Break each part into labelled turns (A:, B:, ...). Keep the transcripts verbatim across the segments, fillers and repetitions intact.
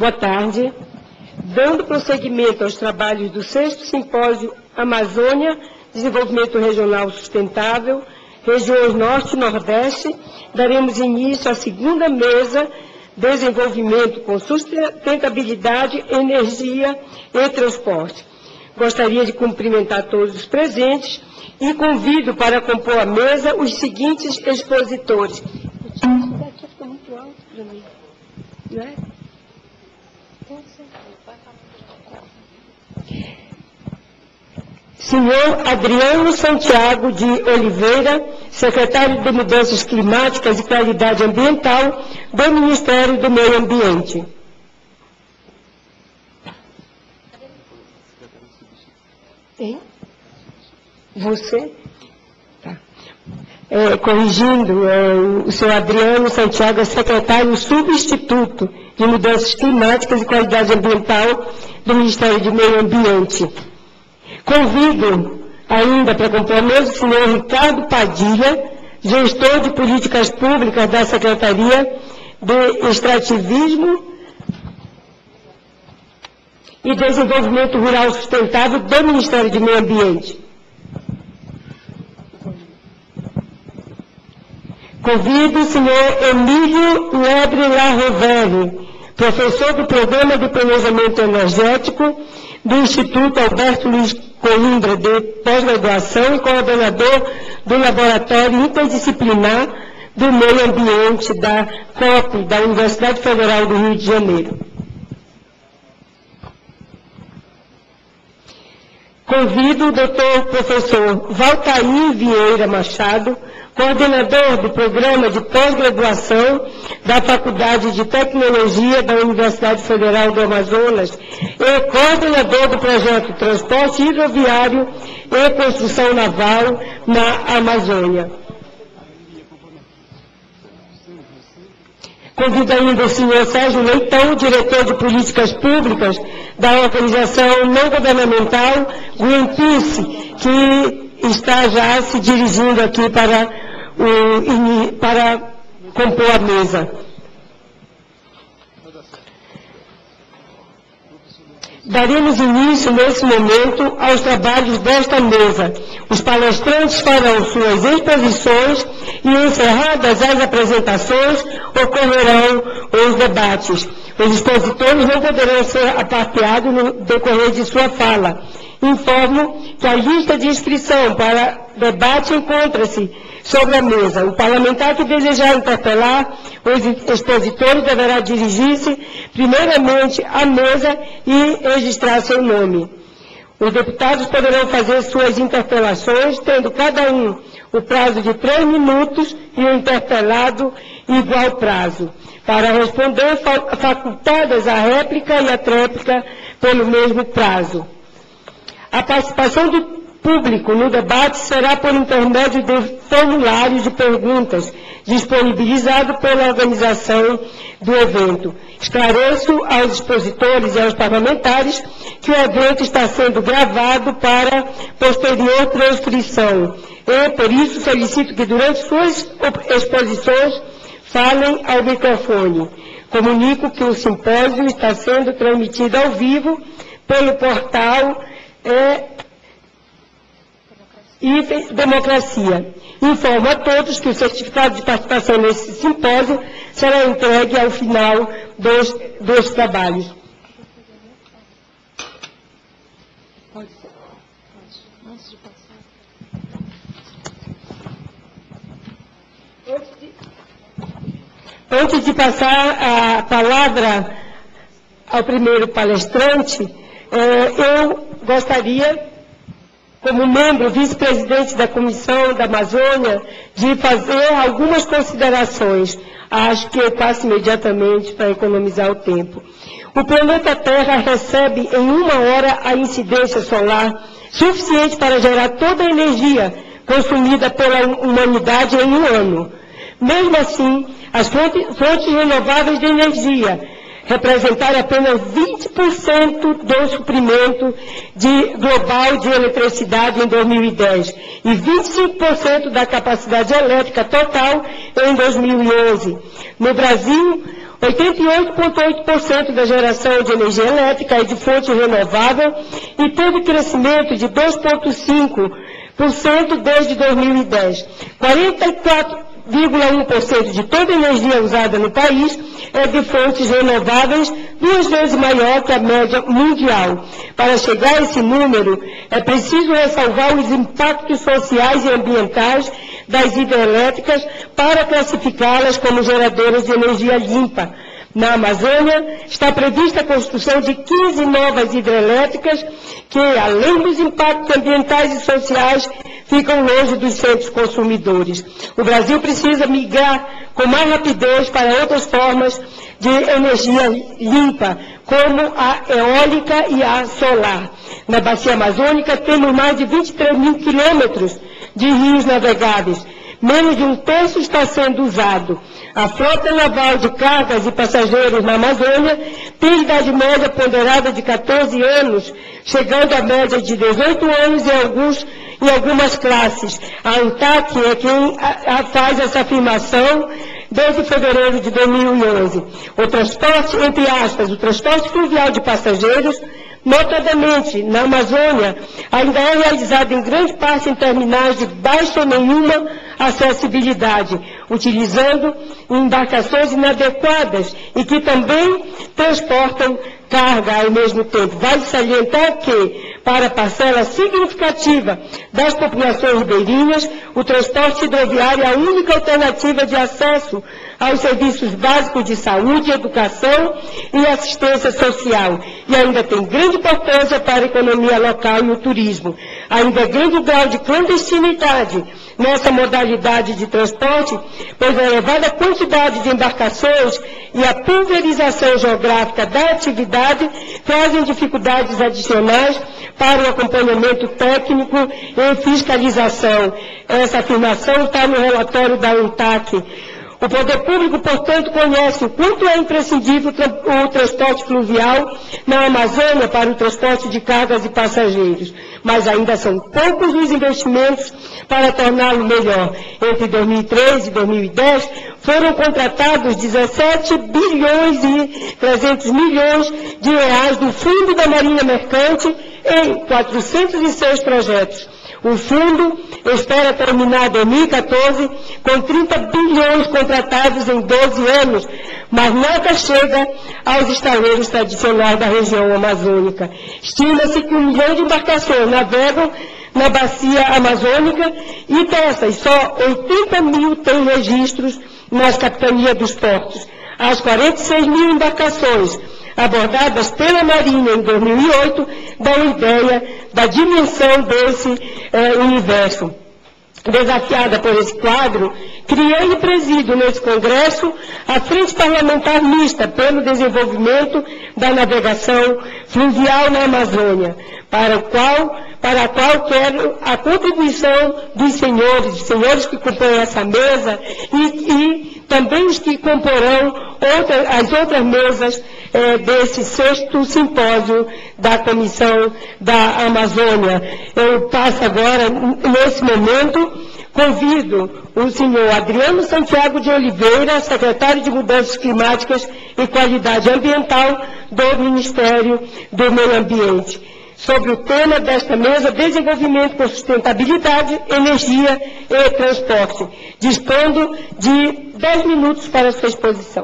A: Boa tarde. Dando prosseguimento aos trabalhos do sexto Simpósio Amazônia, Desenvolvimento Regional Sustentável, Regiões Norte e Nordeste, daremos início à segunda mesa, Desenvolvimento com Sustentabilidade, Energia e Transporte. Gostaria de cumprimentar todos os presentes e convido para compor a mesa os seguintes expositores. Isso daqui ficou muito alto para mim, não é? Senhor Adriano Santiago de Oliveira, secretário de Mudanças Climáticas e Qualidade Ambiental do Ministério do Meio Ambiente. Hein? Você? Tá. É, corrigindo, é, o senhor Adriano Santiago é secretário substituto de Mudanças Climáticas e Qualidade Ambiental do Ministério do Meio Ambiente. Convido ainda para compor a mesa o senhor Ricardo Padilha, gestor de políticas públicas da Secretaria de Extrativismo e Desenvolvimento Rural Sustentável do Ministério do Meio Ambiente. Convido o senhor Emílio Lebre Larrovelli, professor do Programa de Planejamento Energético do Instituto Alberto Luiz Coimbra de Pós-Graduação e coordenador do Laboratório Interdisciplinar do Meio Ambiente da C O P, da Universidade Federal do Rio de Janeiro. Convido o doutor professor Valtair Vieira Machado, coordenador do Programa de Pós-Graduação da Faculdade de Tecnologia da Universidade Federal do Amazonas e coordenador do projeto Transporte Hidroviário e Construção Naval na Amazônia. Convido ainda o senhor Sérgio Leitão, diretor de Políticas Públicas da organização não governamental Greenpeace, que está já se dirigindo aqui para, o, para compor a mesa. Daremos início, nesse momento, aos trabalhos desta mesa. Os palestrantes farão suas exposições e, encerradas as apresentações, ocorrerão os debates. Os expositores não poderão ser aparteados no decorrer de sua fala. Informo que a lista de inscrição para debate encontra-se sobre a mesa. O parlamentar que desejar interpelar os expositores deverá dirigir-se primeiramente à mesa e registrar seu nome. Os deputados poderão fazer suas interpelações, tendo cada um o prazo de três minutos e o interpelado igual prazo. Para responder, facultadas a réplica e a tréplica pelo mesmo prazo. A participação do público no debate será por intermédio de formulários de perguntas disponibilizado pela organização do evento. Esclareço aos expositores e aos parlamentares que o evento está sendo gravado para posterior transcrição e, por isso, solicito que durante suas exposições falem ao microfone. Comunico que o simpósio está sendo transmitido ao vivo pelo portal é, e Democracia. Informo a todos que o certificado de participação nesse simpósio será entregue ao final dos, dos trabalhos. Pode ser. Antes de passar. Antes de, antes de passar a palavra ao primeiro palestrante, eh, eu gostaria, como membro, vice-presidente da Comissão da Amazônia, de fazer algumas considerações. Acho que eu passo imediatamente para economizar o tempo. O planeta Terra recebe em uma hora a incidência solar suficiente para gerar toda a energia consumida pela humanidade em um ano. Mesmo assim, as fontes, fontes renováveis de energia representaram apenas vinte por cento do suprimento de, global de eletricidade em dois mil e dez e vinte e cinco por cento da capacidade elétrica total em dois mil e onze. No Brasil, oitenta e oito vírgula oito por cento da geração de energia elétrica é de fonte renovável e teve crescimento de dois vírgula cinco por cento desde dois mil e dez. quarenta e quatro vírgula um por cento de toda a energia usada no país é de fontes renováveis, duas vezes maior que a média mundial. Para chegar a esse número, é preciso ressalvar os impactos sociais e ambientais das hidrelétricas para classificá-las como geradoras de energia limpa. Na Amazônia, está prevista a construção de quinze novas hidrelétricas que, além dos impactos ambientais e sociais, ficam longe dos centros consumidores. O Brasil precisa migrar com mais rapidez para outras formas de energia limpa, como a eólica e a solar. Na Bacia Amazônica, temos mais de vinte e três mil quilômetros de rios navegáveis. Menos de um terço está sendo usado. A frota naval de cargas e passageiros na Amazônia tem idade média ponderada de quatorze anos, chegando à média de dezoito anos em, alguns, em algumas classes. A ANTAC é quem a, a faz essa afirmação desde fevereiro de dois mil e onze. O transporte, entre aspas, o transporte fluvial de passageiros, notadamente na Amazônia, ainda é realizado em grande parte em terminais de baixa ou nenhuma acessibilidade, utilizando embarcações inadequadas e que também transportam carga ao mesmo tempo. Vale salientar que, para a parcela significativa das populações ribeirinhas, o transporte hidroviário é a única alternativa de acesso aos serviços básicos de saúde, educação e assistência social. E ainda tem grande importância para a economia local e o turismo. Ainda é grande grau de clandestinidade nessa modalidade de transporte, pois a elevada quantidade de embarcações e a pulverização geográfica da atividade trazem dificuldades adicionais para o acompanhamento técnico e fiscalização. Essa afirmação está no relatório da ANTAC. O poder público, portanto, conhece o quanto é imprescindível o transporte fluvial na Amazônia para o transporte de cargas e passageiros, mas ainda são poucos os investimentos para torná-lo melhor. Entre dois mil e treze e dois mil e dez, foram contratados dezessete bilhões e trezentos milhões de reais do Fundo da Marinha Mercante em quatrocentos e seis projetos. O fundo espera terminar dois mil e quatorze com trinta bilhões contratados em doze anos, mas nada chega aos estaleiros tradicionais da região amazônica. Estima-se que um milhão de embarcações navegam na bacia amazônica e dessas só oitenta mil têm registros nas capitanias dos portos. As quarenta e seis mil embarcações abordadas pela Marinha em dois mil e oito dão ideia da dimensão desse eh, universo. Desafiada por esse quadro, criei e presido nesse Congresso a Frente Parlamentar Mista pelo Desenvolvimento da Navegação Fluvial na Amazônia, para, o qual, para a qual quero a contribuição dos senhores, os senhores que compõem essa mesa e, e também os que comporão outra, as outras mesas eh, desse sexto simpósio da Comissão da Amazônia. Eu passo agora, nesse momento, convido o senhor Adriano Santiago de Oliveira, secretário de Mudanças Climáticas e Qualidade Ambiental do Ministério do Meio Ambiente, sobre o tema desta mesa, desenvolvimento com sustentabilidade, energia e transporte, dispondo de dez minutos para a sua exposição.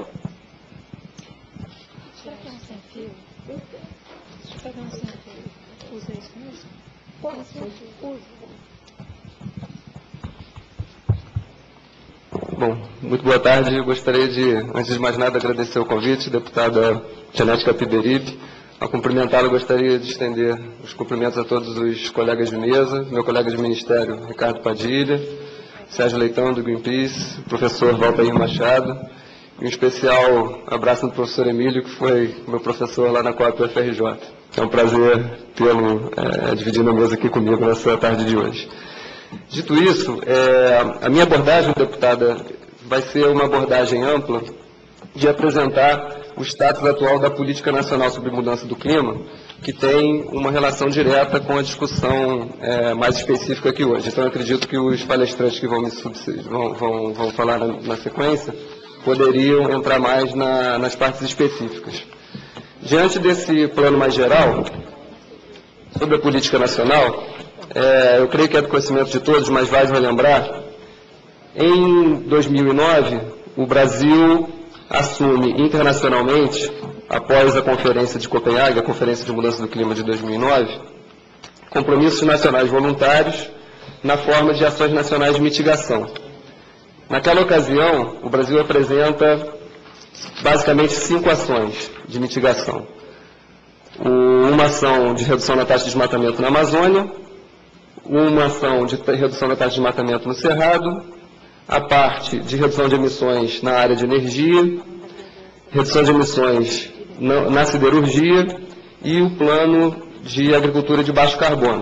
B: Bom, muito boa tarde. Eu gostaria de, antes de mais nada, agradecer o convite, deputada Janete Capiberibe. A cumprimentá-la, gostaria de estender os cumprimentos a todos os colegas de mesa, meu colega de ministério, Ricardo Padilha, Sérgio Leitão, do Greenpeace, o professor Valtair Machado, e um especial abraço do professor Emílio, que foi meu professor lá na Coap U F R J. É um prazer tê-lo é, dividindo a mesa aqui comigo nessa tarde de hoje. Dito isso, é, a minha abordagem, deputada, vai ser uma abordagem ampla de apresentar o status atual da Política Nacional sobre Mudança do Clima, que tem uma relação direta com a discussão é, mais específica aqui hoje. Então, eu acredito que os palestrantes que vão, me vão, vão, vão falar na, na sequência poderiam entrar mais na, nas partes específicas. Diante desse plano mais geral, sobre a política nacional, é, eu creio que é do conhecimento de todos, mas vale relembrar, em dois mil e nove, o Brasil assume internacionalmente, após a Conferência de Copenhague, a Conferência de Mudança do Clima de dois mil e nove, compromissos nacionais voluntários na forma de ações nacionais de mitigação. Naquela ocasião, o Brasil apresenta basicamente cinco ações de mitigação. Uma ação de redução da taxa de desmatamento na Amazônia, uma ação de redução da taxa de desmatamento no Cerrado, a parte de redução de emissões na área de energia, redução de emissões na, na siderurgia e o plano de agricultura de baixo carbono.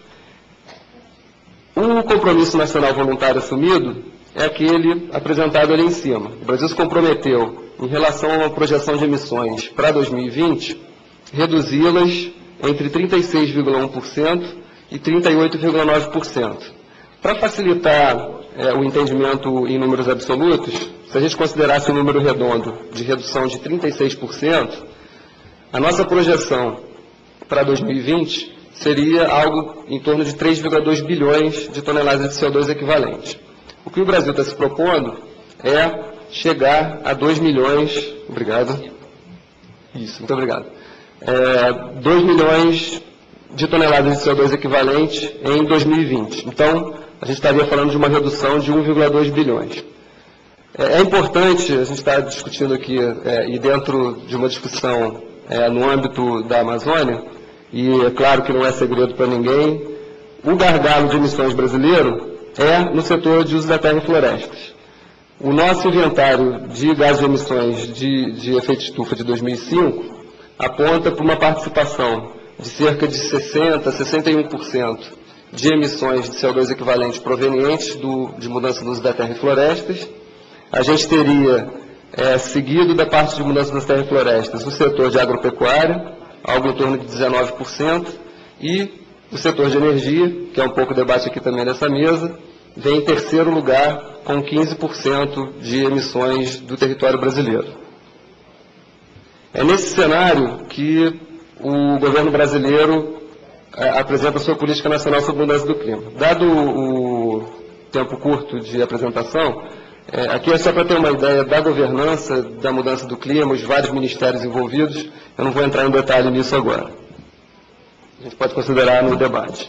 B: O compromisso nacional voluntário assumido é aquele apresentado ali em cima. O Brasil se comprometeu, em relação a uma projeção de emissões para dois mil e vinte, reduzi-las entre trinta e seis vírgula um por cento e trinta e oito vírgula nove por cento. Para facilitar é, o entendimento em números absolutos, se a gente considerasse um número redondo de redução de trinta e seis por cento, a nossa projeção para dois mil e vinte seria algo em torno de três vírgula dois bilhões de toneladas de C O dois equivalentes. O que o Brasil está se propondo é chegar a dois milhões, obrigado, isso, muito obrigado, é, dois milhões de toneladas de C O dois equivalente em dois mil e vinte. Então, a gente estaria falando de uma redução de um vírgula dois bilhões. É, é importante, a gente está discutindo aqui, é, e dentro de uma discussão é, no âmbito da Amazônia, e é claro que não é segredo para ninguém, o gargalo de emissões brasileiro é no setor de uso da terra e florestas. O nosso inventário de gases de emissões de, de efeito estufa de dois mil e cinco aponta para uma participação de cerca de sessenta por cento, sessenta e um por cento de emissões de C O dois equivalentes provenientes do, de mudança do uso da terra e florestas. A gente teria, é, seguido da parte de mudança das terras e florestas, o setor de agropecuária, algo em torno de dezenove por cento, e o setor de energia, que é um pouco o debate aqui também nessa mesa, vem em terceiro lugar com quinze por cento de emissões do território brasileiro. É nesse cenário que o governo brasileiro é, apresenta a sua política nacional sobre mudança do clima. Dado o tempo curto de apresentação, é, aqui é só para ter uma ideia da governança da mudança do clima, os vários ministérios envolvidos, eu não vou entrar em detalhe nisso agora. A gente pode considerar no debate.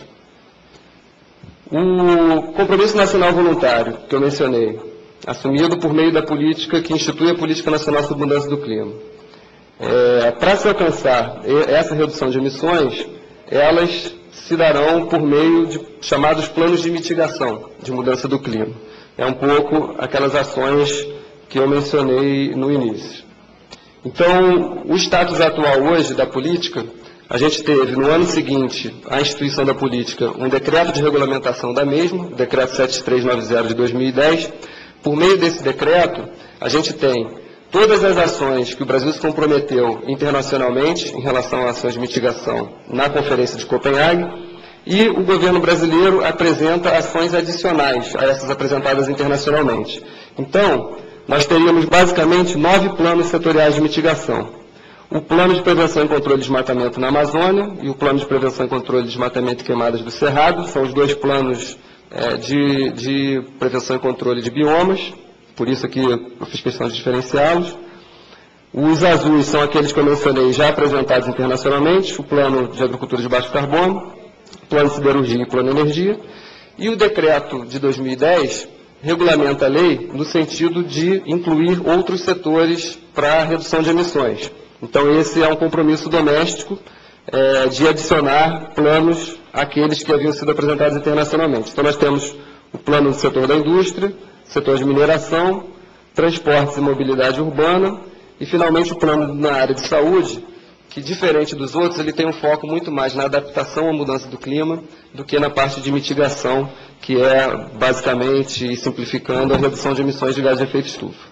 B: O compromisso nacional voluntário, que eu mencionei, assumido por meio da política que institui a Política Nacional sobre Mudança do Clima. É, para se alcançar essa redução de emissões, elas se darão por meio de chamados planos de mitigação de mudança do clima. É um pouco aquelas ações que eu mencionei no início. Então, o status atual hoje da política, a gente teve no ano seguinte à instituição da política um decreto de regulamentação da mesma, o decreto sete mil trezentos e noventa de dois mil e dez. Por meio desse decreto, a gente tem todas as ações que o Brasil se comprometeu internacionalmente em relação a ações de mitigação na Conferência de Copenhague, e o governo brasileiro apresenta ações adicionais a essas apresentadas internacionalmente. Então, nós teríamos basicamente nove planos setoriais de mitigação. O Plano de Prevenção e Controle de Desmatamento na Amazônia e o Plano de Prevenção e Controle de Desmatamento e Queimadas do Cerrado, são os dois planos é, de, de prevenção e controle de biomas, por isso aqui eu fiz questão de diferenciá-los. Os azuis são aqueles que eu mencionei já apresentados internacionalmente, o Plano de Agricultura de Baixo Carbono, o Plano de Siderurgia e o Plano de Energia, e o decreto de dois mil e dez regulamenta a lei no sentido de incluir outros setores para a redução de emissões. Então, esse é um compromisso doméstico é, de adicionar planos àqueles que haviam sido apresentados internacionalmente. Então, nós temos o plano do setor da indústria, setor de mineração, transportes e mobilidade urbana, e, finalmente, o plano na área de saúde, que, diferente dos outros, ele tem um foco muito mais na adaptação à mudança do clima do que na parte de mitigação, que é, basicamente, e simplificando, a redução de emissões de gás de efeito estufa.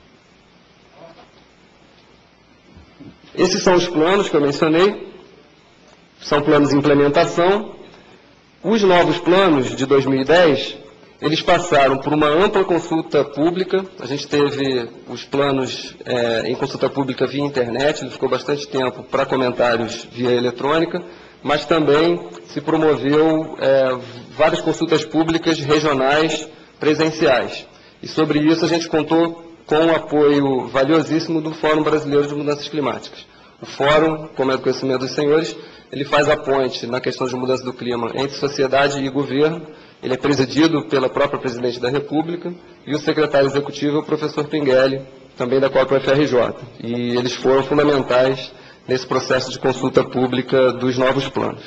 B: Esses são os planos que eu mencionei, são planos de implementação. Os novos planos de dois mil e dez, Eles passaram por uma ampla consulta pública, a gente teve os planos é, em consulta pública via internet, ele ficou bastante tempo para comentários via eletrônica, mas também se promoveu é, várias consultas públicas regionais presenciais. E sobre isso a gente contou com o apoio valiosíssimo do Fórum Brasileiro de Mudanças Climáticas. O Fórum, como é do conhecimento dos senhores, ele faz a ponte na questão de mudança do clima entre sociedade e governo. Ele é presidido pela própria Presidente da República e o secretário executivo é o professor Pinguelli, também da própria F R J. E eles foram fundamentais nesse processo de consulta pública dos novos planos.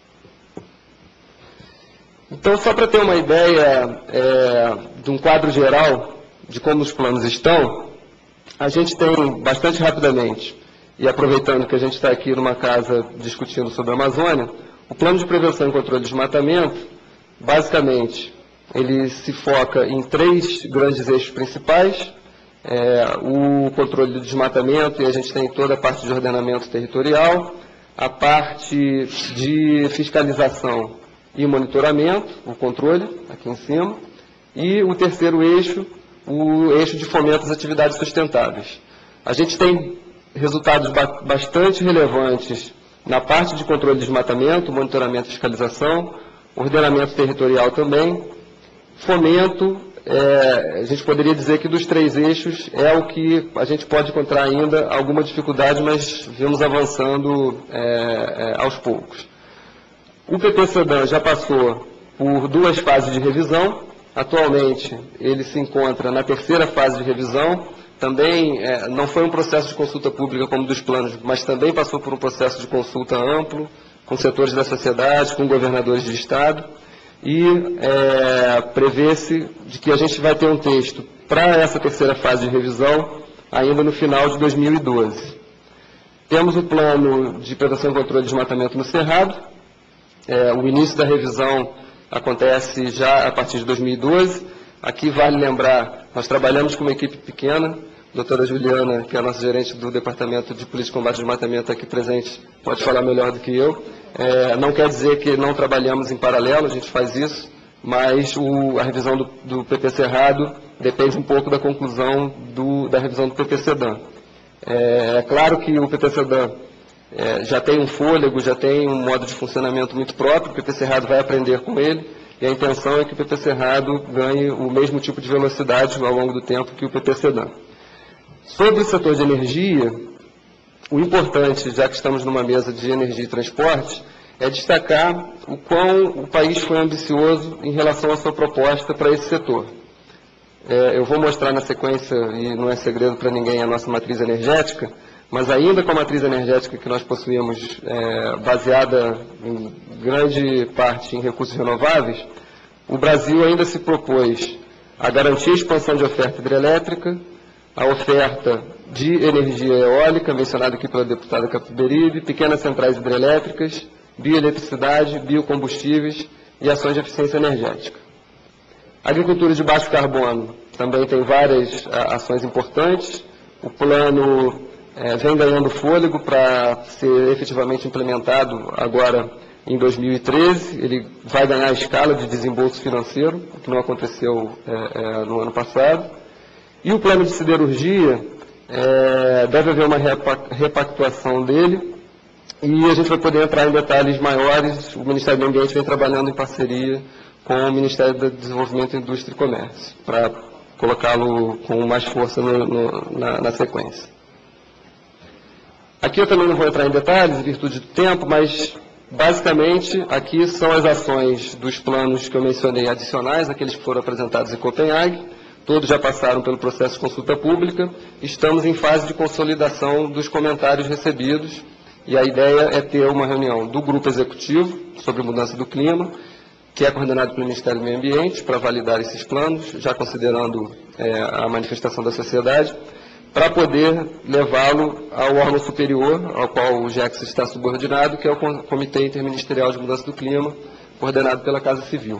B: Então, só para ter uma ideia é, de um quadro geral de como os planos estão, a gente tem, bastante rapidamente, e aproveitando que a gente está aqui numa casa discutindo sobre a Amazônia, o Plano de Prevenção e Controle de Desmatamento, basicamente, ele se foca em três grandes eixos principais, é, o controle do desmatamento, e a gente tem toda a parte de ordenamento territorial, a parte de fiscalização e monitoramento, o controle, aqui em cima, e o terceiro eixo, o eixo de fomento às atividades sustentáveis. A gente tem resultados ba- bastante relevantes na parte de controle de desmatamento, monitoramento e fiscalização, ordenamento territorial também, fomento, é, a gente poderia dizer que dos três eixos é o que a gente pode encontrar ainda alguma dificuldade, mas vimos avançando é, é, aos poucos. O P P SEDAM já passou por duas fases de revisão, atualmente ele se encontra na terceira fase de revisão, também é, não foi um processo de consulta pública como dos planos, mas também passou por um processo de consulta amplo, com setores da sociedade, com governadores de Estado, e é, prevê-se de que a gente vai ter um texto para essa terceira fase de revisão ainda no final de dois mil e doze. Temos o plano de prevenção e controle de desmatamento no Cerrado, é, o início da revisão acontece já a partir de dois mil e doze, aqui vale lembrar, nós trabalhamos com uma equipe pequena, a doutora Juliana, que é a nossa gerente do Departamento de Política de Combate ao Desmatamento aqui presente, pode falar melhor do que eu. É, não quer dizer que não trabalhamos em paralelo, a gente faz isso, mas o, a revisão do, do P P Cerrado depende um pouco da conclusão do, da revisão do P P SEDAM. É, é claro que o P P SEDAM é, já tem um fôlego, já tem um modo de funcionamento muito próprio, o P P Cerrado vai aprender com ele, e a intenção é que o P P Cerrado ganhe o mesmo tipo de velocidade ao longo do tempo que o P P SEDAM. Sobre o setor de energia, o importante, já que estamos numa mesa de energia e transporte, é destacar o quão o país foi ambicioso em relação à sua proposta para esse setor. É, eu vou mostrar na sequência, e não é segredo para ninguém, a nossa matriz energética, mas ainda com a matriz energética que nós possuímos, é, baseada em grande parte em recursos renováveis, o Brasil ainda se propôs a garantir a expansão de oferta hidrelétrica, a oferta de energia eólica, mencionada aqui pela deputada Capiberibe, pequenas centrais hidrelétricas, bioeletricidade, biocombustíveis e ações de eficiência energética. A agricultura de baixo carbono também tem várias a, ações importantes. O plano é, vem ganhando fôlego para ser efetivamente implementado agora em dois mil e treze. Ele vai ganhar escala de desembolso financeiro, o que não aconteceu é, é, no ano passado. E o plano de siderurgia, é, deve haver uma repactuação dele, e a gente vai poder entrar em detalhes maiores. O Ministério do Ambiente vem trabalhando em parceria com o Ministério do Desenvolvimento, Indústria e Comércio, para colocá-lo com mais força no, no, na, na sequência. Aqui eu também não vou entrar em detalhes, em virtude do tempo, mas basicamente aqui são as ações dos planos que eu mencionei adicionais, aqueles que foram apresentados em Copenhague. Todos já passaram pelo processo de consulta pública, estamos em fase de consolidação dos comentários recebidos, e a ideia é ter uma reunião do Grupo Executivo sobre mudança do clima, que é coordenado pelo Ministério do Meio Ambiente, para validar esses planos, já considerando é, a manifestação da sociedade, para poder levá-lo ao órgão superior, ao qual o GEX está subordinado, que é o Comitê Interministerial de Mudança do Clima, coordenado pela Casa Civil.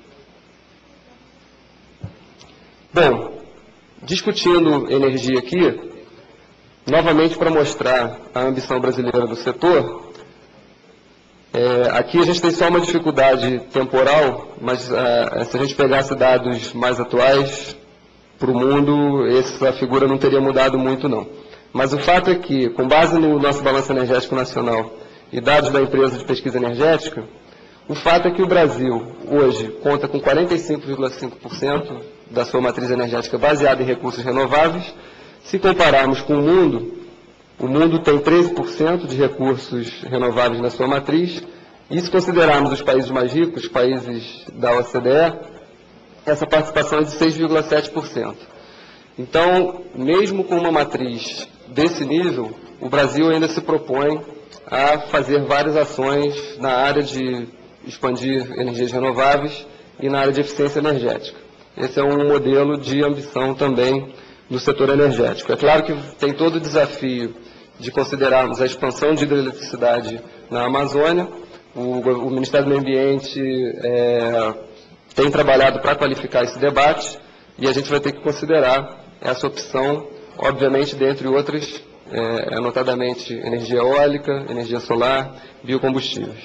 B: Bom, discutindo energia aqui, novamente para mostrar a ambição brasileira do setor, É, aqui a gente tem só uma dificuldade temporal, mas uh, se a gente pegasse dados mais atuais para o mundo, essa figura não teria mudado muito, não. Mas o fato é que, com base no nosso balanço energético nacional e dados da empresa de pesquisa energética, o fato é que o Brasil, hoje, conta com quarenta e cinco vírgula cinco por cento da sua matriz energética baseada em recursos renováveis. Se compararmos com o mundo, o mundo tem treze por cento de recursos renováveis na sua matriz, e se considerarmos os países mais ricos, países da O C D E, essa participação é de seis vírgula sete por cento. Então, mesmo com uma matriz desse nível, o Brasil ainda se propõe a fazer várias ações na área de expandir energias renováveis e na área de eficiência energética. Esse é um modelo de ambição também do setor energético. É claro que tem todo o desafio de considerarmos a expansão de hidroeletricidade na Amazônia. O, o Ministério do Meio Ambiente é, tem trabalhado para qualificar esse debate e a gente vai ter que considerar essa opção, obviamente, dentre outras, é, notadamente energia eólica, energia solar, biocombustíveis.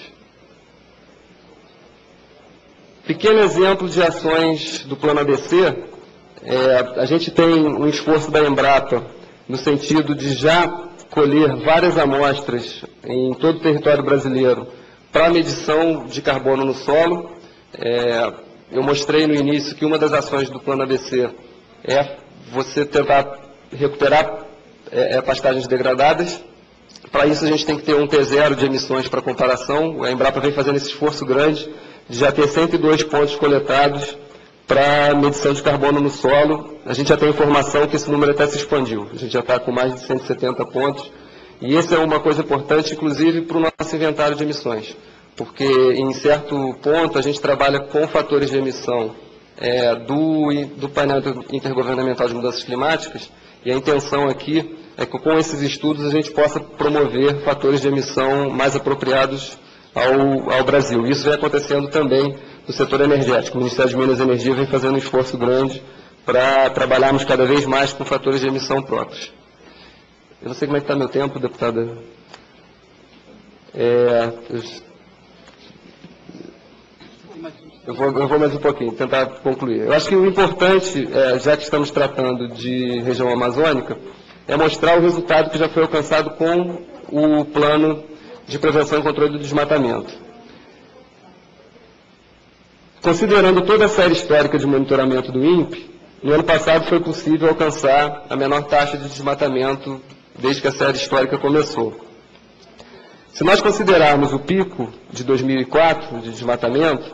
B: Pequeno exemplo de ações do Plano A B C, é, a gente tem um esforço da Embrapa no sentido de já colher várias amostras em todo o território brasileiro para medição de carbono no solo. É, eu mostrei no início que uma das ações do Plano A B C é você tentar recuperar é, pastagens degradadas. Para isso a gente tem que ter um T zero de emissões para comparação. A Embrapa vem fazendo esse esforço grande de já ter cento e dois pontos coletados para medição de carbono no solo. A gente já tem informação que esse número até se expandiu. A gente já está com mais de cento e setenta pontos. E isso é uma coisa importante, inclusive, para o nosso inventário de emissões. Porque, em certo ponto, a gente trabalha com fatores de emissão é, do, do painel intergovernamental de mudanças climáticas. E a intenção aqui é que, com esses estudos, a gente possa promover fatores de emissão mais apropriados ao, ao Brasil. Isso vem acontecendo também no setor energético. O Ministério de Minas e Energia vem fazendo um esforço grande para trabalharmos cada vez mais com fatores de emissão próprios. Eu não sei como é que está meu tempo, deputada. É, eu, eu, vou, eu vou mais um pouquinho, tentar concluir. Eu acho que o importante, é, já que estamos tratando de região amazônica, é mostrar o resultado que já foi alcançado com o plano de prevenção e controle do desmatamento. Considerando toda a série histórica de monitoramento do INPE, no ano passado foi possível alcançar a menor taxa de desmatamento desde que a série histórica começou. Se nós considerarmos o pico de dois mil e quatro de desmatamento,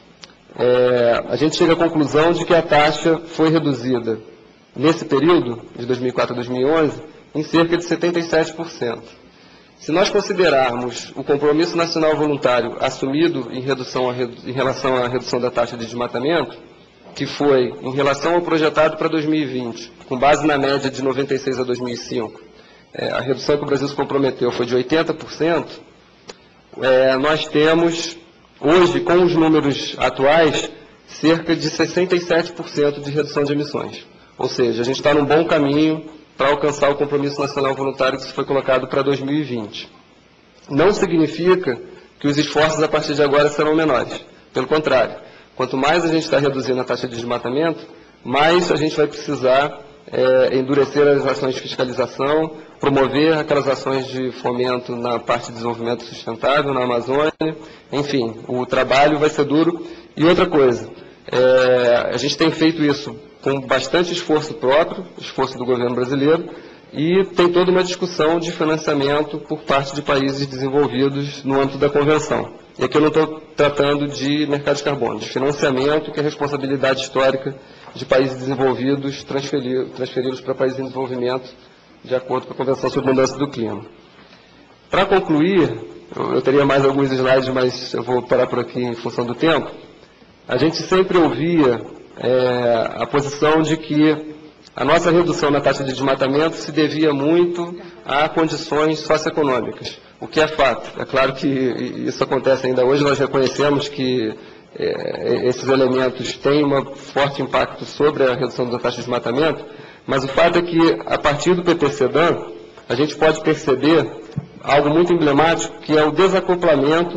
B: é, a gente chega à conclusão de que a taxa foi reduzida nesse período, de dois mil e quatro a dois mil e onze, em cerca de setenta e sete por cento. Se nós considerarmos o compromisso nacional voluntário assumido em, redução a, em relação à redução da taxa de desmatamento, que foi em relação ao projetado para dois mil e vinte, com base na média de noventa e seis a dois mil e cinco, é, a redução que o Brasil se comprometeu foi de oitenta por cento, é, nós temos, hoje, com os números atuais, cerca de sessenta e sete por cento de redução de emissões. Ou seja, a gente está num bom caminho para alcançar o compromisso nacional voluntário que foi colocado para dois mil e vinte. Não significa que os esforços a partir de agora serão menores. Pelo contrário, quanto mais a gente está reduzindo a taxa de desmatamento, mais a gente vai precisar é, endurecer as ações de fiscalização, promover aquelas ações de fomento na parte de desenvolvimento sustentável na Amazônia. Enfim, o trabalho vai ser duro. E outra coisa, é, a gente tem feito isso com bastante esforço próprio, esforço do governo brasileiro, e tem toda uma discussão de financiamento por parte de países desenvolvidos no âmbito da convenção. E aqui eu não estou tratando de mercado de carbono, de financiamento, que é responsabilidade histórica de países desenvolvidos transferir, transferi-los para países em desenvolvimento, de acordo com a Convenção sobre Mudança do Clima. Para concluir, eu, eu teria mais alguns slides, mas eu vou parar por aqui em função do tempo. A gente sempre ouvia É, a posição de que a nossa redução na taxa de desmatamento se devia muito a condições socioeconômicas, o que é fato. É claro que isso acontece ainda hoje, nós reconhecemos que é, esses elementos têm um forte impacto sobre a redução da taxa de desmatamento, mas o fato é que, a partir do P T CEDAM, a gente pode perceber algo muito emblemático, que é o desacoplamento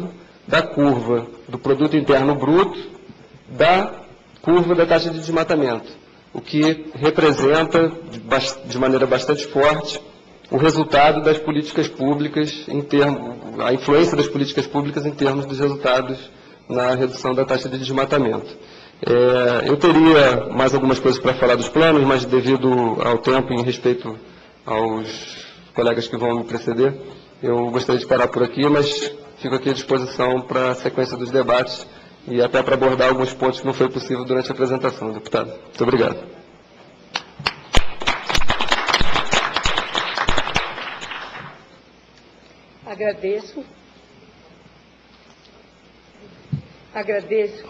B: da curva do produto interno bruto, da curva da taxa de desmatamento, o que representa de, de maneira bastante forte o resultado das políticas públicas, em termos, a influência das políticas públicas em termos dos resultados na redução da taxa de desmatamento. É, eu teria mais algumas coisas para falar dos planos, mas devido ao tempo e em respeito aos colegas que vão me preceder, eu gostaria de parar por aqui, mas fico aqui à disposição para a sequência dos debates e até para abordar alguns pontos que não foi possível durante a apresentação, deputado. Muito obrigado.
A: Agradeço. Agradeço.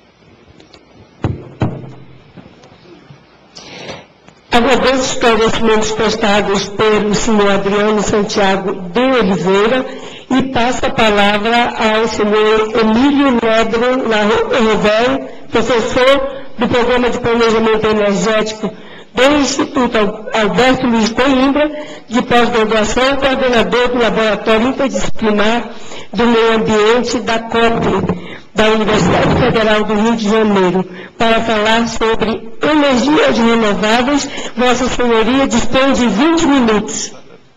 A: Agradeço os esclarecimentos prestados pelo senhor Adriano Santiago de Oliveira e passo a palavra ao senhor Emílio Nedro Larrovel, professor do Programa de Planejamento Energético do Instituto Alberto Luiz Coimbra, de pós-graduação, coordenador do Laboratório Interdisciplinar do Meio Ambiente da C O P, da Universidade Federal do Rio de Janeiro, para falar sobre energias renováveis. Vossa Senhoria dispõe de vinte minutos.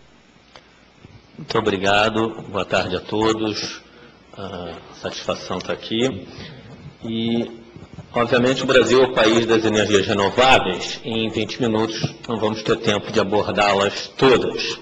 C: Muito obrigado, boa tarde a todos, a satisfação estar aqui. E, obviamente, o Brasil é o país das energias renováveis, e em vinte minutos não vamos ter tempo de abordá-las todas.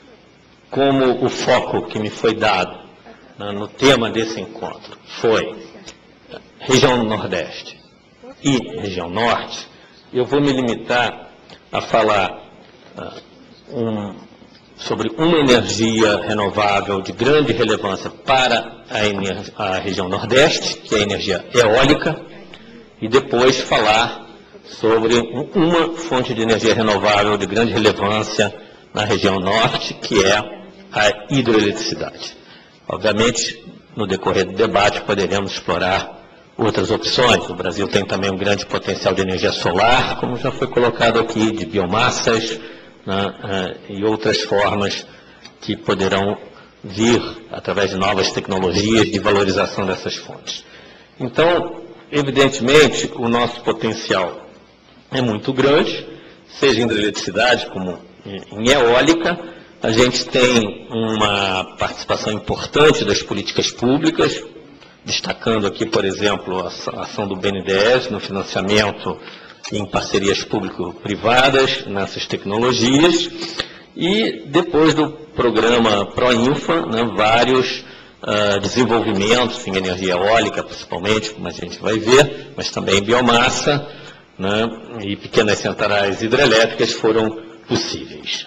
C: Como o foco que me foi dado no tema desse encontro foi região Nordeste e região Norte, eu vou me limitar a falar uh, um, sobre uma energia renovável de grande relevância para a, a região Nordeste, que é a energia eólica, e depois falar sobre uma fonte de energia renovável de grande relevância na região Norte, que é a hidroeletricidade. Obviamente, no decorrer do debate, poderemos explorar outras opções. O Brasil tem também um grande potencial de energia solar, como já foi colocado aqui, de biomassas, né, e outras formas que poderão vir através de novas tecnologias de valorização dessas fontes. Então, evidentemente, o nosso potencial é muito grande, seja em hidroeletricidade como em eólica. A gente tem uma participação importante das políticas públicas, destacando aqui, por exemplo, a ação do B N D E S no financiamento em parcerias público-privadas nessas tecnologias. E depois do programa ProInfa, né, vários uh, desenvolvimentos em energia eólica, principalmente, como a gente vai ver, mas também biomassa, né, e pequenas centrais hidrelétricas foram possíveis.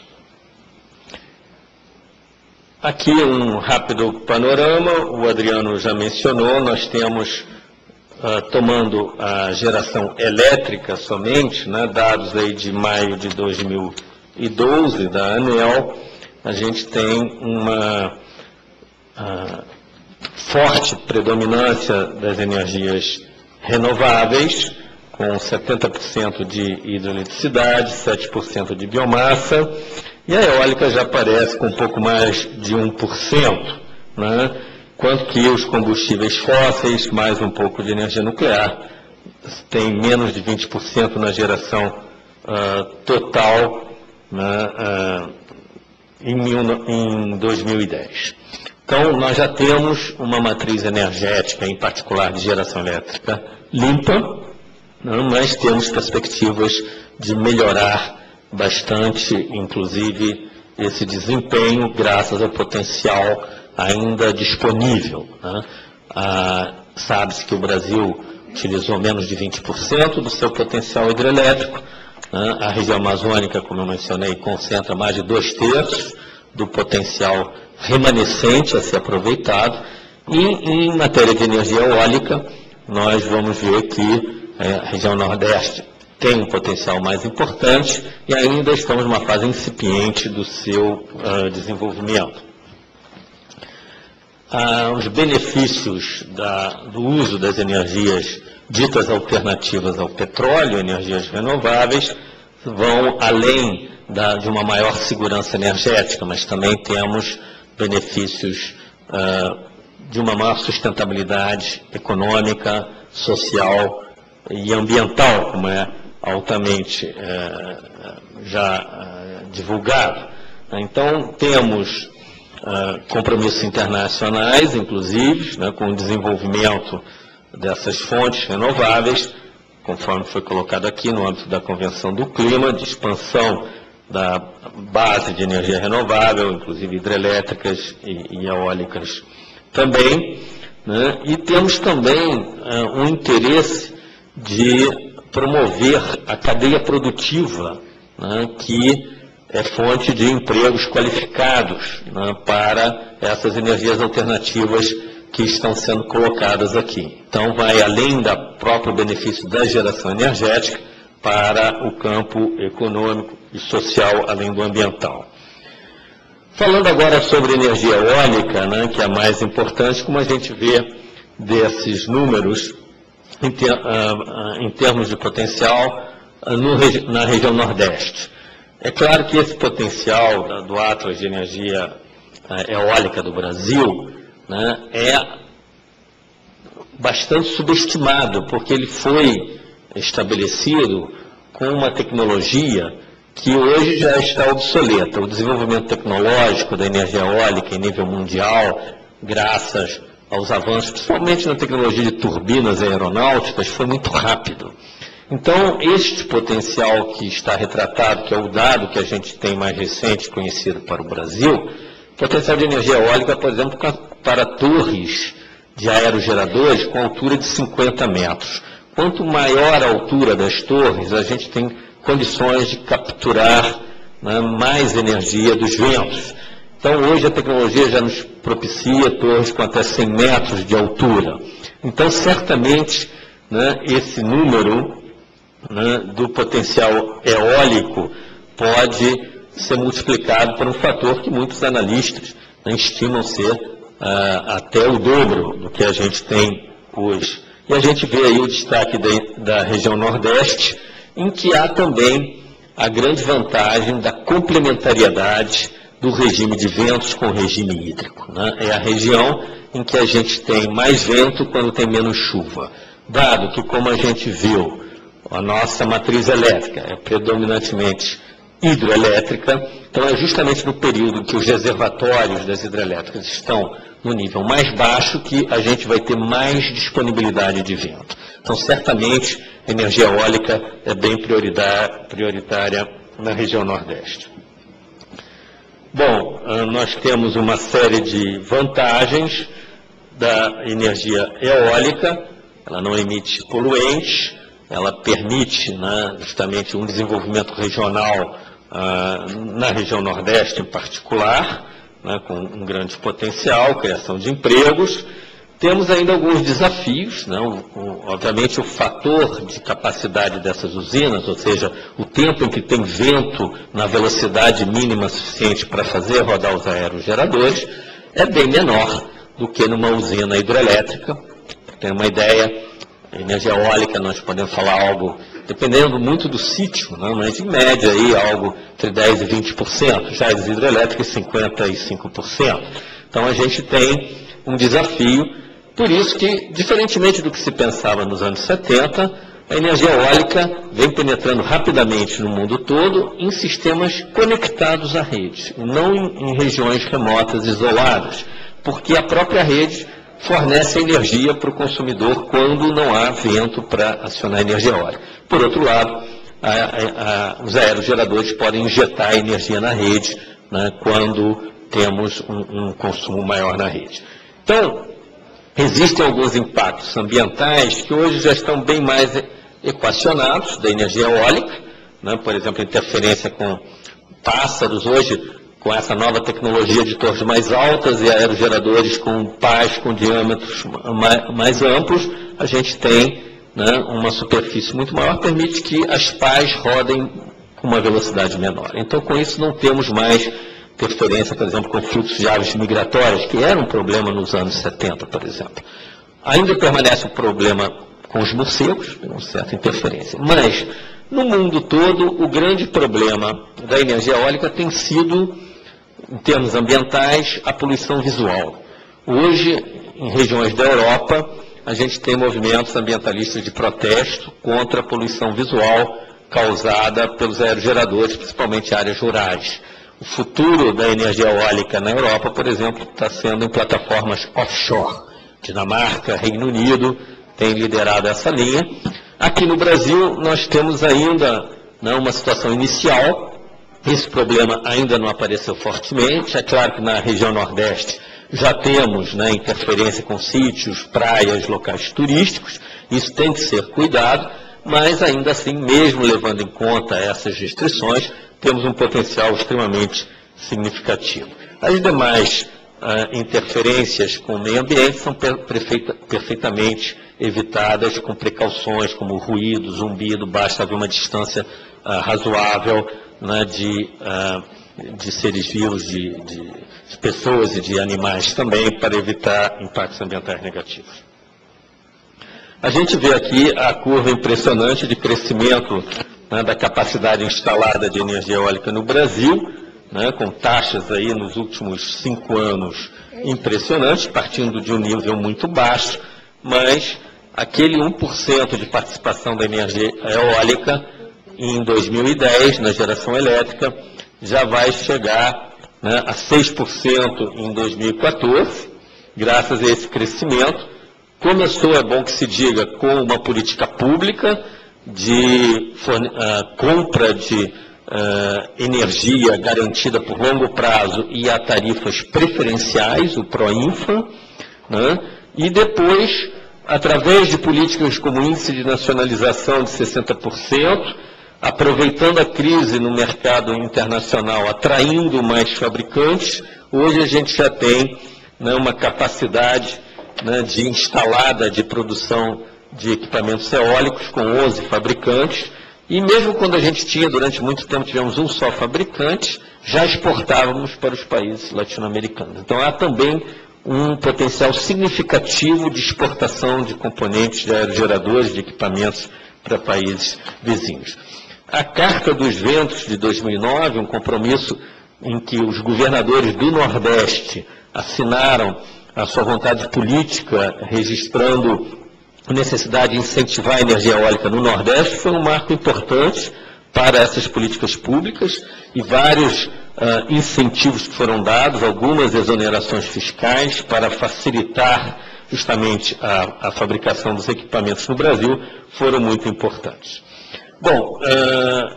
C: Aqui um rápido panorama, o Adriano já mencionou, nós temos, uh, tomando a geração elétrica somente, né, dados aí de maio de dois mil e doze da ANEEL, a gente tem uma uh, forte predominância das energias renováveis, com setenta por cento de hidroeletricidade, sete por cento de biomassa, e a eólica já aparece com um pouco mais de um por cento, né? Quanto que os combustíveis fósseis, mais um pouco de energia nuclear, tem menos de vinte por cento na geração uh, total, né, uh, em, mil, em dois mil e dez. Então, nós já temos uma matriz energética, em particular de geração elétrica, limpa, né, mas temos perspectivas de melhorar bastante, inclusive, esse desempenho, graças ao potencial ainda disponível, né? Ah, sabe-se que o Brasil utilizou menos de vinte por cento do seu potencial hidrelétrico, né? A região amazônica, como eu mencionei, concentra mais de dois terços do potencial remanescente a ser aproveitado, e em matéria de energia eólica, nós vamos ver que é, a região Nordeste tem um potencial mais importante e ainda estamos numa fase incipiente do seu uh, desenvolvimento. Ah, os benefícios da, do uso das energias ditas alternativas ao petróleo, energias renováveis, vão além da, de uma maior segurança energética, mas também temos benefícios uh, de uma maior sustentabilidade econômica, social e ambiental, como é altamente é, já é, divulgado. Então, temos é, compromissos internacionais, inclusive, né, com o desenvolvimento dessas fontes renováveis, conforme foi colocado aqui no âmbito da Convenção do Clima, de expansão da base de energia renovável, inclusive hidrelétricas e, e eólicas também, né? E temos também uh, um interesse de promover a cadeia produtiva, né, que é fonte de empregos qualificados, né, para essas energias alternativas que estão sendo colocadas aqui. Então, vai além do próprio benefício da geração energética para o campo econômico e social, além do ambiental. Falando agora sobre energia eólica, né, que é a mais importante, como a gente vê desses números em, ter, uh, uh, em termos de potencial uh, no, na região Nordeste. É claro que esse potencial da, do Atlas de Energia uh, Eólica do Brasil, né, é bastante subestimado, porque ele foi estabelecido com uma tecnologia que hoje já está obsoleta. O desenvolvimento tecnológico da energia eólica em nível mundial, graças aos avanços, principalmente na tecnologia de turbinas aeronáuticas, foi muito rápido. Então, este potencial que está retratado, que é o dado que a gente tem mais recente conhecido para o Brasil, potencial de energia eólica, por exemplo, para torres de aerogeradores com altura de cinquenta metros. Quanto maior a altura das torres, a gente tem condições de capturar, né, mais energia dos ventos. Então, hoje a tecnologia já nos propicia torres com até cem metros de altura. Então, certamente, né, esse número, né, do potencial eólico pode ser multiplicado por um fator que muitos analistas, né, estimam ser ah, até o dobro do que a gente tem hoje. E a gente vê aí o destaque de, da região Nordeste, em que há também a grande vantagem da complementariedade do regime de ventos com o regime hídrico, né? É a região em que a gente tem mais vento quando tem menos chuva. Dado que, como a gente viu, a nossa matriz elétrica é predominantemente hidroelétrica, então é justamente no período em que os reservatórios das hidrelétricas estão no nível mais baixo que a gente vai ter mais disponibilidade de vento. Então, certamente, a energia eólica é bem prioritária na região Nordeste. Bom, nós temos uma série de vantagens da energia eólica. Ela não emite poluentes, ela permite, né, justamente um desenvolvimento regional ah, na região Nordeste em particular, né, com um grande potencial, criação de empregos. Temos ainda alguns desafios, né? o, o, obviamente o fator de capacidade dessas usinas, ou seja, o tempo em que tem vento na velocidade mínima suficiente para fazer rodar os aerogeradores, é bem menor do que numa usina hidrelétrica. Para ter uma ideia, a energia eólica nós podemos falar algo, dependendo muito do sítio, né? Mas em média aí algo entre dez por cento e vinte por cento, já as hidrelétricas cinquenta e cinco por cento. Então a gente tem um desafio. Por isso que, diferentemente do que se pensava nos anos setenta, a energia eólica vem penetrando rapidamente no mundo todo em sistemas conectados à rede, não em, em regiões remotas, isoladas, porque a própria rede fornece energia para o consumidor quando não há vento para acionar energia eólica. Por outro lado, a, a, a, os aerogeradores podem injetar energia na rede, né, quando temos um, um consumo maior na rede. Então, existem alguns impactos ambientais que hoje já estão bem mais equacionados da energia eólica, né? Por exemplo, interferência com pássaros. Hoje, com essa nova tecnologia de torres mais altas e aerogeradores com pás com diâmetros mais, mais amplos, a gente tem, né, uma superfície muito maior, permite que as pás rodem com uma velocidade menor. Então, com isso, não temos mais interferência, por exemplo, com fluxos de aves migratórias, que era um problema nos anos setenta, por exemplo. Ainda permanece o problema com os morcegos, tem uma certa interferência. Mas, no mundo todo, o grande problema da energia eólica tem sido, em termos ambientais, a poluição visual. Hoje, em regiões da Europa, a gente tem movimentos ambientalistas de protesto contra a poluição visual causada pelos aerogeradores, principalmente áreas rurais. O futuro da energia eólica na Europa, por exemplo, está sendo em plataformas offshore. Dinamarca, Reino Unido tem liderado essa linha. Aqui no Brasil, nós temos ainda, né, uma situação inicial. Esse problema ainda não apareceu fortemente. É claro que na região Nordeste já temos, né, interferência com sítios, praias, locais turísticos. Isso tem que ser cuidado, mas ainda assim, mesmo levando em conta essas restrições, temos um potencial extremamente significativo. As demais uh, interferências com o meio ambiente são perfeita, perfeitamente evitadas com precauções como ruído, zumbido, basta haver uma distância uh, razoável, né, de, uh, de seres vivos, de, de, de pessoas e de animais também, para evitar impactos ambientais negativos. A gente vê aqui a curva impressionante de crescimento, né, da capacidade instalada de energia eólica no Brasil, né, com taxas aí nos últimos cinco anos impressionantes, partindo de um nível muito baixo, mas aquele um por cento de participação da energia eólica em dois mil e dez, na geração elétrica, já vai chegar, né, a seis por cento em dois mil e quatorze, graças a esse crescimento. Começou, é bom que se diga, com uma política pública de uh, compra de uh, energia garantida por longo prazo e a tarifas preferenciais, o PROINFA, né? E depois, através de políticas como índice de nacionalização de sessenta por cento, aproveitando a crise no mercado internacional, atraindo mais fabricantes, hoje a gente já tem, né, uma capacidade, né, de instalada de produção de equipamentos eólicos com onze fabricantes, e mesmo quando a gente tinha, durante muito tempo, tivemos um só fabricante, já exportávamos para os países latino-americanos. Então há também um potencial significativo de exportação de componentes de aerogeradores, de equipamentos para países vizinhos. A Carta dos Ventos de dois mil e nove, um compromisso em que os governadores do Nordeste assinaram a sua vontade política, registrando a necessidade de incentivar a energia eólica no Nordeste, foi um marco importante para essas políticas públicas e vários uh, incentivos que foram dados, algumas exonerações fiscais para facilitar justamente a, a fabricação dos equipamentos no Brasil, foram muito importantes. Bom, uh,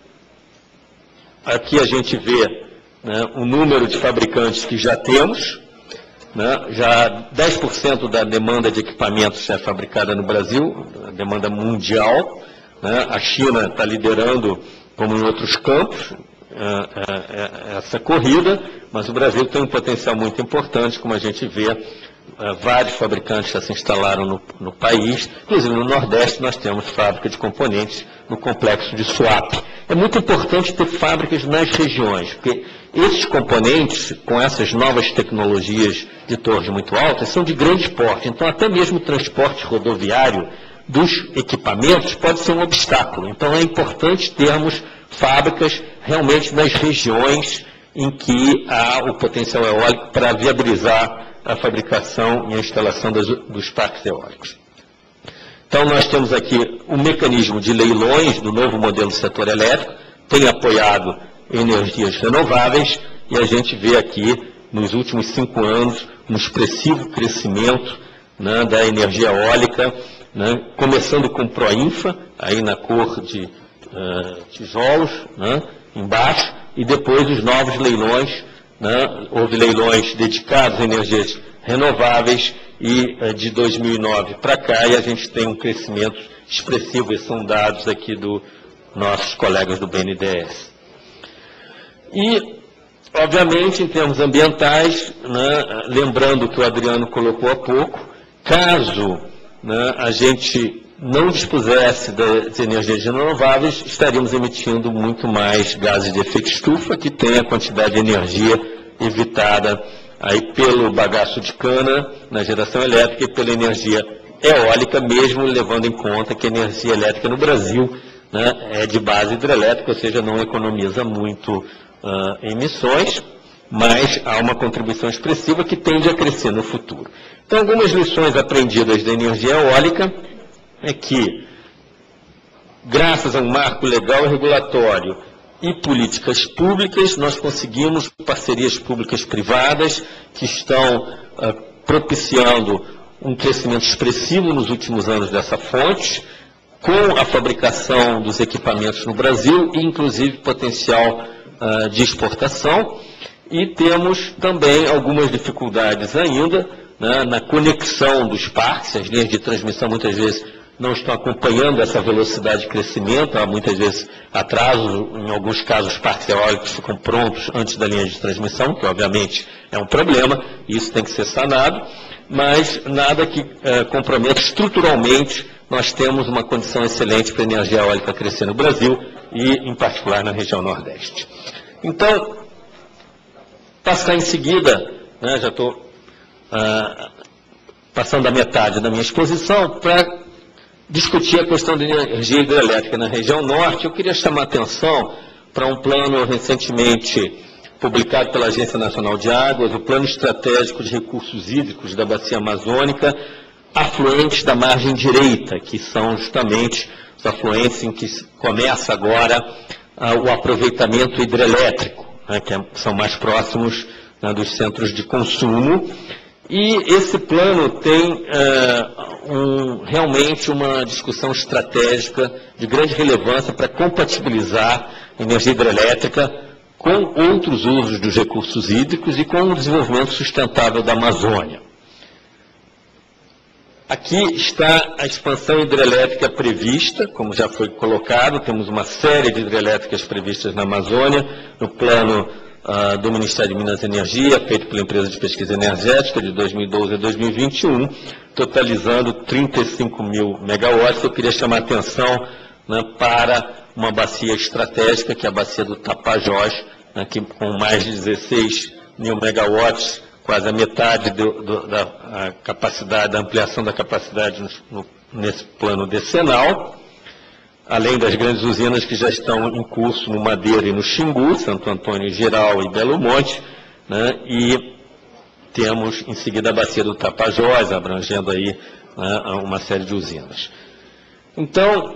C: aqui a gente vê, né, o número de fabricantes que já temos. Né, já dez por cento da demanda de equipamentos é fabricada no Brasil, a demanda mundial, né, a China está liderando, como em outros campos, é, é, essa corrida, mas o Brasil tem um potencial muito importante, como a gente vê, é, vários fabricantes já se instalaram no, no país, inclusive no Nordeste nós temos fábrica de componentes no complexo de Suape. É muito importante ter fábricas nas regiões, porque esses componentes, com essas novas tecnologias de torres muito altas, são de grande porte. Então, até mesmo o transporte rodoviário dos equipamentos pode ser um obstáculo. Então, é importante termos fábricas realmente nas regiões em que há o potencial eólico para viabilizar a fabricação e a instalação das, dos parques eólicos. Então, nós temos aqui um mecanismo de leilões do novo modelo do setor elétrico, tem apoiado energias renováveis, e a gente vê aqui, nos últimos cinco anos, um expressivo crescimento, né, da energia eólica, né, começando com o PROINFA, aí na cor de uh, tijolos, né, embaixo, e depois os novos leilões, né, houve leilões dedicados a energias renováveis, e uh, de dois mil e nove para cá, e a gente tem um crescimento expressivo, esses são dados aqui dos nossos colegas do B N D E S. E, obviamente, em termos ambientais, né, lembrando que o Adriano colocou há pouco, caso, né, a gente não dispusesse das energias renováveis, estaríamos emitindo muito mais gases de efeito estufa, que tem a quantidade de energia evitada aí pelo bagaço de cana na geração elétrica e pela energia eólica, mesmo levando em conta que a energia elétrica no Brasil, né, é de base hidrelétrica, ou seja, não economiza muito Uh, emissões, mas há uma contribuição expressiva que tende a crescer no futuro. Então, algumas lições aprendidas da energia eólica é que, graças a um marco legal e regulatório e políticas públicas, nós conseguimos parcerias públicas-privadas que estão uh, propiciando um crescimento expressivo nos últimos anos dessa fonte, com a fabricação dos equipamentos no Brasil e, inclusive, potencial uh, de exportação. E temos também algumas dificuldades ainda, né, na conexão dos parques. As linhas de transmissão muitas vezes não estão acompanhando essa velocidade de crescimento, há muitas vezes atrasos, em alguns casos os parques eólicos ficam prontos antes da linha de transmissão, que obviamente é um problema, e isso tem que ser sanado, mas nada que eh, comprometa estruturalmente. Nós temos uma condição excelente para a energia eólica crescer no Brasil e, em particular, na região Nordeste. Então, passar em seguida, né, já estou ah, passando a metade da minha exposição, para discutir a questão da energia hidrelétrica na região Norte. Eu queria chamar a atenção para um plano recentemente publicado pela Agência Nacional de Águas, o Plano Estratégico de Recursos Hídricos da Bacia Amazônica, afluentes da margem direita, que são justamente os afluentes em que começa agora ah, o aproveitamento hidrelétrico, né, que é, são mais próximos, né, dos centros de consumo. E esse plano tem uh, um, realmente uma discussão estratégica de grande relevância para compatibilizar a energia hidrelétrica com outros usos dos recursos hídricos e com o desenvolvimento sustentável da Amazônia. Aqui está a expansão hidrelétrica prevista, como já foi colocado, temos uma série de hidrelétricas previstas na Amazônia, no plano uh, do Ministério de Minas e Energia, feito pela Empresa de Pesquisa Energética, de dois mil e doze a dois mil e vinte e um, totalizando trinta e cinco mil megawatts. Eu queria chamar a atenção, né, para uma bacia estratégica, que é a bacia do Tapajós, né, que, com mais de dezesseis mil megawatts, quase a metade do, do, da a capacidade, da ampliação da capacidade no, no, nesse plano decenal, além das grandes usinas que já estão em curso no Madeira e no Xingu, Santo Antônio, Geral e Belo Monte, né, e temos em seguida a bacia do Tapajós, abrangendo aí, né, uma série de usinas. Então,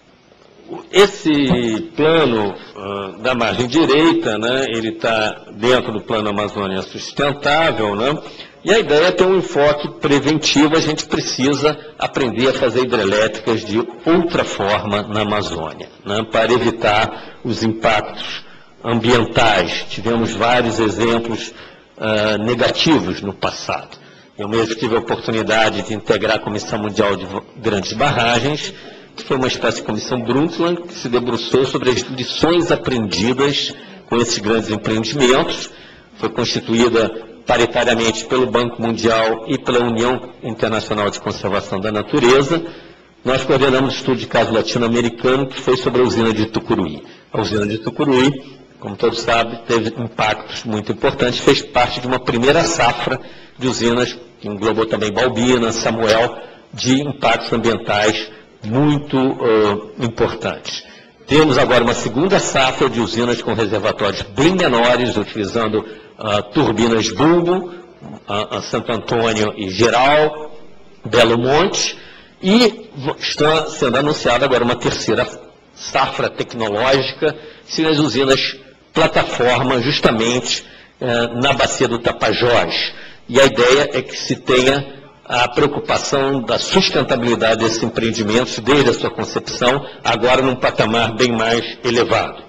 C: esse plano uh, da margem direita, né, ele está dentro do Plano Amazônia Sustentável, né, e a ideia é ter um enfoque preventivo. A gente precisa aprender a fazer hidrelétricas de outra forma na Amazônia, né, para evitar os impactos ambientais. Tivemos vários exemplos uh, negativos no passado. Eu mesmo tive a oportunidade de integrar a Comissão Mundial de Grandes Barragens, que foi uma espécie de comissão Brundtland, que se debruçou sobre as lições aprendidas com esses grandes empreendimentos. Foi constituída paritariamente pelo Banco Mundial e pela União Internacional de Conservação da Natureza. Nós coordenamos o estudo de caso latino-americano, que foi sobre a usina de Tucuruí. A usina de Tucuruí, como todos sabem, teve impactos muito importantes, fez parte de uma primeira safra de usinas, que englobou também Balbina, Samuel, de impactos ambientais muito uh, importantes. Temos agora uma segunda safra de usinas com reservatórios bem menores, utilizando uh, turbinas bulbo, uh, uh, Santo Antônio e Geral, Belo Monte, e está sendo anunciada agora uma terceira safra tecnológica, que as usinas plataforma, justamente uh, na bacia do Tapajós. E a ideia é que se tenha a preocupação da sustentabilidade desses empreendimentos desde a sua concepção, agora num patamar bem mais elevado.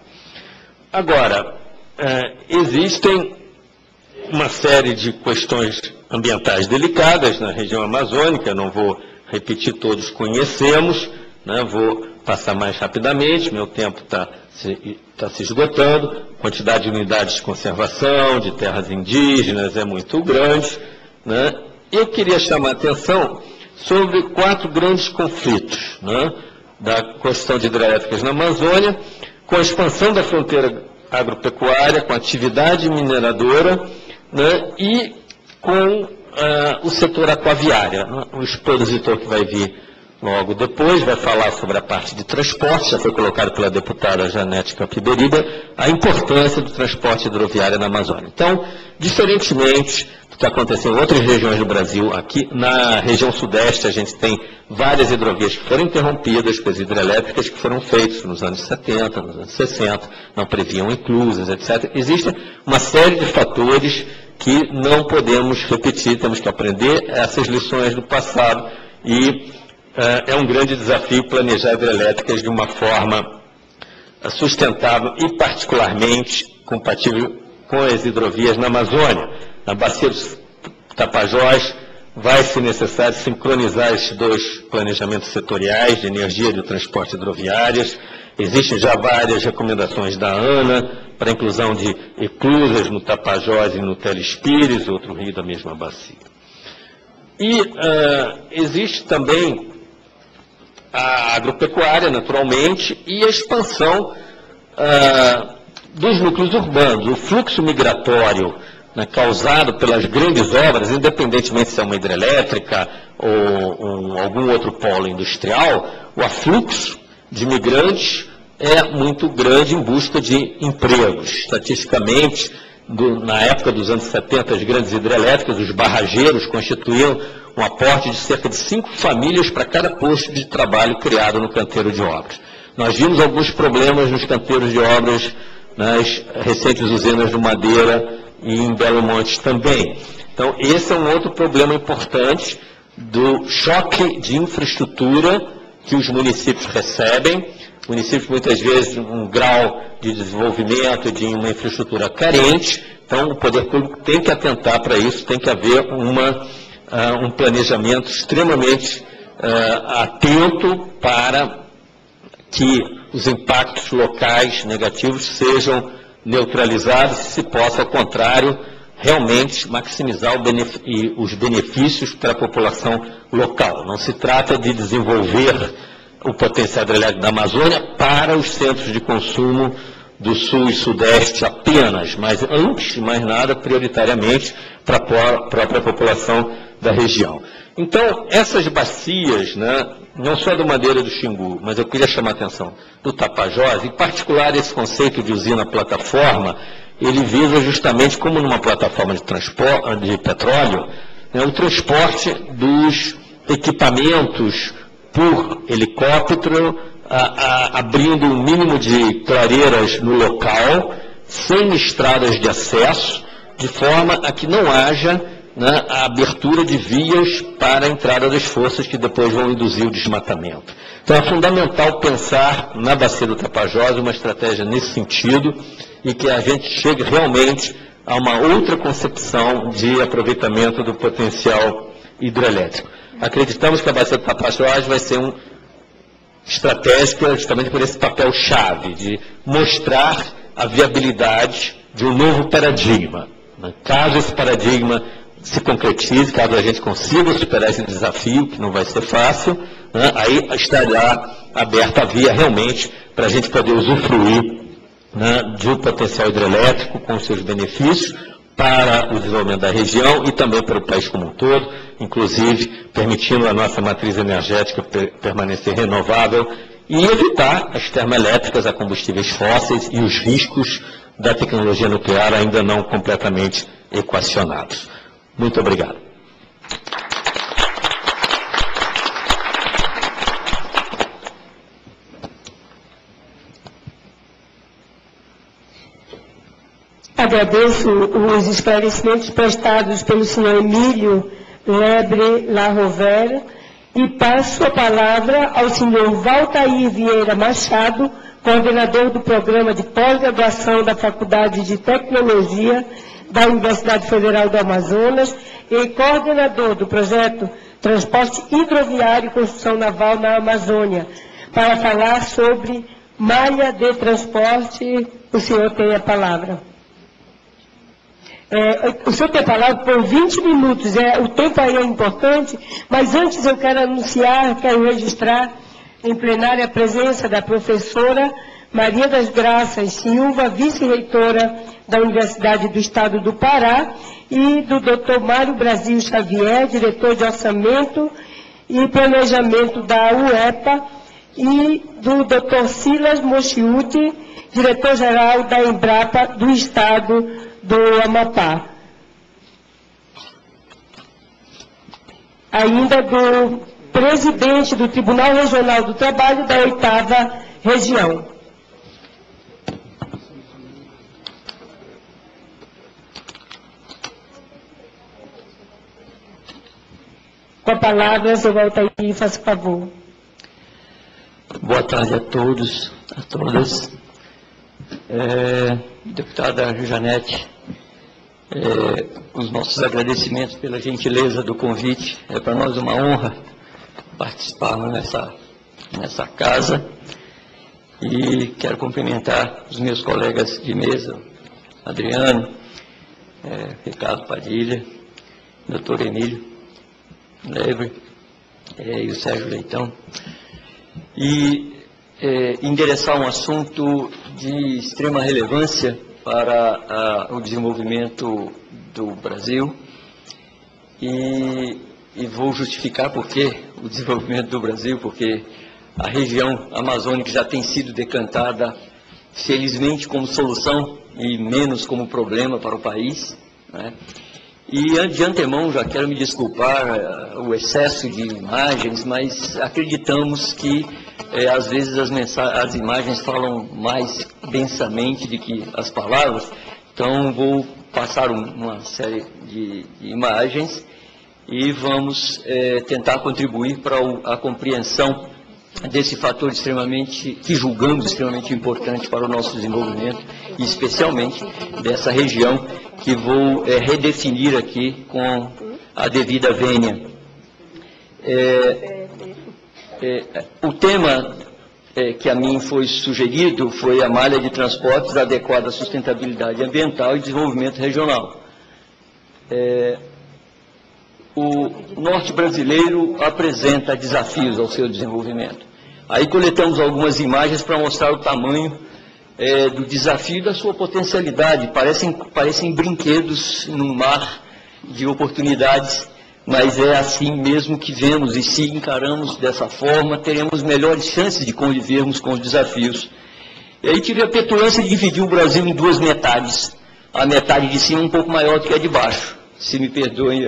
C: Agora, eh, existem uma série de questões ambientais delicadas na região amazônica, não vou repetir, todos conhecemos, né, vou passar mais rapidamente, meu tempo está se, tá se esgotando, quantidade de unidades de conservação, de terras indígenas é muito grande, né. Eu queria chamar a atenção sobre quatro grandes conflitos, né, da questão de hidrelétricas na Amazônia, com a expansão da fronteira agropecuária, com a atividade mineradora, né, e com uh, o setor aquaviário. O expositor que vai vir logo depois, vai falar sobre a parte de transporte, já foi colocado pela deputada Janete Capiberibe, a importância do transporte hidroviário na Amazônia. Então, diferentemente do que aconteceu em outras regiões do Brasil, aqui na região sudeste a gente tem várias hidrovias que foram interrompidas, com as hidrelétricas que foram feitas nos anos setenta, nos anos sessenta, não previam inclusas, etcétera. Existe uma série de fatores que não podemos repetir, temos que aprender essas lições do passado e é um grande desafio planejar hidrelétricas de uma forma sustentável e particularmente compatível com as hidrovias na Amazônia. Na bacia dos Tapajós vai, se necessário, sincronizar esses dois planejamentos setoriais de energia e do transporte hidroviárias. Existem já várias recomendações da ANA para a inclusão de eclusas no Tapajós e no Telespires, outro rio da mesma bacia. E uh, existe também a agropecuária, naturalmente, e a expansão ah, dos núcleos urbanos. O fluxo migratório, né, causado pelas grandes obras, independentemente se é uma hidrelétrica ou um, algum outro polo industrial, o afluxo de migrantes é muito grande em busca de empregos. Estatisticamente, do, na época dos anos setenta, as grandes hidrelétricas, os barrageiros, constituíam um aporte de cerca de cinco famílias para cada posto de trabalho criado no canteiro de obras. Nós vimos alguns problemas nos canteiros de obras nas recentes usinas do Madeira e em Belo Monte também. Então, esse é um outro problema importante do choque de infraestrutura que os municípios recebem. Municípios, muitas vezes, um grau de desenvolvimento de uma infraestrutura carente. Então, o poder público tem que atentar para isso, tem que haver uma... Uh, um planejamento extremamente uh, atento para que os impactos locais negativos sejam neutralizados e se possa, ao contrário, realmente maximizar o benef- e os benefícios para a população local. Não se trata de desenvolver o potencial hidrelétrico da Amazônia para os centros de consumo do Sul e Sudeste apenas, mas antes de mais nada, prioritariamente, para a própria população da região. Então, essas bacias, né, não só do Madeira do Xingu, mas eu queria chamar a atenção do Tapajós, em particular esse conceito de usina-plataforma, ele visa justamente, como numa plataforma de, transporte, de petróleo, né, o transporte dos equipamentos por helicóptero, a, a, abrindo o um mínimo de clareiras no local, sem estradas de acesso, de forma a que não haja, né, a abertura de vias para a entrada das forças que depois vão induzir o desmatamento. Então é fundamental pensar na bacia do Tapajós uma estratégia nesse sentido e que a gente chegue realmente a uma outra concepção de aproveitamento do potencial hidrelétrico. Acreditamos que a bacia do Tapajós vai ser um estratégica justamente por esse papel-chave de mostrar a viabilidade de um novo paradigma. Caso esse paradigma se concretize, caso a gente consiga superar esse desafio, que não vai ser fácil, né, aí estará aberta a via realmente para a gente poder usufruir, né, de um potencial hidrelétrico com seus benefícios para o desenvolvimento da região e também para o país como um todo, inclusive permitindo a nossa matriz energética per permanecer renovável e evitar as termoelétricas a combustíveis fósseis e os riscos da tecnologia nuclear ainda não completamente equacionados. Muito obrigado.
A: Agradeço os esclarecimentos prestados pelo senhor Emílio Lebre Larrovera e passo a palavra ao senhor Valtair Vieira Machado, coordenador do Programa de Pós-Graduação da Faculdade de Tecnologia da Universidade Federal do Amazonas e coordenador do projeto Transporte Hidroviário e Construção Naval na Amazônia, para falar sobre malha de transporte. O senhor tem a palavra. É, o senhor tem a palavra por vinte minutos, é, o tempo aí é importante, mas antes eu quero anunciar, quero registrar em plenária a presença da professora Maria das Graças Silva, vice-reitora da Universidade do Estado do Pará, e do doutor Mário Brasil Xavier, diretor de Orçamento e Planejamento da U E P A, e do doutor Silas Mochiuti, diretor-geral da Embrapa do Estado do Amapá. Ainda do presidente do Tribunal Regional do Trabalho da oitava Região. Com a palavra, seu Walter, faça favor.
D: Boa tarde a todos, a todas. É, deputada Janete, é, os nossos agradecimentos pela gentileza do convite. É para nós uma honra participarmos nessa, nessa casa. E quero cumprimentar os meus colegas de mesa, Adriano, é, Ricardo Padilha, doutor Emílio Lebre, é, e o Sérgio Leitão. E é, endereçar um assunto de extrema relevância para a, o desenvolvimento do Brasil, e, e vou justificar por que o desenvolvimento do Brasil, porque a região amazônica já tem sido decantada, felizmente, como solução e menos como problema para o país, né? E de antemão já quero me desculpar uh, o excesso de imagens, mas acreditamos que eh, às vezes as, as imagens falam mais densamente do que as palavras, então vou passar um, uma série de, de imagens e vamos eh, tentar contribuir para o, a compreensão desse fator extremamente, que julgamos extremamente importante para o nosso desenvolvimento, e especialmente dessa região que vou é, redefinir aqui com a devida vênia. É, é, o tema é, que a mim foi sugerido foi a malha de transportes adequada à sustentabilidade ambiental e desenvolvimento regional. É, o norte brasileiro apresenta desafios ao seu desenvolvimento. Aí coletamos algumas imagens para mostrar o tamanho é, do desafio e da sua potencialidade. Parecem, parecem brinquedos num mar de oportunidades, mas é assim mesmo que vemos, e se encaramos dessa forma, teremos melhores chances de convivermos com os desafios. E aí tive a petulância de dividir o Brasil em duas metades. A metade de cima um pouco maior do que a de baixo, se me perdoem.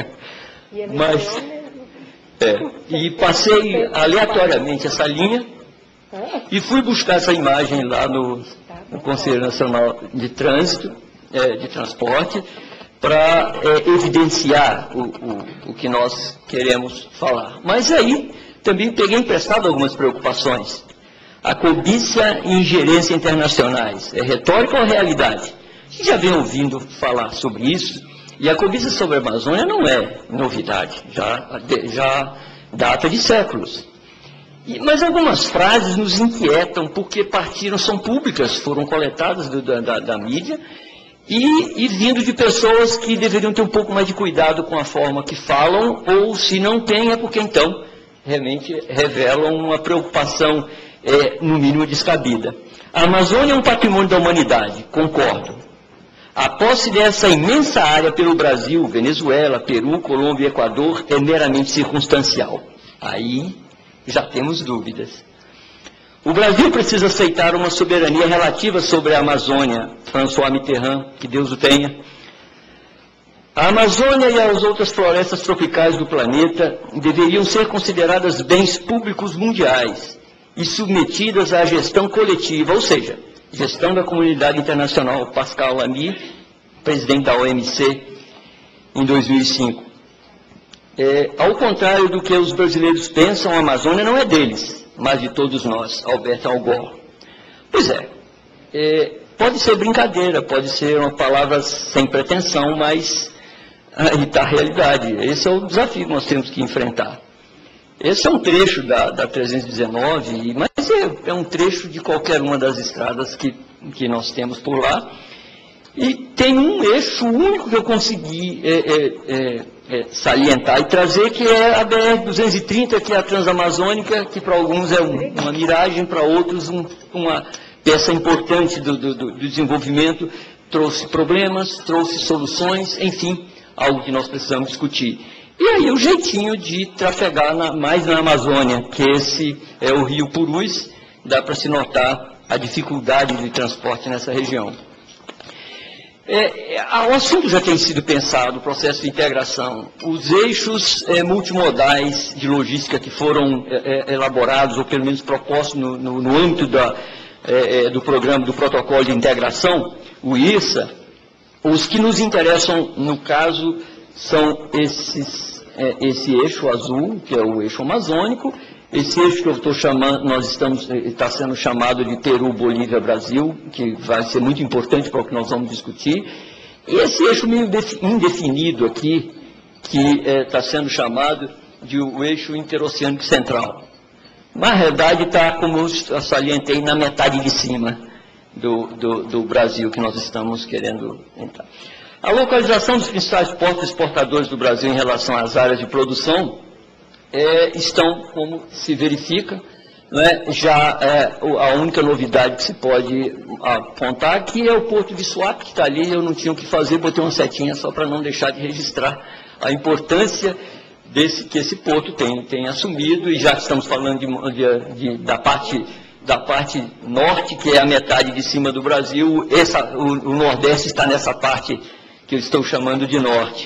D: Mas, é, e passei aleatoriamente essa linha e fui buscar essa imagem lá no, no Conselho Nacional de Trânsito, é, de Transporte, para é, evidenciar o, o, o que nós queremos falar. Mas aí também peguei emprestado algumas preocupações. A cobiça e ingerência internacionais, é retórica ou realidade? A gente já vem ouvindo falar sobre isso. E a cobiça sobre a Amazônia não é novidade, já, já data de séculos. E, mas algumas frases nos inquietam, porque partiram, são públicas, foram coletadas do, da, da mídia, e, e vindo de pessoas que deveriam ter um pouco mais de cuidado com a forma que falam, ou se não tem, é porque então realmente revelam uma preocupação, é, no mínimo, descabida. A Amazônia é um patrimônio da humanidade, concordo. A posse dessa imensa área pelo Brasil, Venezuela, Peru, Colômbia e Equador é meramente circunstancial. Aí já temos dúvidas. O Brasil precisa aceitar uma soberania relativa sobre a Amazônia. François Mitterrand, que Deus o tenha. A Amazônia e as outras florestas tropicais do planeta deveriam ser consideradas bens públicos mundiais e submetidas à gestão coletiva, ou seja, gestão da comunidade internacional. Pascal Lamy, presidente da O M C, em dois mil e cinco. É, ao contrário do que os brasileiros pensam, a Amazônia não é deles, mas de todos nós. Alberto Algor. Pois é, é, pode ser brincadeira, pode ser uma palavra sem pretensão, mas aí está a realidade. Esse é o desafio que nós temos que enfrentar. Esse é um trecho da, da trezentos e dezenove, mas é, é um trecho de qualquer uma das estradas que, que nós temos por lá. E tem um eixo único que eu consegui é, é, é, é, salientar e trazer, que é a B R duzentos e trinta, que é a Transamazônica, que para alguns é um, uma miragem, para outros um, uma peça importante do, do, do desenvolvimento, trouxe problemas, trouxe soluções, enfim, algo que nós precisamos discutir. E aí o jeitinho de trafegar na, mais na Amazônia, que esse é o Rio Purus, dá para se notar a dificuldade de transporte nessa região. É, o assunto já tem sido pensado, o processo de integração. Os eixos é, multimodais de logística que foram é, é, elaborados, ou pelo menos propostos no, no, no âmbito da, é, do programa, do protocolo de integração, o I R S A, os que nos interessam, no caso, são esses, é, esse eixo azul, que é o eixo amazônico, esse eixo que eu estou chamando, nós estamos, está sendo chamado de Peru, Bolívia, Brasil, que vai ser muito importante para o que nós vamos discutir. E esse eixo meio indefinido aqui, que está é, sendo chamado de o eixo interoceânico central. Na realidade está, como eu salientei, na metade de cima do, do, do Brasil que nós estamos querendo entrar. A localização dos principais portos exportadores do Brasil em relação às áreas de produção É, estão, como se verifica, né, já é, a única novidade que se pode apontar aqui é o Porto de Suape, que está ali. Eu não tinha o que fazer, botei uma setinha só para não deixar de registrar a importância desse, que esse porto tem, tem assumido, e já que estamos falando de, de, de, da, parte, da parte norte, que é a metade de cima do Brasil, essa, o, o Nordeste está nessa parte que eu estou chamando de norte.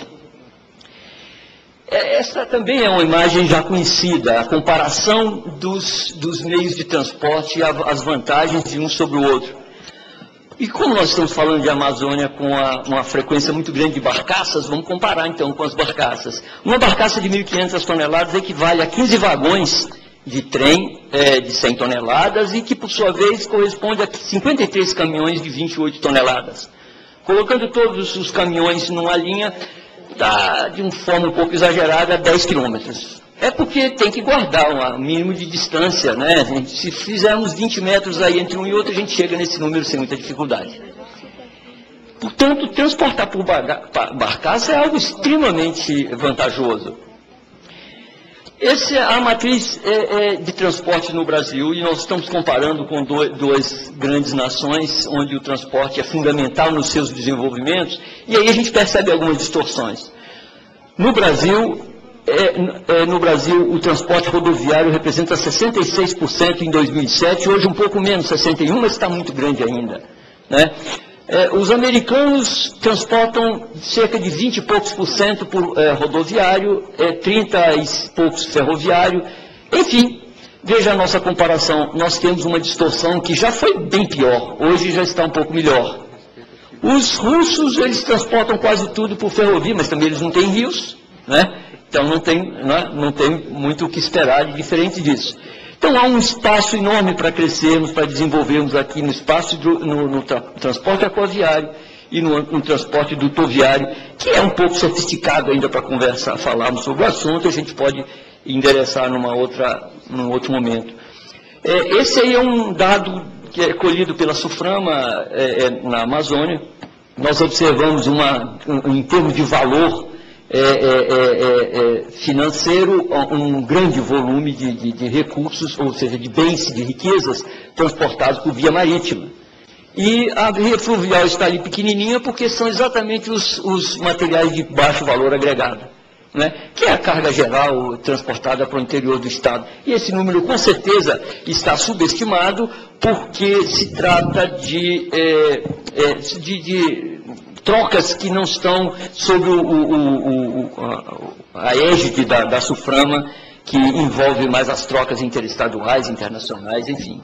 D: Essa também é uma imagem já conhecida, a comparação dos, dos meios de transporte e as vantagens de um sobre o outro. E como nós estamos falando de Amazônia com a, uma frequência muito grande de barcaças, vamos comparar então com as barcaças. Uma barcaça de mil e quinhentas toneladas equivale a quinze vagões de trem é, de cem toneladas e que, por sua vez, corresponde a cinquenta e três caminhões de vinte e oito toneladas. Colocando todos os caminhões numa linha, dá, de uma forma um pouco exagerada, dez quilômetros. É porque tem que guardar um mínimo de distância, né? Se fizermos vinte metros aí entre um e outro, a gente chega nesse número sem muita dificuldade. Portanto, transportar por barcaça é algo extremamente vantajoso. Essa é a matriz é, é, de transporte no Brasil, e nós estamos comparando com do, duas grandes nações, onde o transporte é fundamental nos seus desenvolvimentos, e aí a gente percebe algumas distorções. No Brasil, é, é, no Brasil o transporte rodoviário representa sessenta e seis por cento em dois mil e sete, hoje um pouco menos, sessenta e um por cento, mas está muito grande ainda, né? É, os americanos transportam cerca de vinte e poucos por cento por é, rodoviário, é, trinta e poucos ferroviário. Enfim, veja a nossa comparação. Nós temos uma distorção que já foi bem pior, hoje já está um pouco melhor. Os russos, eles transportam quase tudo por ferrovia, mas também eles não têm rios, né? Então não tem, né? não tem muito o que esperar de diferente disso. Então, há um espaço enorme para crescermos, para desenvolvermos aqui no espaço, do, no, no tra transporte aquaviário e no, no transporte dutoviário, que é um pouco sofisticado ainda para conversar, falarmos sobre o assunto, a gente pode endereçar numa outra, num outro momento. É, esse aí é um dado que é colhido pela Suframa é, é, na Amazônia. Nós observamos, uma, um, em termos de valor, É, é, é, é, financeiro, um grande volume de, de, de recursos, ou seja, de bens, de riquezas, transportados por via marítima. E a via fluvial está ali pequenininha, porque são exatamente os, os materiais de baixo valor agregado, né? Que é a carga geral transportada para o interior do Estado. E esse número, com certeza, está subestimado, porque se trata de... É, é, de, de trocas que não estão sob o, o, o, a, a égide da, da Suframa, que envolve mais as trocas interestaduais, internacionais, enfim.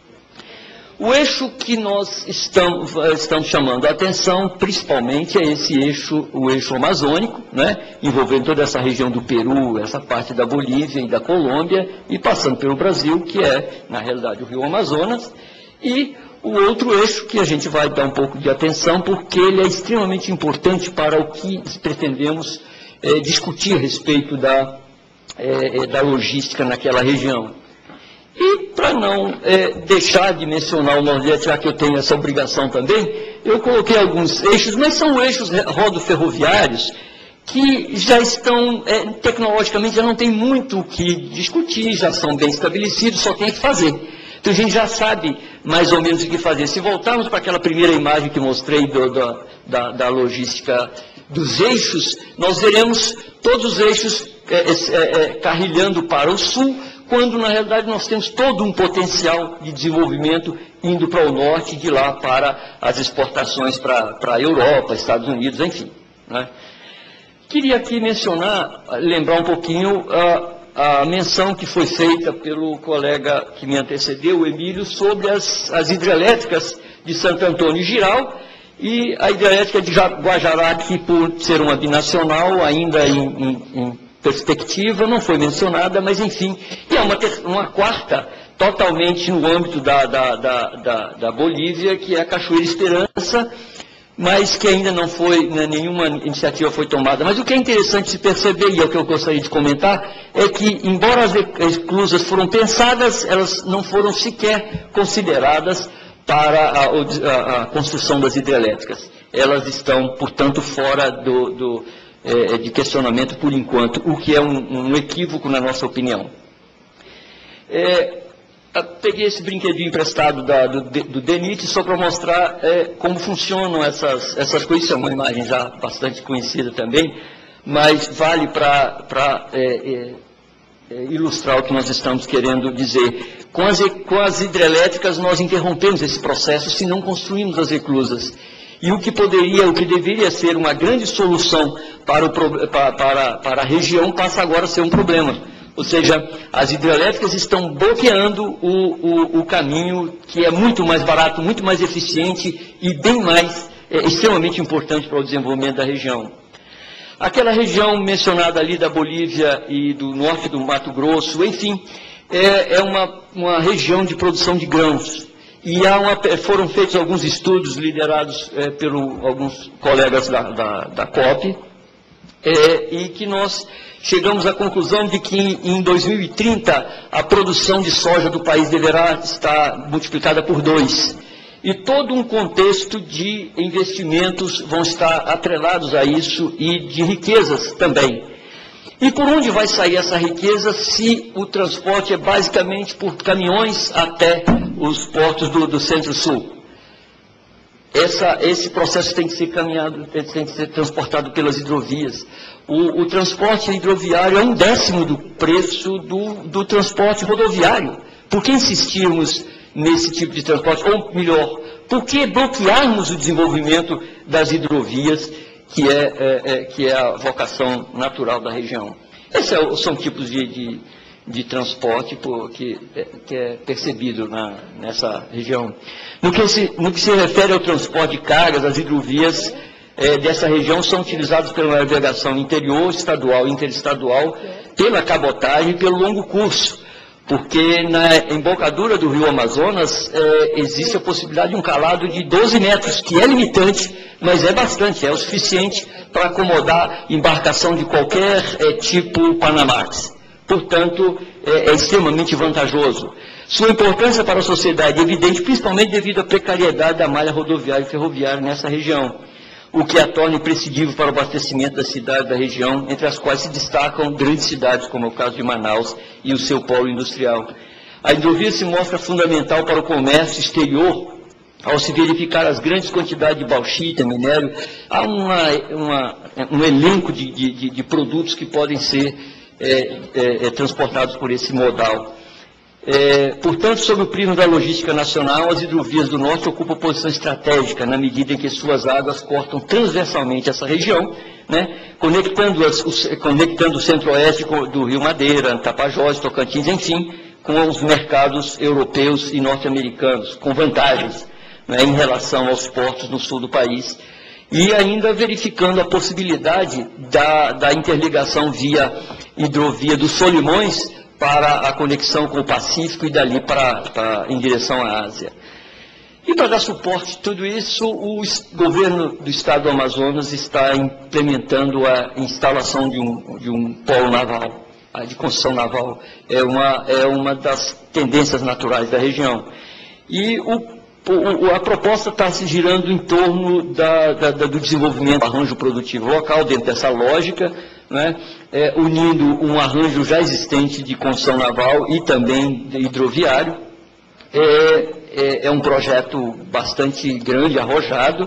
D: O eixo que nós estamos, estamos chamando a atenção, principalmente, é esse eixo, o eixo amazônico, né, envolvendo toda essa região do Peru, essa parte da Bolívia e da Colômbia, e passando pelo Brasil, que é, na realidade, o Rio Amazonas, e o outro eixo que a gente vai dar um pouco de atenção, porque ele é extremamente importante para o que pretendemos é, discutir a respeito da, é, da logística naquela região. E para não é, deixar de mencionar o Nordeste, já que eu tenho essa obrigação também, eu coloquei alguns eixos, mas são eixos rodoferroviários que já estão, é, tecnologicamente, já não tem muito o que discutir, já são bem estabelecidos, só tem que fazer. Então a gente já sabe mais ou menos o que fazer. Se voltarmos para aquela primeira imagem que mostrei do, do, da, da logística dos eixos, nós veremos todos os eixos é, é, é, carrilhando para o sul, quando na realidade nós temos todo um potencial de desenvolvimento indo para o norte, de lá para as exportações para a Europa, Estados Unidos, enfim. Né? Queria aqui mencionar, lembrar um pouquinho a, a menção que foi feita pelo colega que me antecedeu, o Emílio, sobre as, as hidrelétricas de Santo Antônio e Giral, e a hidrelétrica de Guajará, que por ser uma binacional, ainda em, em, em perspectiva, não foi mencionada, mas enfim, e é uma, uma quarta, totalmente no âmbito da, da, da, da, da Bolívia, que é a Cachoeira Esperança, mas que ainda não foi, né, nenhuma iniciativa foi tomada. Mas o que é interessante se perceber, e é o que eu gostaria de comentar, é que, embora as esclusas foram pensadas, elas não foram sequer consideradas para a, a, a construção das hidrelétricas. Elas estão, portanto, fora do, do, é, de questionamento por enquanto, o que é um, um equívoco na nossa opinião. É, peguei esse brinquedinho emprestado da, do, do DENIT só para mostrar é, como funcionam essas, essas coisas. É uma imagem já bastante conhecida também, mas vale para é, é, ilustrar o que nós estamos querendo dizer. Com as, com as hidrelétricas nós interrompemos esse processo se não construímos as eclusas. E o que poderia, o que deveria ser uma grande solução para, o, para, para, para a região passa agora a ser um problema. Ou seja, as hidrelétricas estão bloqueando o, o, o caminho que é muito mais barato, muito mais eficiente e bem mais, é, extremamente importante para o desenvolvimento da região. Aquela região mencionada ali da Bolívia e do norte do Mato Grosso, enfim, é, é uma, uma região de produção de grãos. E há uma, foram feitos alguns estudos liderados é, por alguns colegas da, da, da COP, é, e que nós chegamos à conclusão de que em dois mil e trinta a produção de soja do país deverá estar multiplicada por dois. E todo um contexto de investimentos vão estar atrelados a isso e de riquezas também. E por onde vai sair essa riqueza se o transporte é basicamente por caminhões até os portos do, do Centro-Sul? Essa, esse processo tem que ser caminhado, tem que ser transportado pelas hidrovias. O, o transporte hidroviário é um décimo do preço do, do transporte rodoviário. Por que insistirmos nesse tipo de transporte? Ou melhor, por que bloquearmos o desenvolvimento das hidrovias, que é, é, é, que é a vocação natural da região? Esses é, são tipos de, de, de transporte por, que, que é percebido na, nessa região. No que, se, no que se refere ao transporte de cargas, as hidrovias é, dessa região são utilizadas pela navegação interior, estadual e interestadual, pela cabotagem e pelo longo curso, porque na embocadura do rio Amazonas é, existe a possibilidade de um calado de doze metros, que é limitante, mas é bastante, é o suficiente para acomodar embarcação de qualquer é, tipo Panamax. Portanto, é, é extremamente vantajoso. Sua importância para a sociedade é evidente, principalmente devido à precariedade da malha rodoviária e ferroviária nessa região, o que a torna imprescindível para o abastecimento das cidades da região, entre as quais se destacam grandes cidades, como é o caso de Manaus e o seu polo industrial. A hidrovia se mostra fundamental para o comércio exterior, ao se verificar as grandes quantidades de bauxita, minério. Há uma, uma, um elenco de, de, de produtos que podem ser é, é, transportados por esse modal. É, portanto, sob o prisma da logística nacional, as hidrovias do norte ocupam posição estratégica, na medida em que suas águas cortam transversalmente essa região, né, conectando, as, os, conectando o centro-oeste do Rio Madeira, Tapajós, Tocantins, enfim, com os mercados europeus e norte-americanos, com vantagens, né, em relação aos portos no sul do país, e ainda verificando a possibilidade da, da interligação via hidrovia dos Solimões, para a conexão com o Pacífico e dali para, para, em direção à Ásia. E para dar suporte a tudo isso, o governo do estado do Amazonas está implementando a instalação de um, de um polo naval, de construção naval. É uma, é uma das tendências naturais da região. E o, o, a proposta está se girando em torno da, da, do desenvolvimento do arranjo produtivo local, dentro dessa lógica, né, é, unindo um arranjo já existente de construção naval e também hidroviário. É, é, é um projeto bastante grande, arrojado,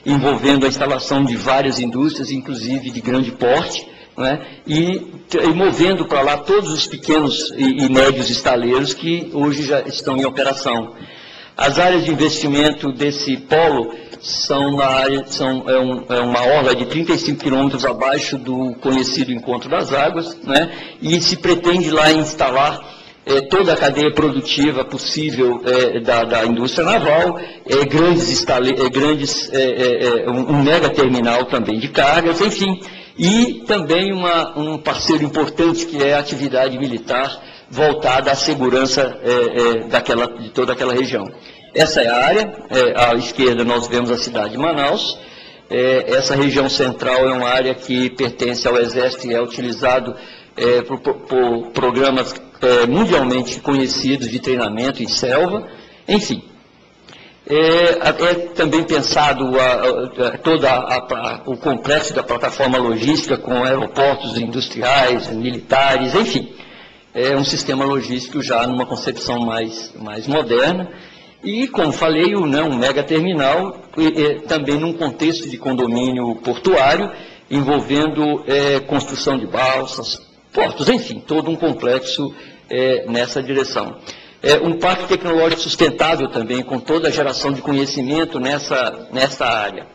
D: envolvendo a instalação de várias indústrias, inclusive de grande porte, né, e, e movendo para lá todos os pequenos e, e médios estaleiros que hoje já estão em operação. As áreas de investimento desse polo são, na área, são é, um, é uma orla de trinta e cinco quilômetros abaixo do conhecido Encontro das Águas, né, e se pretende lá instalar é, toda a cadeia produtiva possível é, da, da indústria naval, é, grandes, estale, é, grandes é, é, um, um mega terminal também de cargas, enfim, e também uma, um parceiro importante que é a atividade militar voltada à segurança é, é, daquela, de toda aquela região. Essa é a área, é, à esquerda nós vemos a cidade de Manaus, é, essa região central é uma área que pertence ao Exército e é utilizado é, por, por programas é, mundialmente conhecidos de treinamento em selva, enfim. É, é também pensado a, a, todo a, a, o complexo da plataforma logística com aeroportos industriais, militares, enfim. É um sistema logístico já numa concepção mais, mais moderna. E, como falei, o, né, um mega terminal, e, e, também num contexto de condomínio portuário, envolvendo é, construção de balsas, portos, enfim, todo um complexo é, nessa direção. É, um parque tecnológico sustentável também, com toda a geração de conhecimento nessa, nessa área.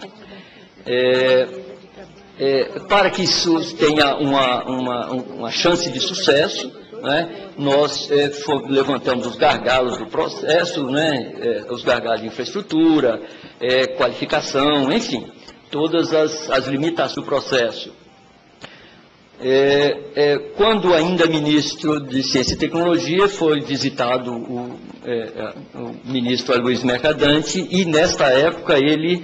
D: É, é, para que isso tenha uma, uma, uma chance de sucesso, né, nós é, for, levantamos os gargalos do processo, né, é, os gargalos de infraestrutura, é, qualificação, enfim, todas as, as limitações do processo. É, é, quando ainda ministro de Ciência e Tecnologia, foi visitado o, é, o ministro Aloysio Mercadante, e nesta época ele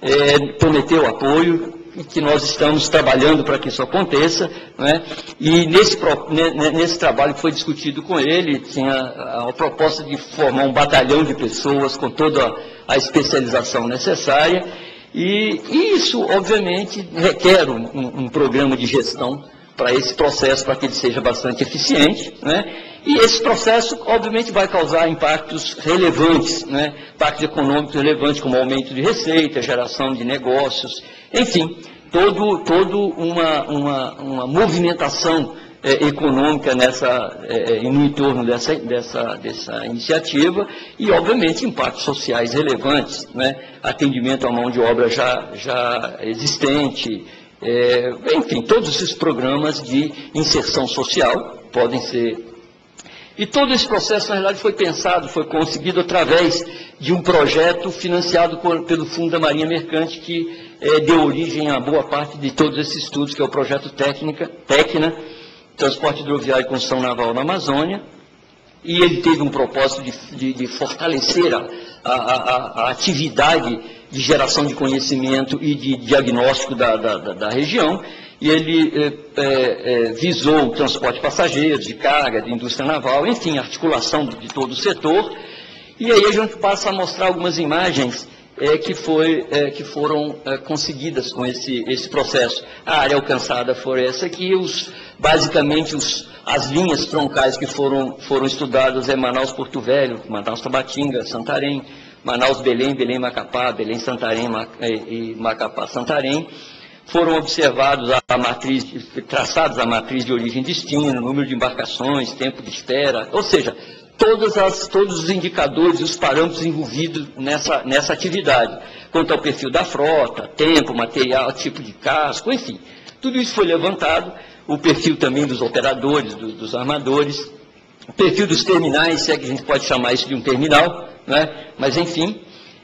D: é, prometeu apoio, e que nós estamos trabalhando para que isso aconteça, né? E nesse, nesse trabalho que foi discutido com ele, tinha a, a proposta de formar um batalhão de pessoas com toda a especialização necessária, e, e isso, obviamente, requer um, um programa de gestão para esse processo, para que ele seja bastante eficiente, né? E esse processo, obviamente, vai causar impactos relevantes, né? Impactos econômicos relevantes, como aumento de receita, geração de negócios, enfim, todo, todo uma, uma, uma movimentação é, econômica nessa, é, no entorno dessa, dessa, dessa iniciativa e, obviamente, impactos sociais relevantes, né? Atendimento à mão de obra já, já existente, é, enfim, todos esses programas de inserção social podem ser. E todo esse processo, na realidade, foi pensado, foi conseguido através de um projeto financiado por, pelo Fundo da Marinha Mercante, que é, deu origem a boa parte de todos esses estudos, que é o projeto Técnica, Tecna, Transporte Hidroviário e Construção Naval na Amazônia, e ele teve um propósito de, de, de fortalecer a, a, a, a atividade de geração de conhecimento e de diagnóstico da, da, da, da região, e ele é, é, visou o transporte de passageiros, de carga, de indústria naval, enfim, articulação de, de todo o setor. E aí a gente passa a mostrar algumas imagens é, que, foi, é, que foram é, conseguidas com esse, esse processo. A área alcançada foi essa aqui, os, basicamente os, as linhas troncais que foram, foram estudadas é Manaus-Porto Velho, Manaus-Tabatinga, Santarém, Manaus-Belém, Belém-Macapá, Belém-Santarém e Macapá-Santarém. Foram observados a matriz, traçados a matriz de origem e destino, número de embarcações, tempo de espera, ou seja, todas as, todos os indicadores e os parâmetros envolvidos nessa, nessa atividade, quanto ao perfil da frota, tempo, material, tipo de casco, enfim, tudo isso foi levantado, o perfil também dos operadores, do, dos armadores, o perfil dos terminais, se é que a gente pode chamar isso de um terminal, né? Mas enfim.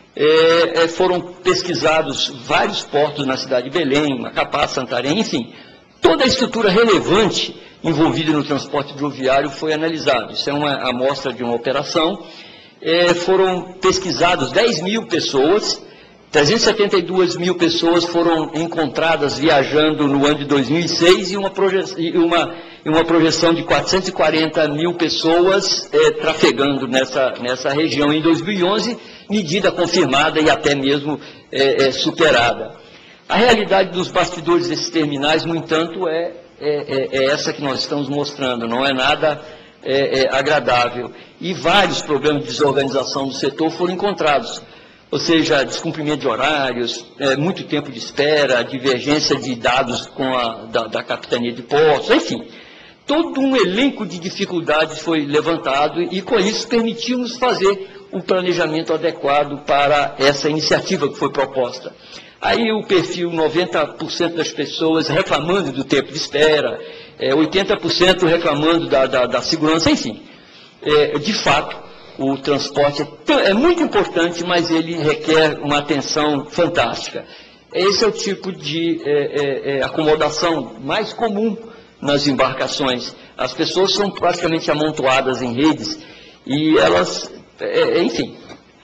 D: É, foram pesquisados vários portos na cidade de Belém, Macapá, Santarém, enfim, toda a estrutura relevante envolvida no transporte hidroviário foi analisado. Isso é uma amostra de uma operação. É, foram pesquisados dez mil pessoas, trezentas e setenta e duas mil pessoas foram encontradas viajando no ano de dois mil e seis e uma, proje e uma, e uma projeção de quatrocentas e quarenta mil pessoas é, trafegando nessa, nessa região em dois mil e onze, medida confirmada e até mesmo é, é, superada. A realidade dos bastidores desses terminais, no entanto, é, é, é essa que nós estamos mostrando, não é nada é, é, agradável. E vários problemas de desorganização do setor foram encontrados. ou seja, descumprimento de horários, é, muito tempo de espera, divergência de dados com a, da, da Capitania de Portos, enfim. Todo um elenco de dificuldades foi levantado e, com isso, permitimos fazer o planejamento adequado para essa iniciativa que foi proposta. Aí o perfil, noventa por cento das pessoas reclamando do tempo de espera, é, oitenta por cento reclamando da, da, da segurança, enfim. É, de fato, o transporte é, é muito importante, mas ele requer uma atenção fantástica. Esse é o tipo de é, é, é, acomodação mais comum nas embarcações. As pessoas são praticamente amontoadas em redes e elas, é, enfim.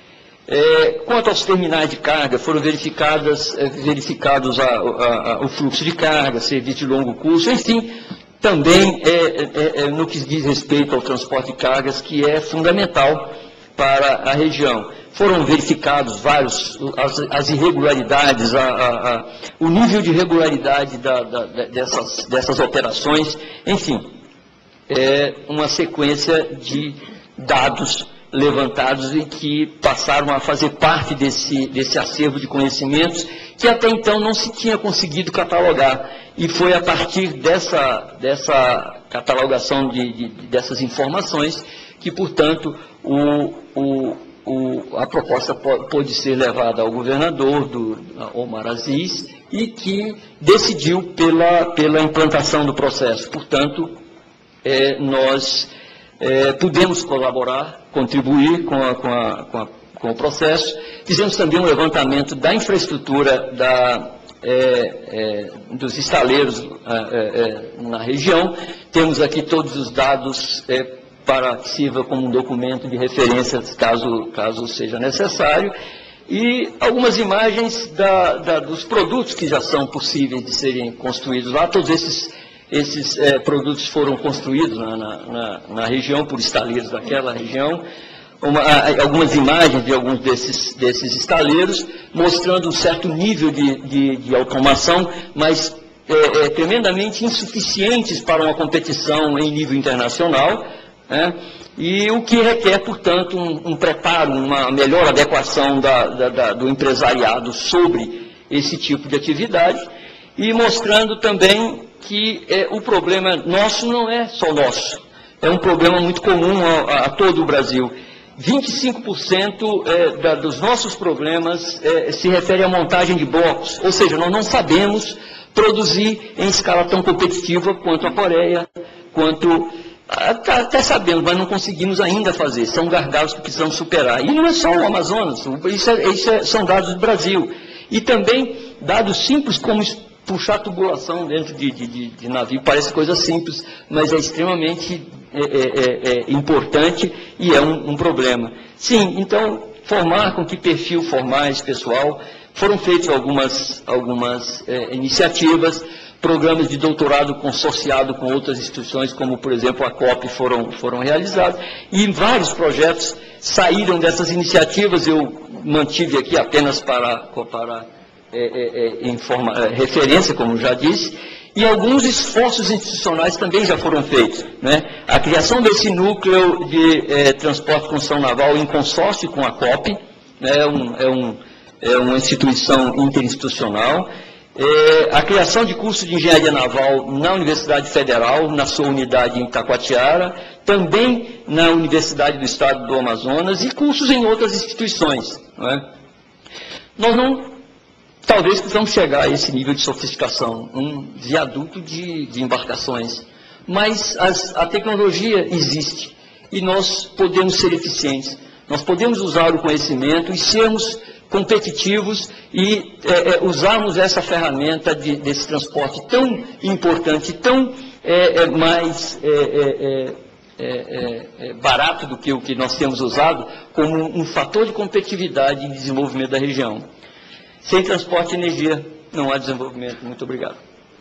D: É, quanto aos terminais de carga, foram verificadas, é, verificados a, a, a, o fluxo de carga, serviço de longo curso, enfim, também é, é, é, no que diz respeito ao transporte de cargas, que é fundamental para a região. Foram verificados vários, as, as irregularidades, a, a, a, o nível de regularidade da, da, dessas, dessas operações, enfim, é uma sequência de dados levantados e que passaram a fazer parte desse, desse acervo de conhecimentos que até então não se tinha conseguido catalogar. E foi a partir dessa, dessa catalogação de, de, dessas informações que, portanto, o, o, o, a proposta pôde ser levada ao governador, do Omar Aziz, e que decidiu pela, pela implantação do processo. Portanto, é, nós é, pudemos colaborar, contribuir com, a, com, a, com, a, com o processo. Fizemos também um levantamento da infraestrutura da, é, é, dos estaleiros é, é, na região. Temos aqui todos os dados é, para que sirva como um documento de referência, caso, caso seja necessário. E algumas imagens da, da, dos produtos que já são possíveis de serem construídos lá. Todos esses, esses é, produtos foram construídos na, na, na região, por estaleiros daquela região. Uma, algumas imagens de alguns desses, desses estaleiros, mostrando um certo nível de, de, de automação, mas é, é, tremendamente insuficientes para uma competição em nível internacional, né? E o que requer, portanto, um, um preparo, uma melhor adequação da, da, da, do empresariado sobre esse tipo de atividade, e mostrando também que é, o problema nosso não é só nosso, é um problema muito comum a, a todo o Brasil. vinte e cinco por cento é, da, dos nossos problemas é, se refere à montagem de blocos, ou seja, nós não sabemos produzir em escala tão competitiva quanto a Coreia, quanto... Até, até sabemos, mas não conseguimos ainda fazer. São gargalos que precisamos superar. E não é só o Amazonas, isso, é, isso é, são dados do Brasil. E também dados simples como puxar tubulação dentro de, de, de, de navio. Parece coisa simples, mas é extremamente é, é, é, importante e é um, um problema. Sim, então, formar com que perfil formar esse pessoal. Foram feitas algumas, algumas é, iniciativas. Programas de doutorado consorciado com outras instituições, como, por exemplo, a COP, foram, foram realizados. E vários projetos saíram dessas iniciativas. Eu mantive aqui apenas para, para é, é, informa, é, referência, como já disse. E alguns esforços institucionais também já foram feitos, né? A criação desse núcleo de é, transporte e construção naval em consórcio com a COP, né? é, um, é, um, é uma instituição interinstitucional. É, a criação de curso de engenharia naval na Universidade Federal, na sua unidade em Itacoatiara, também na Universidade do Estado do Amazonas e cursos em outras instituições. Não é? Nós não, talvez precisamos chegar a esse nível de sofisticação, um viaduto de, de embarcações, mas as, a tecnologia existe e nós podemos ser eficientes, nós podemos usar o conhecimento e sermos competitivos e é, é, usarmos essa ferramenta de, desse transporte tão importante, tão é, é, mais é, é, é, é, barato do que o que nós temos usado, como um fator de competitividade e desenvolvimento da região. Sem transporte e energia não há desenvolvimento. Muito obrigado.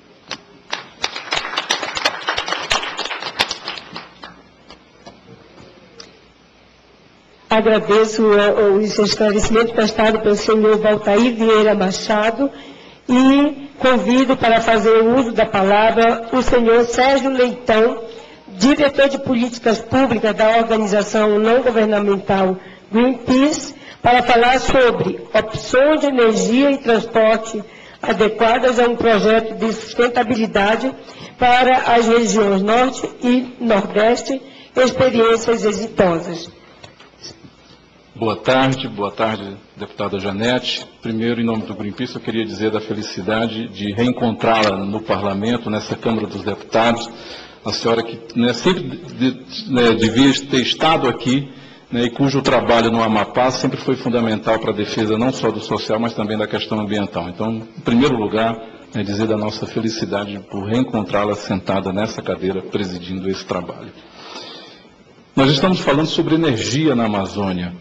A: Agradeço o, o esclarecimento prestado pelo senhor Valtair Vieira Machado e convido para fazer o uso da palavra o senhor Sérgio Leitão, diretor de Políticas Públicas da organização não governamental Greenpeace, para falar sobre opções de energia e transporte adequadas a um projeto de sustentabilidade para as regiões Norte e Nordeste, experiências exitosas.
E: Boa tarde, boa tarde, deputada Janete. Primeiro, em nome do Greenpeace, eu queria dizer da felicidade de reencontrá-la no Parlamento, nessa Câmara dos Deputados. A senhora que né, sempre de, de, né, devia ter estado aqui, né, e cujo trabalho no Amapá sempre foi fundamental para a defesa não só do social, mas também da questão ambiental. Então, em primeiro lugar, né, dizer da nossa felicidade por reencontrá-la sentada nessa cadeira, presidindo esse trabalho. Nós estamos falando sobre energia na Amazônia.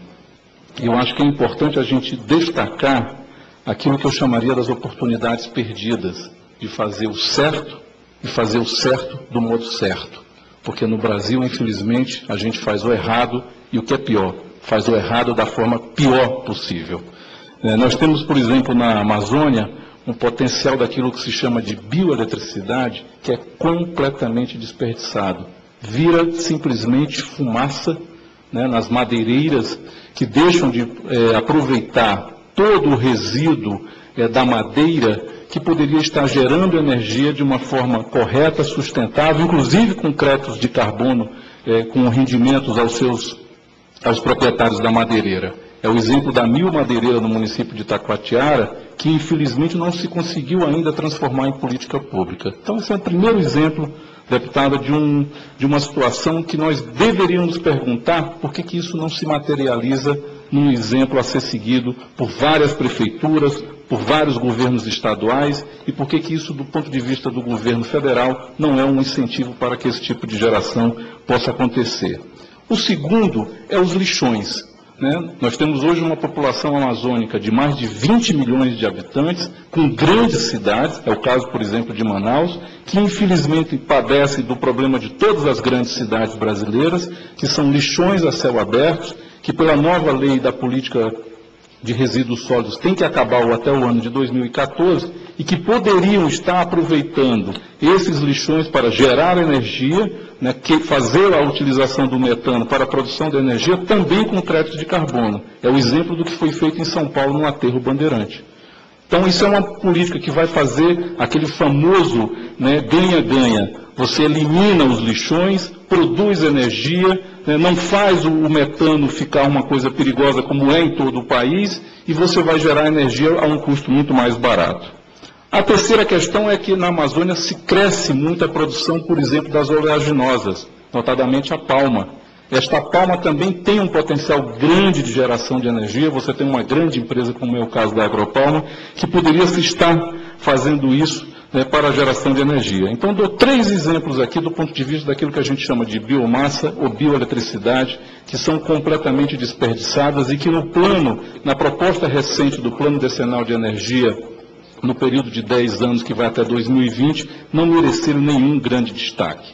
E: E eu acho que é importante a gente destacar aquilo que eu chamaria das oportunidades perdidas, de fazer o certo e fazer o certo do modo certo. Porque no Brasil, infelizmente, a gente faz o errado e o que é pior, faz o errado da forma pior possível. É, nós temos, por exemplo, na Amazônia, um potencial daquilo que se chama de bioeletricidade, que é completamente desperdiçado. Vira simplesmente fumaça, né, nas madeireiras, que deixam de é, aproveitar todo o resíduo é, da madeira, que poderia estar gerando energia de uma forma correta, sustentável, inclusive com créditos de carbono, é, com rendimentos aos seus aos proprietários da madeireira. É o exemplo da Mil Madeireira no município de Itacoatiara, que infelizmente não se conseguiu ainda transformar em política pública. Então esse é o primeiro exemplo, deputada, de, um, de uma situação que nós deveríamos perguntar por que, que isso não se materializa num exemplo a ser seguido por várias prefeituras, por vários governos estaduais, e por que, que isso, do ponto de vista do governo federal, não é um incentivo para que esse tipo de geração possa acontecer. O segundo é os lixões. Né? Nós temos hoje uma população amazônica de mais de vinte milhões de habitantes, com grandes cidades, é o caso, por exemplo, de Manaus, que infelizmente padece do problema de todas as grandes cidades brasileiras, que são lixões a céu aberto, que pela nova lei da política de resíduos sólidos tem que acabar até o ano de dois mil e quatorze, e que poderiam estar aproveitando esses lixões para gerar energia, né, que fazer a utilização do metano para a produção de energia também com crédito de carbono. É o exemplo do que foi feito em São Paulo no Aterro Bandeirante. Então isso é uma política que vai fazer aquele famoso né, ganha-ganha. Você elimina os lixões, produz energia, né, não faz o, o metano ficar uma coisa perigosa como é em todo o país, e você vai gerar energia a um custo muito mais barato. A terceira questão é que na Amazônia se cresce muito a produção, por exemplo, das oleaginosas, notadamente a palma. Esta palma também tem um potencial grande de geração de energia. Você tem uma grande empresa, como é o caso da Agropalma, que poderia se estar fazendo isso né, para a geração de energia. Então, dou três exemplos aqui do ponto de vista daquilo que a gente chama de biomassa ou bioeletricidade, que são completamente desperdiçadas e que no plano, na proposta recente do Plano Decenal de Energia, no período de dez anos, que vai até dois mil e vinte, não mereceram nenhum grande destaque.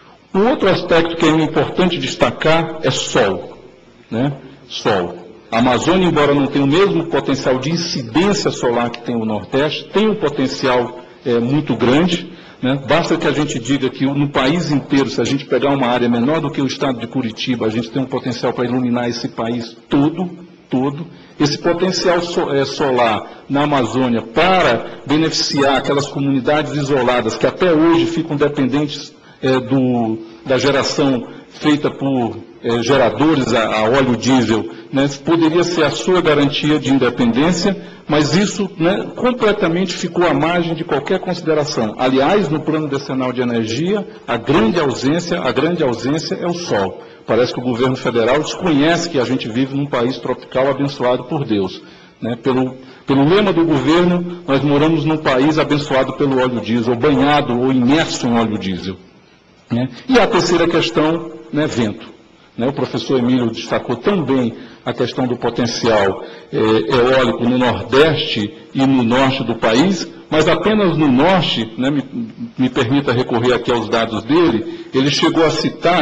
E: Um outro aspecto que é importante destacar é sol. Né? Sol. A Amazônia, embora não tenha o mesmo potencial de incidência solar que tem o Nordeste, tem um potencial é, muito grande. Né? Basta que a gente diga que no país inteiro, se a gente pegar uma área menor do que o estado de Curitiba, a gente tem um potencial para iluminar esse país todo, todo. Esse potencial so, é, solar na Amazônia para beneficiar aquelas comunidades isoladas que até hoje ficam dependentes é, do, da geração feita por é, geradores a, a óleo diesel, né, poderia ser a sua garantia de independência, mas isso né, completamente ficou à margem de qualquer consideração. Aliás, no Plano Decenal de Energia, a grande ausência, a grande ausência é o sol. Parece que o governo federal desconhece que a gente vive num país tropical abençoado por Deus. Né? Pelo, pelo lema do governo, nós moramos num país abençoado pelo óleo diesel, banhado ou imerso em óleo diesel. Né? E a terceira questão, né, vento. Né? O professor Emílio destacou também a questão do potencial é, eólico no Nordeste e no Norte do país, mas apenas no Norte, né, me, me permita recorrer aqui aos dados dele, ele chegou a citar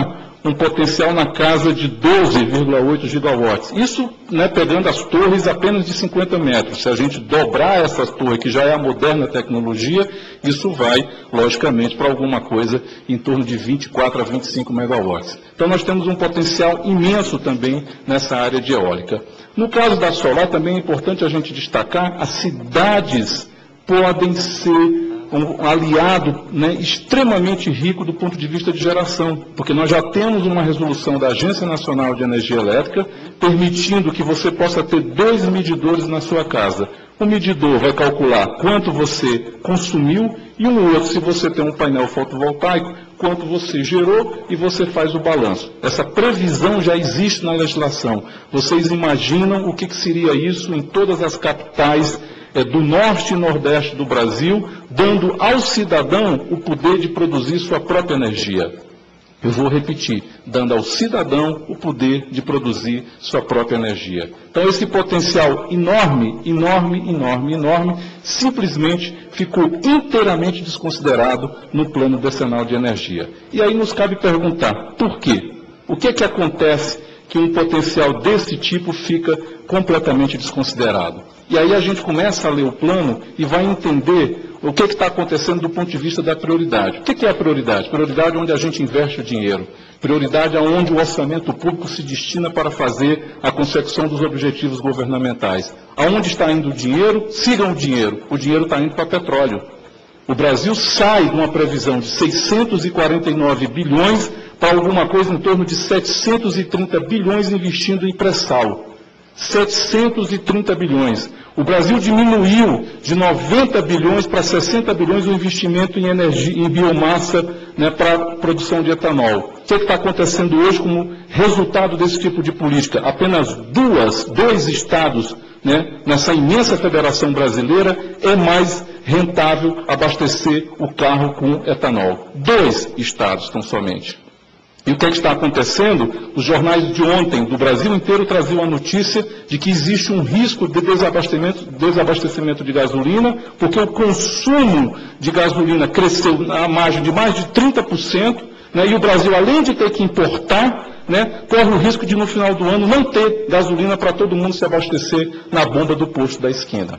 E: um potencial na casa de doze vírgula oito gigawatts. Isso, né, pegando as torres apenas de cinquenta metros. Se a gente dobrar essa torre, que já é a moderna tecnologia, isso vai, logicamente, para alguma coisa em torno de vinte e quatro a vinte e cinco megawatts. Então, nós temos um potencial imenso também nessa área de eólica. No caso da solar, também é importante a gente destacar, as cidades podem ser um aliado, né, extremamente rico do ponto de vista de geração, porque nós já temos uma resolução da Agência Nacional de Energia Elétrica permitindo que você possa ter dois medidores na sua casa. Um medidor vai calcular quanto você consumiu e um outro, se você tem um painel fotovoltaico, quanto você gerou e você faz o balanço. Essa previsão já existe na legislação. Vocês imaginam o que que seria isso em todas as capitais É, do norte e nordeste do Brasil, dando ao cidadão o poder de produzir sua própria energia. Eu vou repetir, dando ao cidadão o poder de produzir sua própria energia. Então esse potencial enorme, enorme, enorme, enorme, simplesmente ficou inteiramente desconsiderado no plano decenal de energia. E aí nos cabe perguntar, por quê? O que é que acontece que um potencial desse tipo fica completamente desconsiderado? E aí a gente começa a ler o plano e vai entender o que está acontecendo do ponto de vista da prioridade. O que, que é a prioridade? Prioridade é onde a gente investe o dinheiro. Prioridade é onde o orçamento público se destina para fazer a consecução dos objetivos governamentais. Aonde está indo o dinheiro? Sigam o dinheiro. O dinheiro está indo para petróleo. O Brasil sai de uma previsão de seiscentos e quarenta e nove bilhões para alguma coisa em torno de setecentos e trinta bilhões investindo em pré-sal. setecentos e trinta bilhões. O Brasil diminuiu de noventa bilhões para sessenta bilhões o investimento em energia, em biomassa, né, para a produção de etanol. O que está acontecendo hoje como resultado desse tipo de política? Apenas duas, dois estados, né, nessa imensa federação brasileira, é mais rentável abastecer o carro com etanol. Dois estados tão somente. E o que, é que está acontecendo? Os jornais de ontem, do Brasil inteiro, traziam a notícia de que existe um risco de desabastecimento, desabastecimento de gasolina, porque o consumo de gasolina cresceu na margem de mais de trinta por cento, né, e o Brasil, além de ter que importar, né, corre o risco de, no final do ano, não ter gasolina para todo mundo se abastecer na bomba do posto da esquina.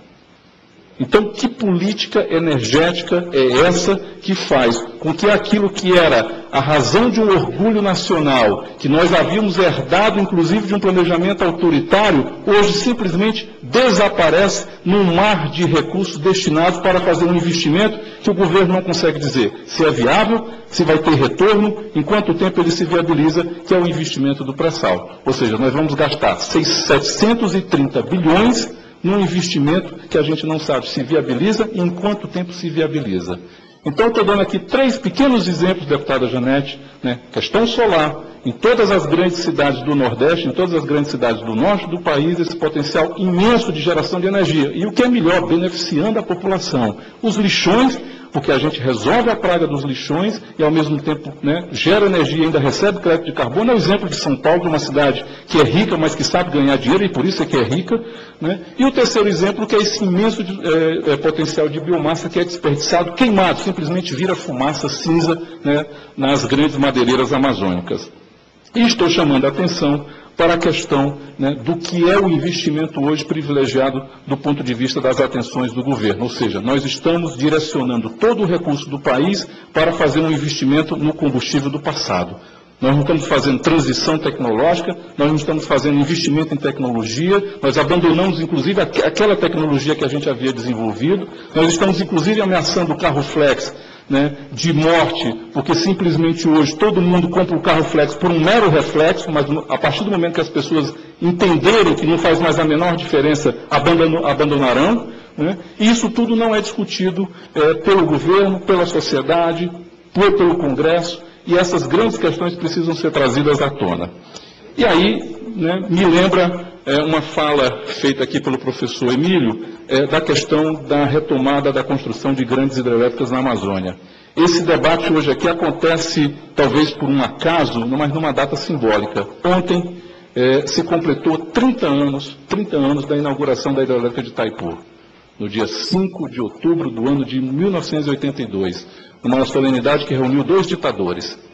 E: Então, que política energética é essa que faz com que aquilo que era a razão de um orgulho nacional, que nós havíamos herdado, inclusive, de um planejamento autoritário, hoje simplesmente desaparece num mar de recursos destinados para fazer um investimento que o governo não consegue dizer se é viável, se vai ter retorno, em quanto tempo ele se viabiliza, que é o investimento do pré-sal. Ou seja, nós vamos gastar setecentos e trinta bilhões num investimento que a gente não sabe se viabiliza e em quanto tempo se viabiliza. Então, estou dando aqui três pequenos exemplos, deputada Janete, né? Questão solar, em todas as grandes cidades do Nordeste, em todas as grandes cidades do Norte do país, esse potencial imenso de geração de energia. E o que é melhor, beneficiando a população. Os lixões, porque a gente resolve a praga dos lixões e, ao mesmo tempo, né, gera energia e ainda recebe crédito de carbono. É o exemplo de São Paulo, de uma cidade que é rica, mas que sabe ganhar dinheiro, e por isso é que é rica. Né? E o terceiro exemplo, que é esse imenso de, é, é, potencial de biomassa que é desperdiçado, queimado, simplesmente vira fumaça, cinza, né, nas grandes madeireiras amazônicas. E estou chamando a atenção para a questão, né, do que é o investimento hoje privilegiado do ponto de vista das atenções do governo. Ou seja, nós estamos direcionando todo o recurso do país para fazer um investimento no combustível do passado. Nós não estamos fazendo transição tecnológica, nós não estamos fazendo investimento em tecnologia, nós abandonamos, inclusive, aquela tecnologia que a gente havia desenvolvido, nós estamos, inclusive, ameaçando o carro flex, né, de morte, porque simplesmente hoje todo mundo compra o carro flex por um mero reflexo, mas a partir do momento que as pessoas entenderem que não faz mais a menor diferença, abandonarão. Né, e isso tudo não é discutido é, pelo governo, pela sociedade, pelo Congresso, e essas grandes questões precisam ser trazidas à tona. E aí, né, me lembra é, uma fala feita aqui pelo professor Emílio, é, da questão da retomada da construção de grandes hidrelétricas na Amazônia. Esse debate hoje aqui acontece, talvez por um acaso, mas numa data simbólica. Ontem é, se completou trinta anos, trinta anos da inauguração da hidrelétrica de Itaipu, no dia cinco de outubro do ano de mil novecentos e oitenta e dois, numa solenidade que reuniu dois ditadores,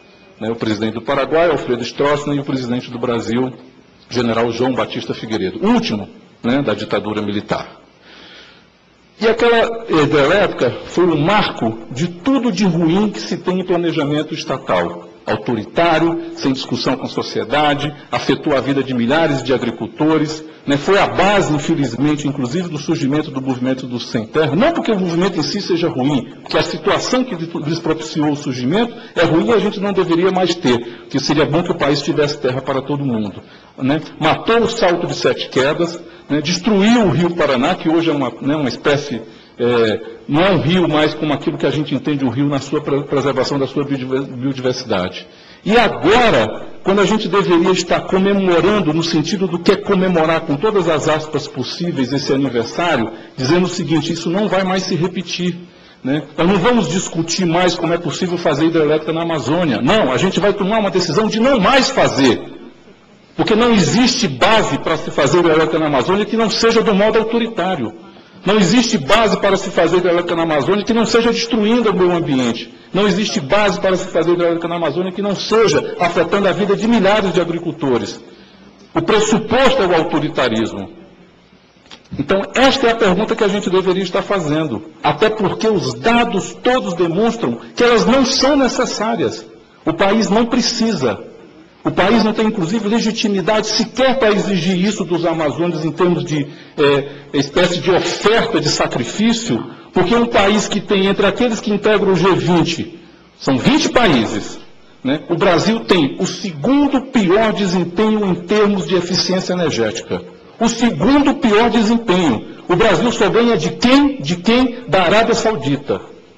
E: né, o presidente do Paraguai, Alfredo Stroessner, e o presidente do Brasil, general João Batista Figueiredo, o último, né, da ditadura militar. E aquela hidrelétrica foi um marco de tudo de ruim que se tem em planejamento estatal. Autoritário, sem discussão com a sociedade, afetou a vida de milhares de agricultores, né? Foi a base, infelizmente, inclusive do surgimento do movimento do Sem Terra, não porque o movimento em si seja ruim, porque a situação que lhes propiciou o surgimento é ruim e a gente não deveria mais ter, que seria bom que o país tivesse terra para todo mundo. Né? Matou o Salto de Sete Quedas, né? Destruiu o Rio Paraná, que hoje é uma, né, uma espécie... É, não é um rio mais como aquilo que a gente entende o rio na sua preservação da sua biodiversidade. E agora, quando a gente deveria estar comemorando, no sentido do que é comemorar com todas as aspas possíveis esse aniversário, dizendo o seguinte, isso não vai mais se repetir. Né? Nós não vamos discutir mais como é possível fazer hidrelétrica na Amazônia. Não, a gente vai tomar uma decisão de não mais fazer. Porque não existe base para se fazer hidrelétrica na Amazônia que não seja do modo autoritário. Não existe base para se fazer hidrelétrica na Amazônia que não seja destruindo o meio ambiente. Não existe base para se fazer hidrelétrica na Amazônia que não seja afetando a vida de milhares de agricultores. O pressuposto é o autoritarismo. Então, esta é a pergunta que a gente deveria estar fazendo. Até porque os dados todos demonstram que elas não são necessárias. O país não precisa. O país não tem, inclusive, legitimidade sequer para exigir isso dos amazônicos em termos de é, espécie de oferta de sacrifício, porque um país que tem, entre aqueles que integram o G vinte, são vinte países, né? O Brasil tem o segundo pior desempenho em termos de eficiência energética. O segundo pior desempenho. O Brasil só ganha de quem? De quem? Da Arábia Saudita.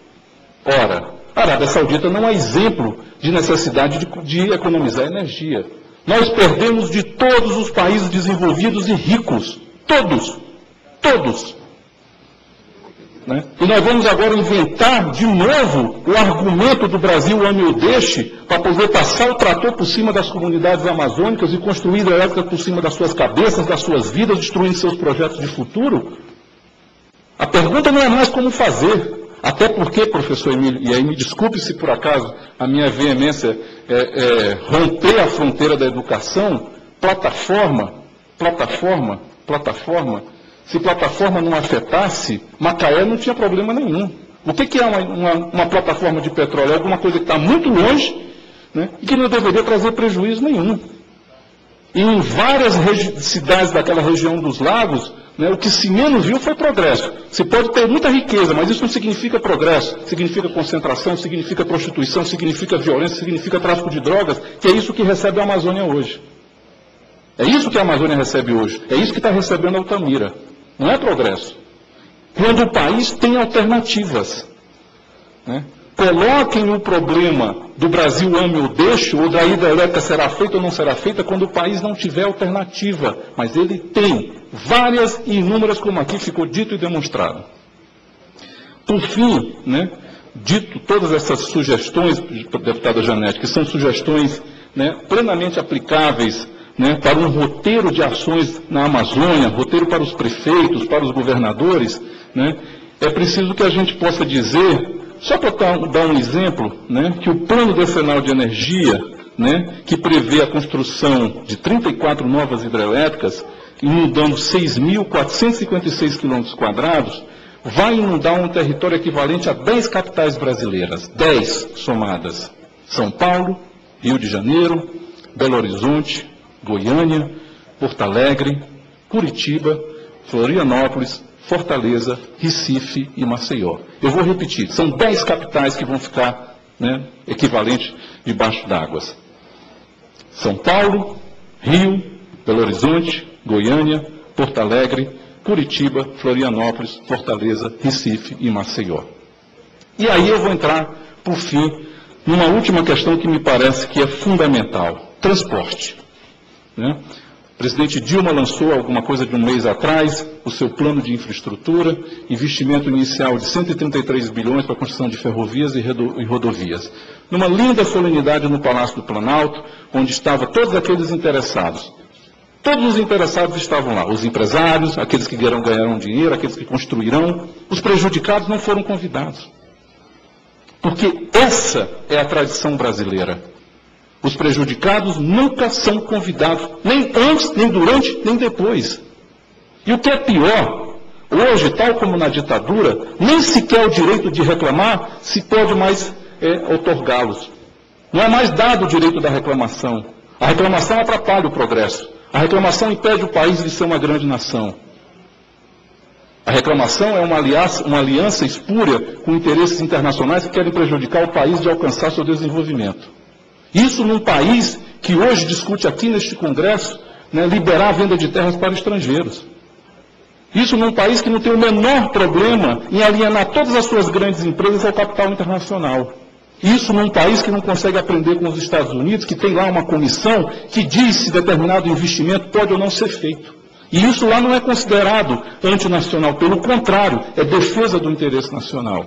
E: Ora, a Arábia Saudita não é exemplo de necessidade de, de economizar energia. Nós perdemos de todos os países desenvolvidos e ricos. Todos. Todos. Né? E nós vamos agora inventar de novo o argumento do Brasil ame ou deixe para poder passar o trator por cima das comunidades amazônicas e construir hidrelétrica por cima das suas cabeças, das suas vidas, destruindo seus projetos de futuro? A pergunta não é mais como fazer. Até porque, professor Emílio, e aí me desculpe se por acaso a minha veemência é, é romper a fronteira da educação, plataforma, plataforma, plataforma, se plataforma não afetasse, Macaé não tinha problema nenhum. O que, que é uma, uma, uma plataforma de petróleo? É alguma coisa que está muito longe, né, e que não deveria trazer prejuízo nenhum. E em várias cidades daquela região dos lagos, né, o que se menos viu foi progresso. Você pode ter muita riqueza, mas isso não significa progresso. Significa concentração, significa prostituição, significa violência, significa tráfico de drogas, que é isso que recebe a Amazônia hoje. É isso que a Amazônia recebe hoje. É isso que está recebendo a Altamira. Não é progresso. Quando o país tem alternativas. Né? Coloquem o problema do Brasil ame ou deixe, ou da hidrelétrica será feita ou não será feita, quando o país não tiver alternativa. Mas ele tem várias e inúmeras, como aqui ficou dito e demonstrado. Por fim, né, dito todas essas sugestões, deputada Janete, que são sugestões, né, plenamente aplicáveis, né, para um roteiro de ações na Amazônia, roteiro para os prefeitos, para os governadores, né, é preciso que a gente possa dizer, só para dar um exemplo, né, que o Plano Decenal de Energia, né, que prevê a construção de trinta e quatro novas hidrelétricas, inundando seis mil quatrocentos e cinquenta e seis quilômetros quadrados, vai inundar um território equivalente a dez capitais brasileiras, dez somadas. São Paulo, Rio de Janeiro, Belo Horizonte, Goiânia, Porto Alegre, Curitiba, Florianópolis, Fortaleza, Recife e Maceió. Eu vou repetir, são dez capitais que vão ficar, né, equivalentes debaixo d'água. São Paulo, Rio, Belo Horizonte, Goiânia, Porto Alegre, Curitiba, Florianópolis, Fortaleza, Recife e Maceió. E aí eu vou entrar, por fim, numa última questão que me parece que é fundamental, transporte. Né? O presidente Dilma lançou, alguma coisa de um mês atrás, o seu plano de infraestrutura, investimento inicial de cento e trinta e três bilhões para a construção de ferrovias e rodovias. Numa linda solenidade no Palácio do Planalto, onde estavam todos aqueles interessados. Todos os interessados estavam lá, os empresários, aqueles que ganharam, ganharam dinheiro, aqueles que construirão. Os prejudicados não foram convidados. Porque essa é a tradição brasileira. Os prejudicados nunca são convidados, nem antes, nem durante, nem depois. E o que é pior, hoje, tal como na ditadura, nem sequer o direito de reclamar se pode mais é, outorgá-los. Não é mais dado o direito da reclamação. A reclamação atrapalha o progresso. A reclamação impede o país de ser uma grande nação. A reclamação é uma aliança, uma aliança espúria com interesses internacionais que querem prejudicar o país de alcançar seu desenvolvimento. Isso num país que hoje discute aqui neste Congresso, né, liberar a venda de terras para estrangeiros. Isso num país que não tem o menor problema em alienar todas as suas grandes empresas ao capital internacional. Isso num país que não consegue aprender com os Estados Unidos, que tem lá uma comissão que diz se determinado investimento pode ou não ser feito. E isso lá não é considerado antinacional, pelo contrário, é defesa do interesse nacional.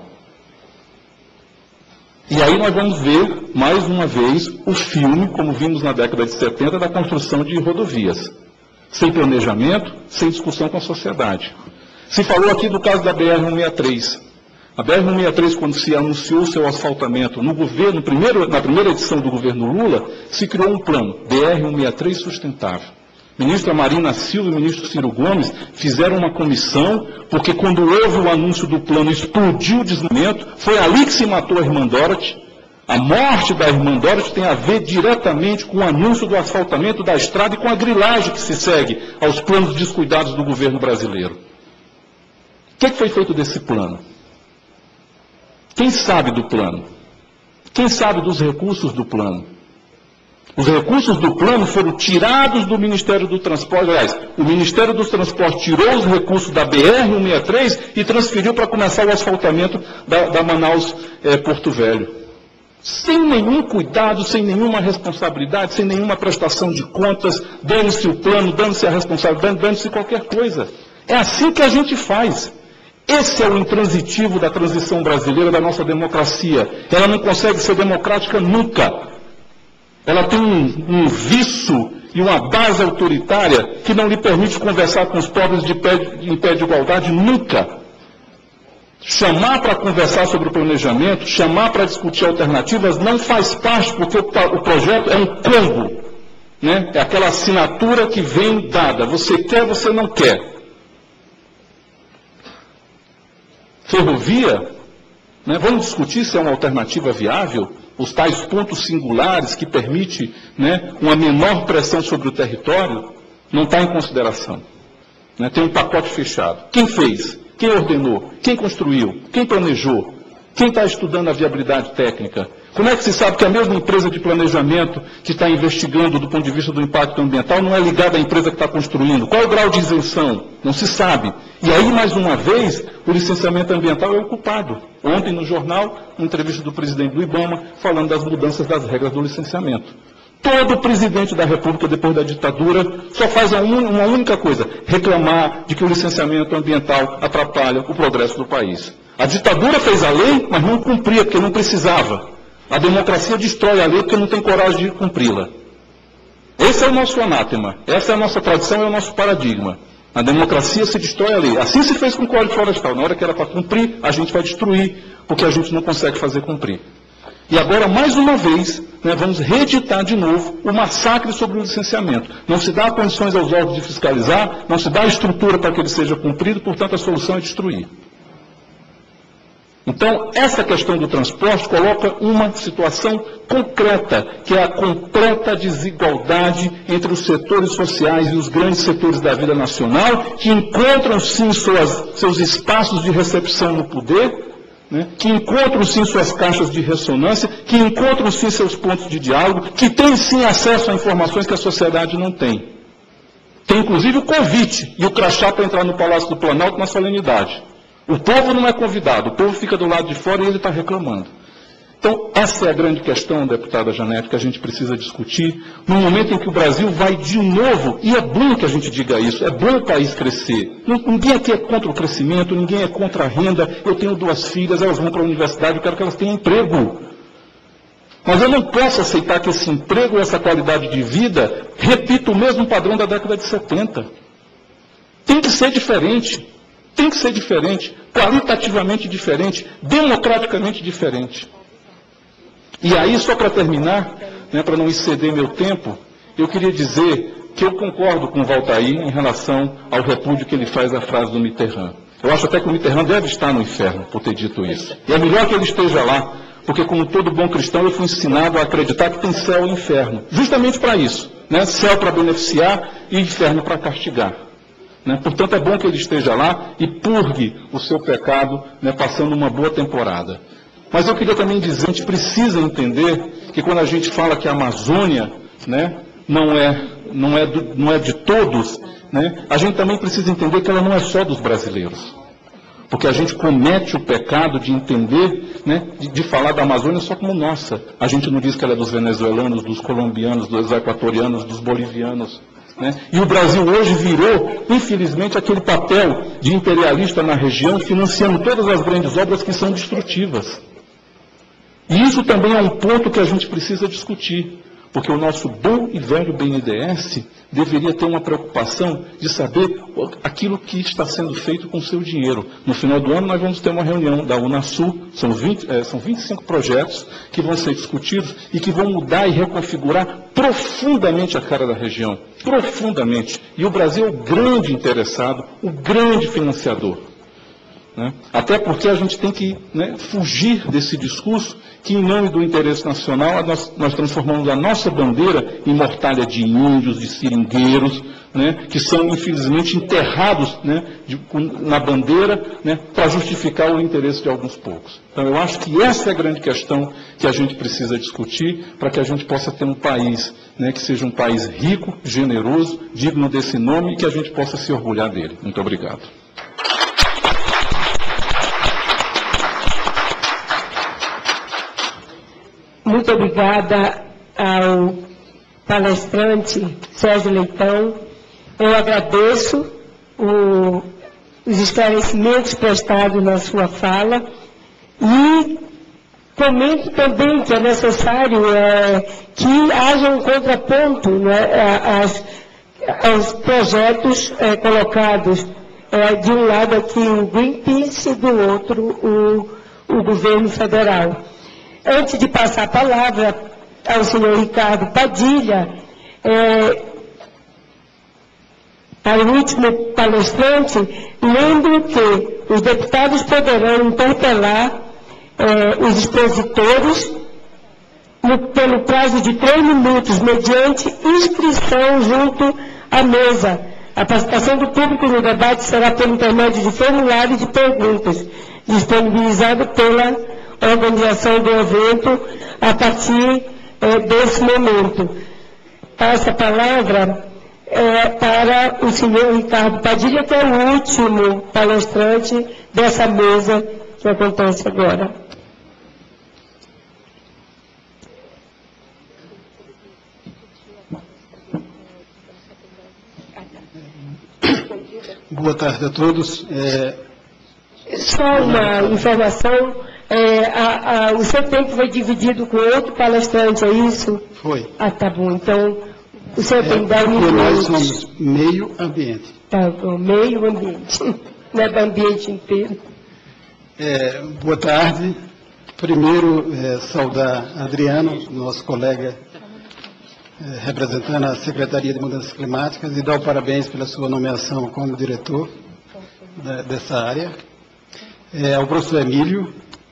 E: E aí nós vamos ver, mais uma vez, o filme, como vimos na década de setenta, da construção de rodovias. Sem planejamento, sem discussão com a sociedade. Se falou aqui do caso da B R cento e sessenta e três. A B R cento e sessenta e três, quando se anunciou seu asfaltamento no governo, primeiro, na primeira edição do governo Lula, se criou um plano, B R cento e sessenta e três sustentável. Ministra Marina Silva e ministro Ciro Gomes fizeram uma comissão, porque quando houve o anúncio do plano, explodiu o desenvolvimento, foi ali que se matou a irmã Dorothy. A morte da irmã Dorothy tem a ver diretamente com o anúncio do asfaltamento da estrada e com a grilagem que se segue aos planos descuidados do governo brasileiro. O que foi feito desse plano? Quem sabe do plano? Quem sabe dos recursos do plano? Os recursos do plano foram tirados do Ministério do Transporte. Aliás, o Ministério dos Transportes tirou os recursos da B R cento e sessenta e três e transferiu para começar o asfaltamento da, da Manaus é, Porto Velho. Sem nenhum cuidado, sem nenhuma responsabilidade, sem nenhuma prestação de contas, dando-se o plano, dando-se a responsabilidade, dando-se qualquer coisa. É assim que a gente faz. Esse é o intransitivo da transição brasileira, da nossa democracia. Ela não consegue ser democrática nunca. Ela tem um, um vício e uma base autoritária que não lhe permite conversar com os pobres de pé, em pé de igualdade nunca. Chamar para conversar sobre o planejamento, chamar para discutir alternativas não faz parte, porque o, o projeto é um combo. Né? É aquela assinatura que vem dada. Você quer, você não quer. Ferrovia, né? Vamos discutir se é uma alternativa viável? Os tais pontos singulares que permitem, né, uma menor pressão sobre o território, não está em consideração. Né? Tem um pacote fechado. Quem fez? Quem ordenou? Quem construiu? Quem planejou? Quem está estudando a viabilidade técnica? Como é que se sabe que a mesma empresa de planejamento que está investigando do ponto de vista do impacto ambiental não é ligada à empresa que está construindo? Qual é o grau de isenção? Não se sabe. E aí, mais uma vez, o licenciamento ambiental é o culpado. Ontem, no jornal, uma entrevista do presidente do IBAMA, falando das mudanças das regras do licenciamento. Todo presidente da República, depois da ditadura, só faz uma única coisa, reclamar de que o licenciamento ambiental atrapalha o progresso do país. A ditadura fez a lei, mas não cumpria, porque não precisava. A democracia destrói a lei porque não tem coragem de cumpri-la. Esse é o nosso anátema, essa é a nossa tradição, é o nosso paradigma. A democracia se destrói a lei. Assim se fez com o Código Florestal. Na hora que era para cumprir, a gente vai destruir, porque a gente não consegue fazer cumprir. E agora, mais uma vez, né, vamos reeditar de novo o massacre sobre o licenciamento. Não se dá condições aos órgãos de fiscalizar, não se dá estrutura para que ele seja cumprido, portanto a solução é destruir. Então, essa questão do transporte coloca uma situação concreta, que é a completa desigualdade entre os setores sociais e os grandes setores da vida nacional, que encontram sim suas, seus espaços de recepção no poder, né, que encontram sim suas caixas de ressonância, que encontram sim seus pontos de diálogo, que têm sim acesso a informações que a sociedade não tem. Tem inclusive o convite e o crachá para entrar no Palácio do Planalto na solenidade. O povo não é convidado, o povo fica do lado de fora e ele está reclamando. Então, essa é a grande questão, deputada Janete, que a gente precisa discutir, no momento em que o Brasil vai de novo, e é bom que a gente diga isso, é bom o país crescer. Ninguém aqui é contra o crescimento, ninguém é contra a renda. Eu tenho duas filhas, elas vão para a universidade, eu quero que elas tenham emprego. Mas eu não posso aceitar que esse emprego e essa qualidade de vida repita o mesmo padrão da década de setenta. Tem que ser diferente. Tem que ser diferente, qualitativamente diferente, democraticamente diferente. E aí, só para terminar, né, para não exceder meu tempo, eu queria dizer que eu concordo com o Valtair em relação ao repúdio que ele faz à frase do Mitterrand. Eu acho até que o Mitterrand deve estar no inferno por ter dito isso. E é melhor que ele esteja lá, porque como todo bom cristão eu fui ensinado a acreditar que tem céu e inferno. Justamente para isso, né? Céu para beneficiar e inferno para castigar. Né? Portanto, é bom que ele esteja lá e purgue o seu pecado, né, passando uma boa temporada. Mas eu queria também dizer, a gente precisa entender que quando a gente fala que a Amazônia, né, não, é, não, é do, não é de todos, né, a gente também precisa entender que ela não é só dos brasileiros. Porque a gente comete o pecado de entender, né, de, de falar da Amazônia só como nossa. A gente não diz que ela é dos venezuelanos, dos colombianos, dos equatorianos, dos bolivianos. Né? E o Brasil hoje virou, infelizmente, aquele papel de imperialista na região, financiando todas as grandes obras que são destrutivas. E isso também é um ponto que a gente precisa discutir, porque o nosso bom e velho B N D E S deveria ter uma preocupação de saber aquilo que está sendo feito com o seu dinheiro. No final do ano nós vamos ter uma reunião da Unasul, são, vinte, é, são vinte e cinco projetos que vão ser discutidos e que vão mudar e reconfigurar profundamente a cara da região, profundamente. E o Brasil é o grande interessado, o grande financiador. Né? Até porque a gente tem que, né, fugir desse discurso que, em nome do interesse nacional, nós, nós transformamos a nossa bandeira em mortalha de índios, de seringueiros, né, que são, infelizmente, enterrados, né, de, na bandeira, né, para justificar o interesse de alguns poucos. Então, eu acho que essa é a grande questão que a gente precisa discutir para que a gente possa ter um país, né, que seja um país rico, generoso, digno desse nome e que a gente possa se orgulhar dele. Muito obrigado.
A: Muito obrigada ao palestrante Sérgio Leitão. Eu agradeço o, os esclarecimentos prestados na sua fala e comento também que é necessário é, que haja um contraponto, né, aos, aos projetos é, colocados, é, de um lado aqui o Greenpeace e do outro o, o governo federal. Antes de passar a palavra ao senhor Ricardo Padilha, é, ao último palestrante, lembro que os deputados poderão interpelar é, os expositores no, pelo prazo de três minutos, mediante inscrição junto à mesa. A participação do público no debate será pelo intermédio de formulário de perguntas, disponibilizado pela organização do evento a partir é, desse momento. Passo a palavra é, para o senhor Ricardo Padilha, que é o último palestrante dessa mesa que acontece agora.
F: Boa tarde a todos. É...
A: Só uma informação. É, a, a, o seu tempo foi dividido com outro palestrante, é isso?
F: Foi.
A: Ah, tá bom. Então, o senhor
F: é,
A: tem que dar um minuto.
F: Nós somos meio ambiente.
A: Tá bom, meio ambiente. Não é do ambiente inteiro.
F: É, boa tarde. Primeiro, é, saudar Adriano, nosso colega, é, representando a Secretaria de Mudanças Climáticas, e dar os parabéns pela sua nomeação como diretor da, dessa área. É, ao professor Emílio,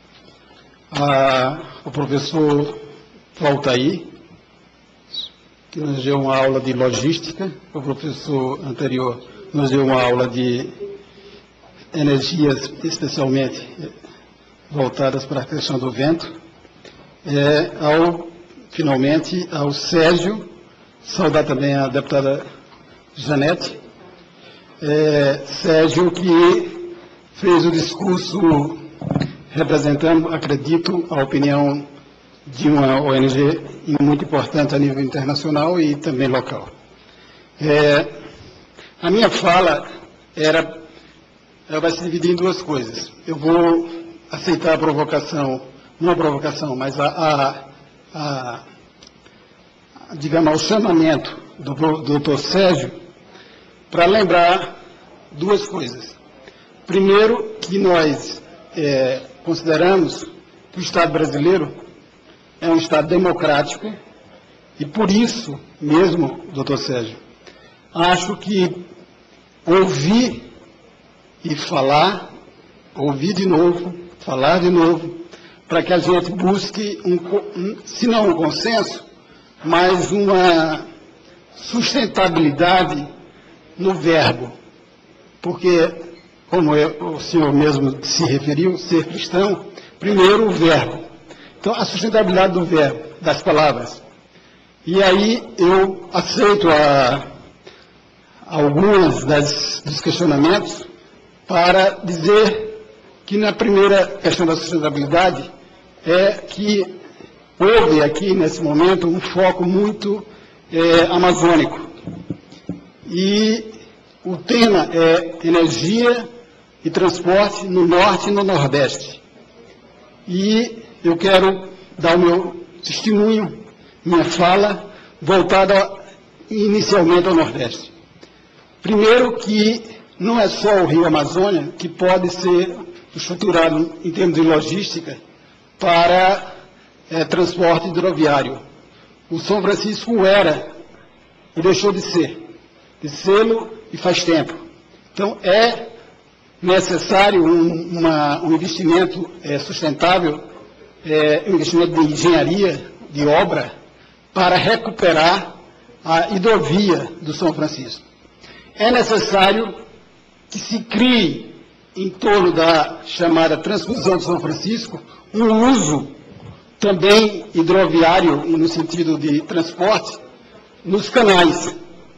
F: a, o professor Valtair, que nos deu uma aula de logística, o professor anterior nos deu uma aula de energias, especialmente voltadas para a questão do vento. É, ao, finalmente, ao Sérgio, saudar também a deputada Janete, é, Sérgio, que fez o discurso representando, acredito, a opinião de uma O N G muito importante a nível internacional e também local. É, a minha fala era, ela vai se dividir em duas coisas. Eu vou aceitar a provocação, não a provocação, mas a, a, a, a digamos, o chamamento do, do doutor Sérgio para lembrar duas coisas. Primeiro, que nós é, consideramos que o Estado brasileiro é um Estado democrático E por isso mesmo, doutor Sérgio, acho que ouvir e falar, ouvir de novo, falar de novo, para que a gente busque, um, um, se não um consenso, mas uma sustentabilidade no verbo. Porque, como eu, o senhor mesmo se referiu, ser cristão, primeiro o verbo. Então, a sustentabilidade do verbo, das palavras. E aí eu aceito a, algumas das, dos questionamentos para dizer que na primeira questão da sustentabilidade é que houve aqui, nesse momento, um foco muito é, amazônico. E o tema é energia e transporte no norte e no nordeste. E eu quero dar o meu testemunho, minha fala, voltada inicialmente ao nordeste. Primeiro que não é só o Rio Amazônia que pode ser estruturado em termos de logística para é, transporte hidroviário. O São Francisco era e deixou de ser, de sê-lo e faz tempo. Então é necessário um, uma, um investimento é, sustentável, é, um investimento de engenharia, de obra, para recuperar a hidrovia do São Francisco. É necessário que se crie, em torno da chamada transfusão do São Francisco, um uso também hidroviário, no sentido de transporte, nos canais.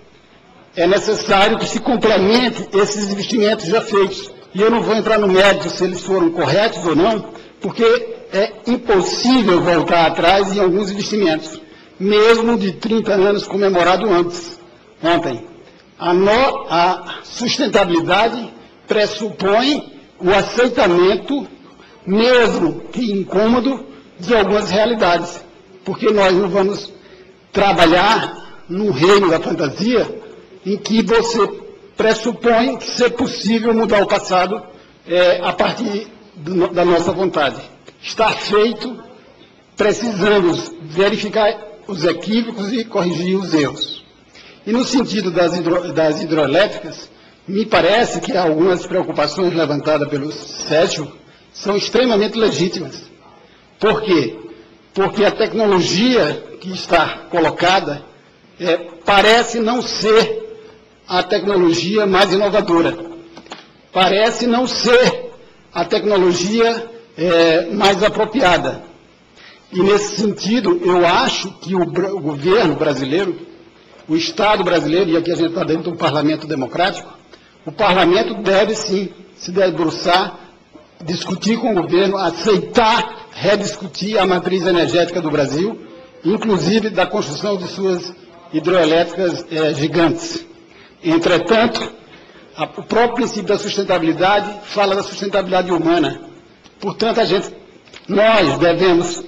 F: É necessário que se complemente esses investimentos já feitos. E eu não vou entrar no mérito se eles foram corretos ou não, porque é impossível voltar atrás em alguns investimentos, mesmo de trinta anos comemorado antes, ontem. A, no, a sustentabilidade pressupõe o aceitamento, mesmo que incômodo, de algumas realidades, porque nós não vamos trabalhar num reino da fantasia em que você pressupõe que ser possível mudar o passado é, a partir do, da nossa vontade. Está feito, precisamos verificar os equívocos e corrigir os erros. E no sentido das, hidro, das hidroelétricas, me parece que algumas preocupações levantadas pelo Sérgio são extremamente legítimas. Por quê? Porque a tecnologia que está colocada é, parece não ser a tecnologia mais inovadora. Parece não ser a tecnologia é, mais apropriada. E nesse sentido, eu acho que o, o governo brasileiro, o Estado brasileiro, e aqui a gente está dentro de um parlamento democrático, o parlamento deve sim se debruçar, discutir com o governo, aceitar, rediscutir a matriz energética do Brasil, inclusive da construção de suas hidroelétricas é, gigantes. Entretanto, a, o próprio princípio da sustentabilidade fala da sustentabilidade humana. Portanto, a gente, nós devemos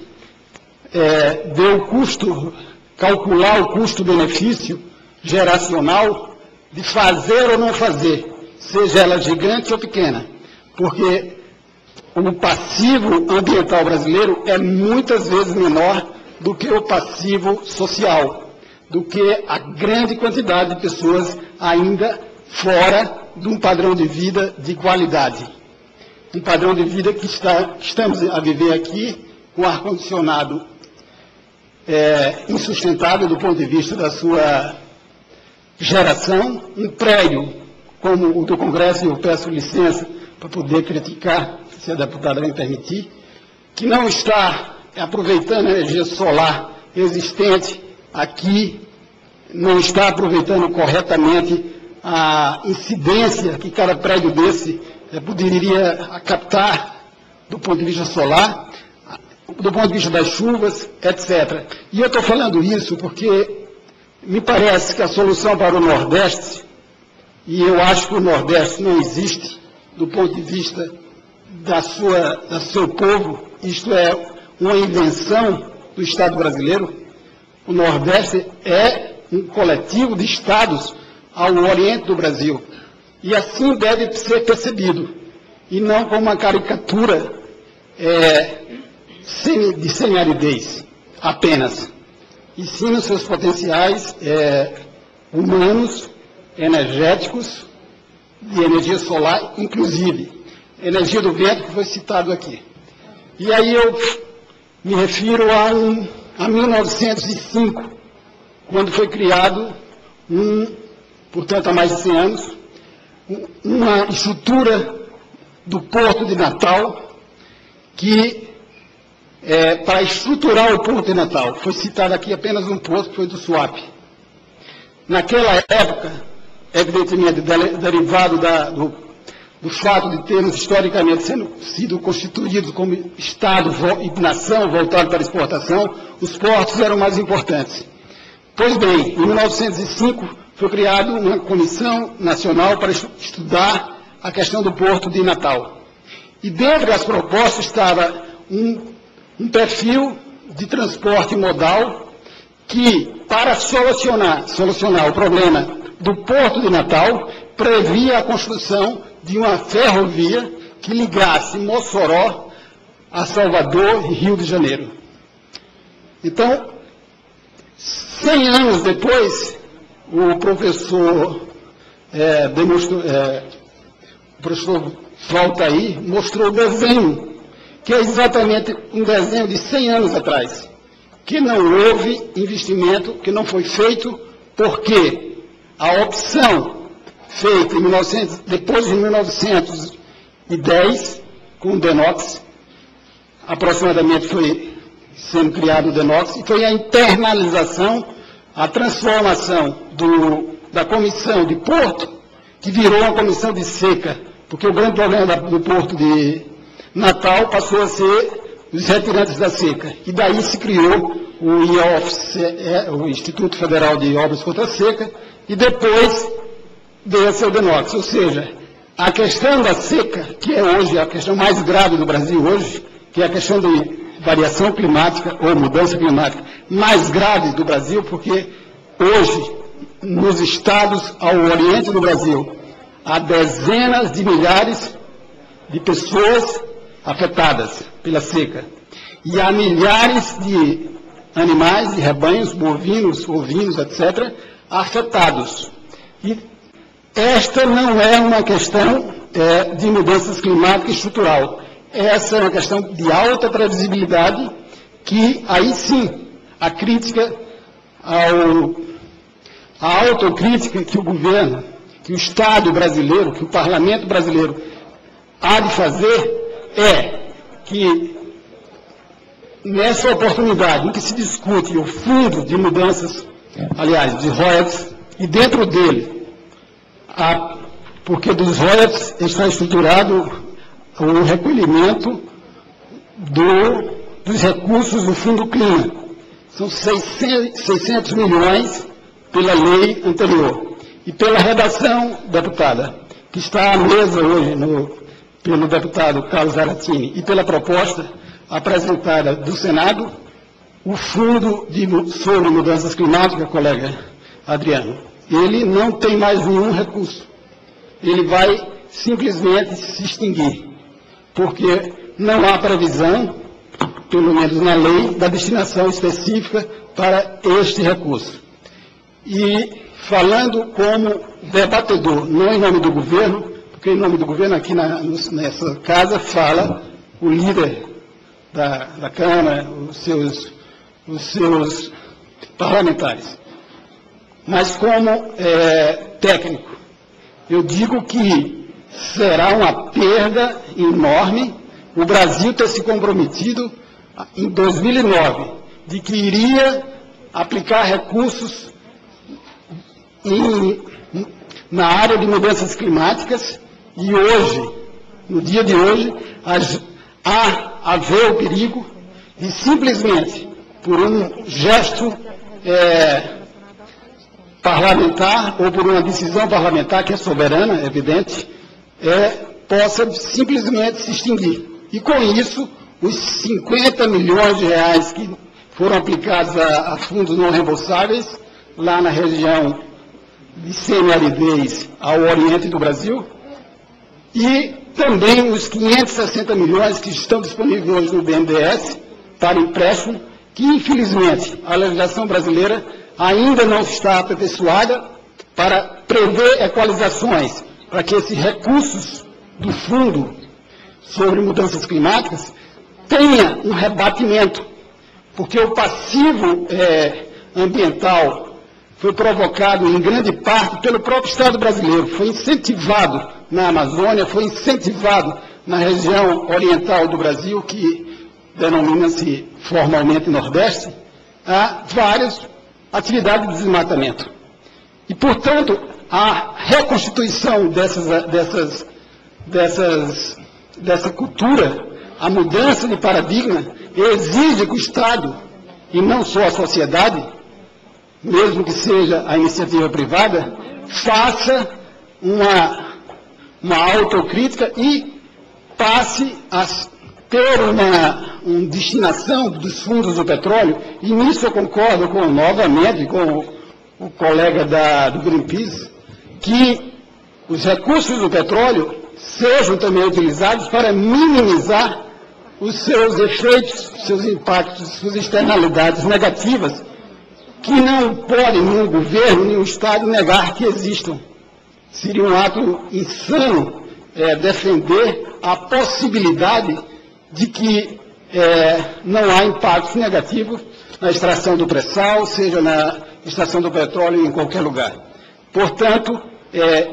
F: é, ver o custo, calcular o custo-benefício geracional de fazer ou não fazer, seja ela gigante ou pequena, porque o passivo ambiental brasileiro é muitas vezes menor do que o passivo social, do que a grande quantidade de pessoas ainda fora de um padrão de vida de qualidade. Um padrão de vida que está, estamos a viver aqui com ar-condicionado é, insustentável do ponto de vista da sua geração, um prédio como o do Congresso, e eu peço licença para poder criticar, se a deputada me permitir, que não está aproveitando a energia solar existente aqui, não está aproveitando corretamente a incidência que cada prédio desse eh, poderia captar do ponto de vista solar, do ponto de vista das chuvas, etcétera. E eu estou falando isso porque me parece que a solução para o Nordeste, e eu acho que o Nordeste não existe do ponto de vista da sua, do seu povo, isto é uma invenção do Estado brasileiro. O Nordeste é um coletivo de estados ao oriente do Brasil. E assim deve ser percebido, e não como uma caricatura é, de semiaridez apenas. e sim nos seus potenciais é, humanos, energéticos e energia solar, inclusive energia do vento, que foi citado aqui. E aí eu me refiro a, um, a mil novecentos e cinco, quando foi criado, um, portanto há mais de cem anos, uma estrutura do Porto de Natal, que, é, para estruturar o Porto de Natal, foi citado aqui apenas um porto, que foi do Suape. Naquela época, evidentemente derivado da, do, do fato de termos historicamente sendo, sido constituídos como Estado e nação voltado para a exportação, os portos eram mais importantes. Pois bem, em mil novecentos e cinco foi criada uma comissão nacional para estudar a questão do Porto de Natal. E dentre as propostas estava um, um perfil de transporte modal que, para solucionar, solucionar o problema do Porto de Natal, previa a construção de uma ferrovia que ligasse Mossoró a Salvador e Rio de Janeiro. Então, cem anos depois, o professor, é, demonstrou, é, o professor Valtaí mostrou o desenho, que é exatamente um desenho de cem anos atrás, que não houve investimento, que não foi feito, porque a opção feita em mil e novecentos, depois de mil novecentos e dez, com o Denox, aproximadamente foi sendo criado o Denox, e foi a internalização, a transformação do, da comissão de Porto, que virou uma comissão de seca, porque o grande problema do Porto de Natal passou a ser os retirantes da seca. E daí se criou o I O F, o Instituto Federal de Obras contra a Seca, e depois veio a ser o Denox. Ou seja, a questão da seca, que é hoje a questão mais grave do Brasil hoje, que é a questão de variação climática ou mudança climática mais grave do Brasil, porque hoje, nos estados ao oriente do Brasil, há dezenas de milhares de pessoas afetadas pela seca. E há milhares de animais, de rebanhos, bovinos, ovinos, etcétera, afetados. E esta não é uma questão é, de mudanças climáticas estrutural. Essa é uma questão de alta previsibilidade, que aí sim a crítica, ao, a autocrítica que o governo, que o Estado brasileiro, que o Parlamento brasileiro há de fazer é que, nessa oportunidade em que se discute o fundo de mudanças, aliás, de royalties, e dentro dele, a, porque dos royalties está estruturado o recolhimento do, dos recursos do Fundo Clima. São seiscentos milhões pela lei anterior. E pela redação, deputada, que está à mesa hoje no, pelo deputado Carlos Zaratini, e pela proposta apresentada do Senado, o Fundo de, sobre Mudanças Climáticas, colega Adriano, ele não tem mais nenhum recurso. Ele vai simplesmente se extinguir, porque não há previsão, pelo menos na lei, da destinação específica para este recurso. E falando como debatedor, não em nome do governo, porque em nome do governo aqui na, nessa casa fala o líder da, da Câmara, os seus, os seus parlamentares. Mas como é, técnico, eu digo que será uma perda enorme o Brasil ter se comprometido em dois mil e nove de que iria aplicar recursos em, na área de mudanças climáticas, e hoje, no dia de hoje, há haver o perigo de simplesmente, por um gesto é, parlamentar ou por uma decisão parlamentar que é soberana, é evidente, é, possa simplesmente se extinguir. E com isso, os cinquenta milhões de reais que foram aplicados a, a fundos não reembolsáveis, lá na região de semi-aridez ao oriente do Brasil, e também os quinhentos e sessenta milhões que estão disponíveis hoje no B N D E S para empréstimo, que, infelizmente, a legislação brasileira ainda não está aperfeiçoada para prever equalizações, para que esses recursos do Fundo sobre Mudanças Climáticas tenha um rebatimento, porque o passivo é, ambiental foi provocado em grande parte pelo próprio Estado brasileiro, foi incentivado na Amazônia, foi incentivado na região oriental do Brasil, que denomina-se formalmente Nordeste, a várias atividades de desmatamento. E, portanto, a reconstituição dessas, dessas, dessas, dessa cultura, a mudança de paradigma, exige que o Estado, e não só a sociedade, mesmo que seja a iniciativa privada, faça uma, uma autocrítica e passe a ter uma, uma destinação dos fundos do petróleo, e nisso eu concordo com, novamente com o, o colega da, do Greenpeace, que os recursos do petróleo sejam também utilizados para minimizar os seus efeitos, seus impactos, suas externalidades negativas, que não pode nenhum governo, nenhum Estado negar que existam. Seria um ato insano é, defender a possibilidade de que é, não há impactos negativos na extração do pré-sal, seja na extração do petróleo em qualquer lugar. Portanto, é,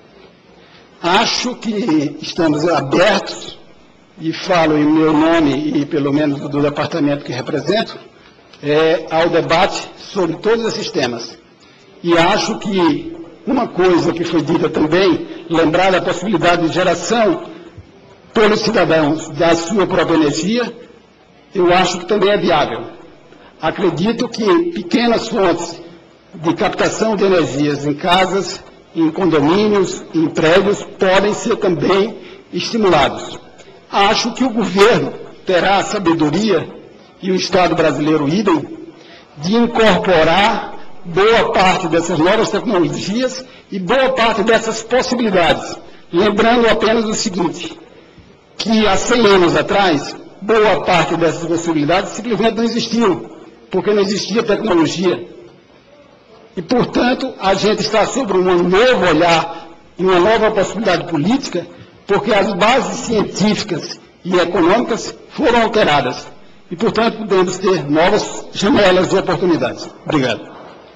F: acho que estamos abertos, e falo em meu nome e pelo menos do departamento que represento, é, ao debate sobre todos esses temas. E acho que uma coisa que foi dita também, lembrar da possibilidade de geração pelos cidadãos da sua própria energia, eu acho que também é viável. Acredito que pequenas fontes de captação de energias em casas, em condomínios, em prédios, podem ser também estimulados. Acho que o governo terá a sabedoria, e o Estado brasileiro idem, de incorporar boa parte dessas novas tecnologias e boa parte dessas possibilidades. Lembrando apenas o seguinte, que há cem anos atrás, boa parte dessas possibilidades simplesmente não existiam, porque não existia tecnologia. E, portanto, a gente está sobre um novo olhar e uma nova possibilidade política, porque as bases científicas e econômicas foram alteradas. E, portanto, podemos ter novas janelas de oportunidades. Obrigado.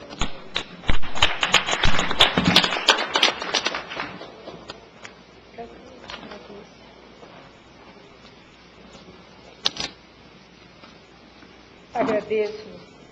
A: Agradeço.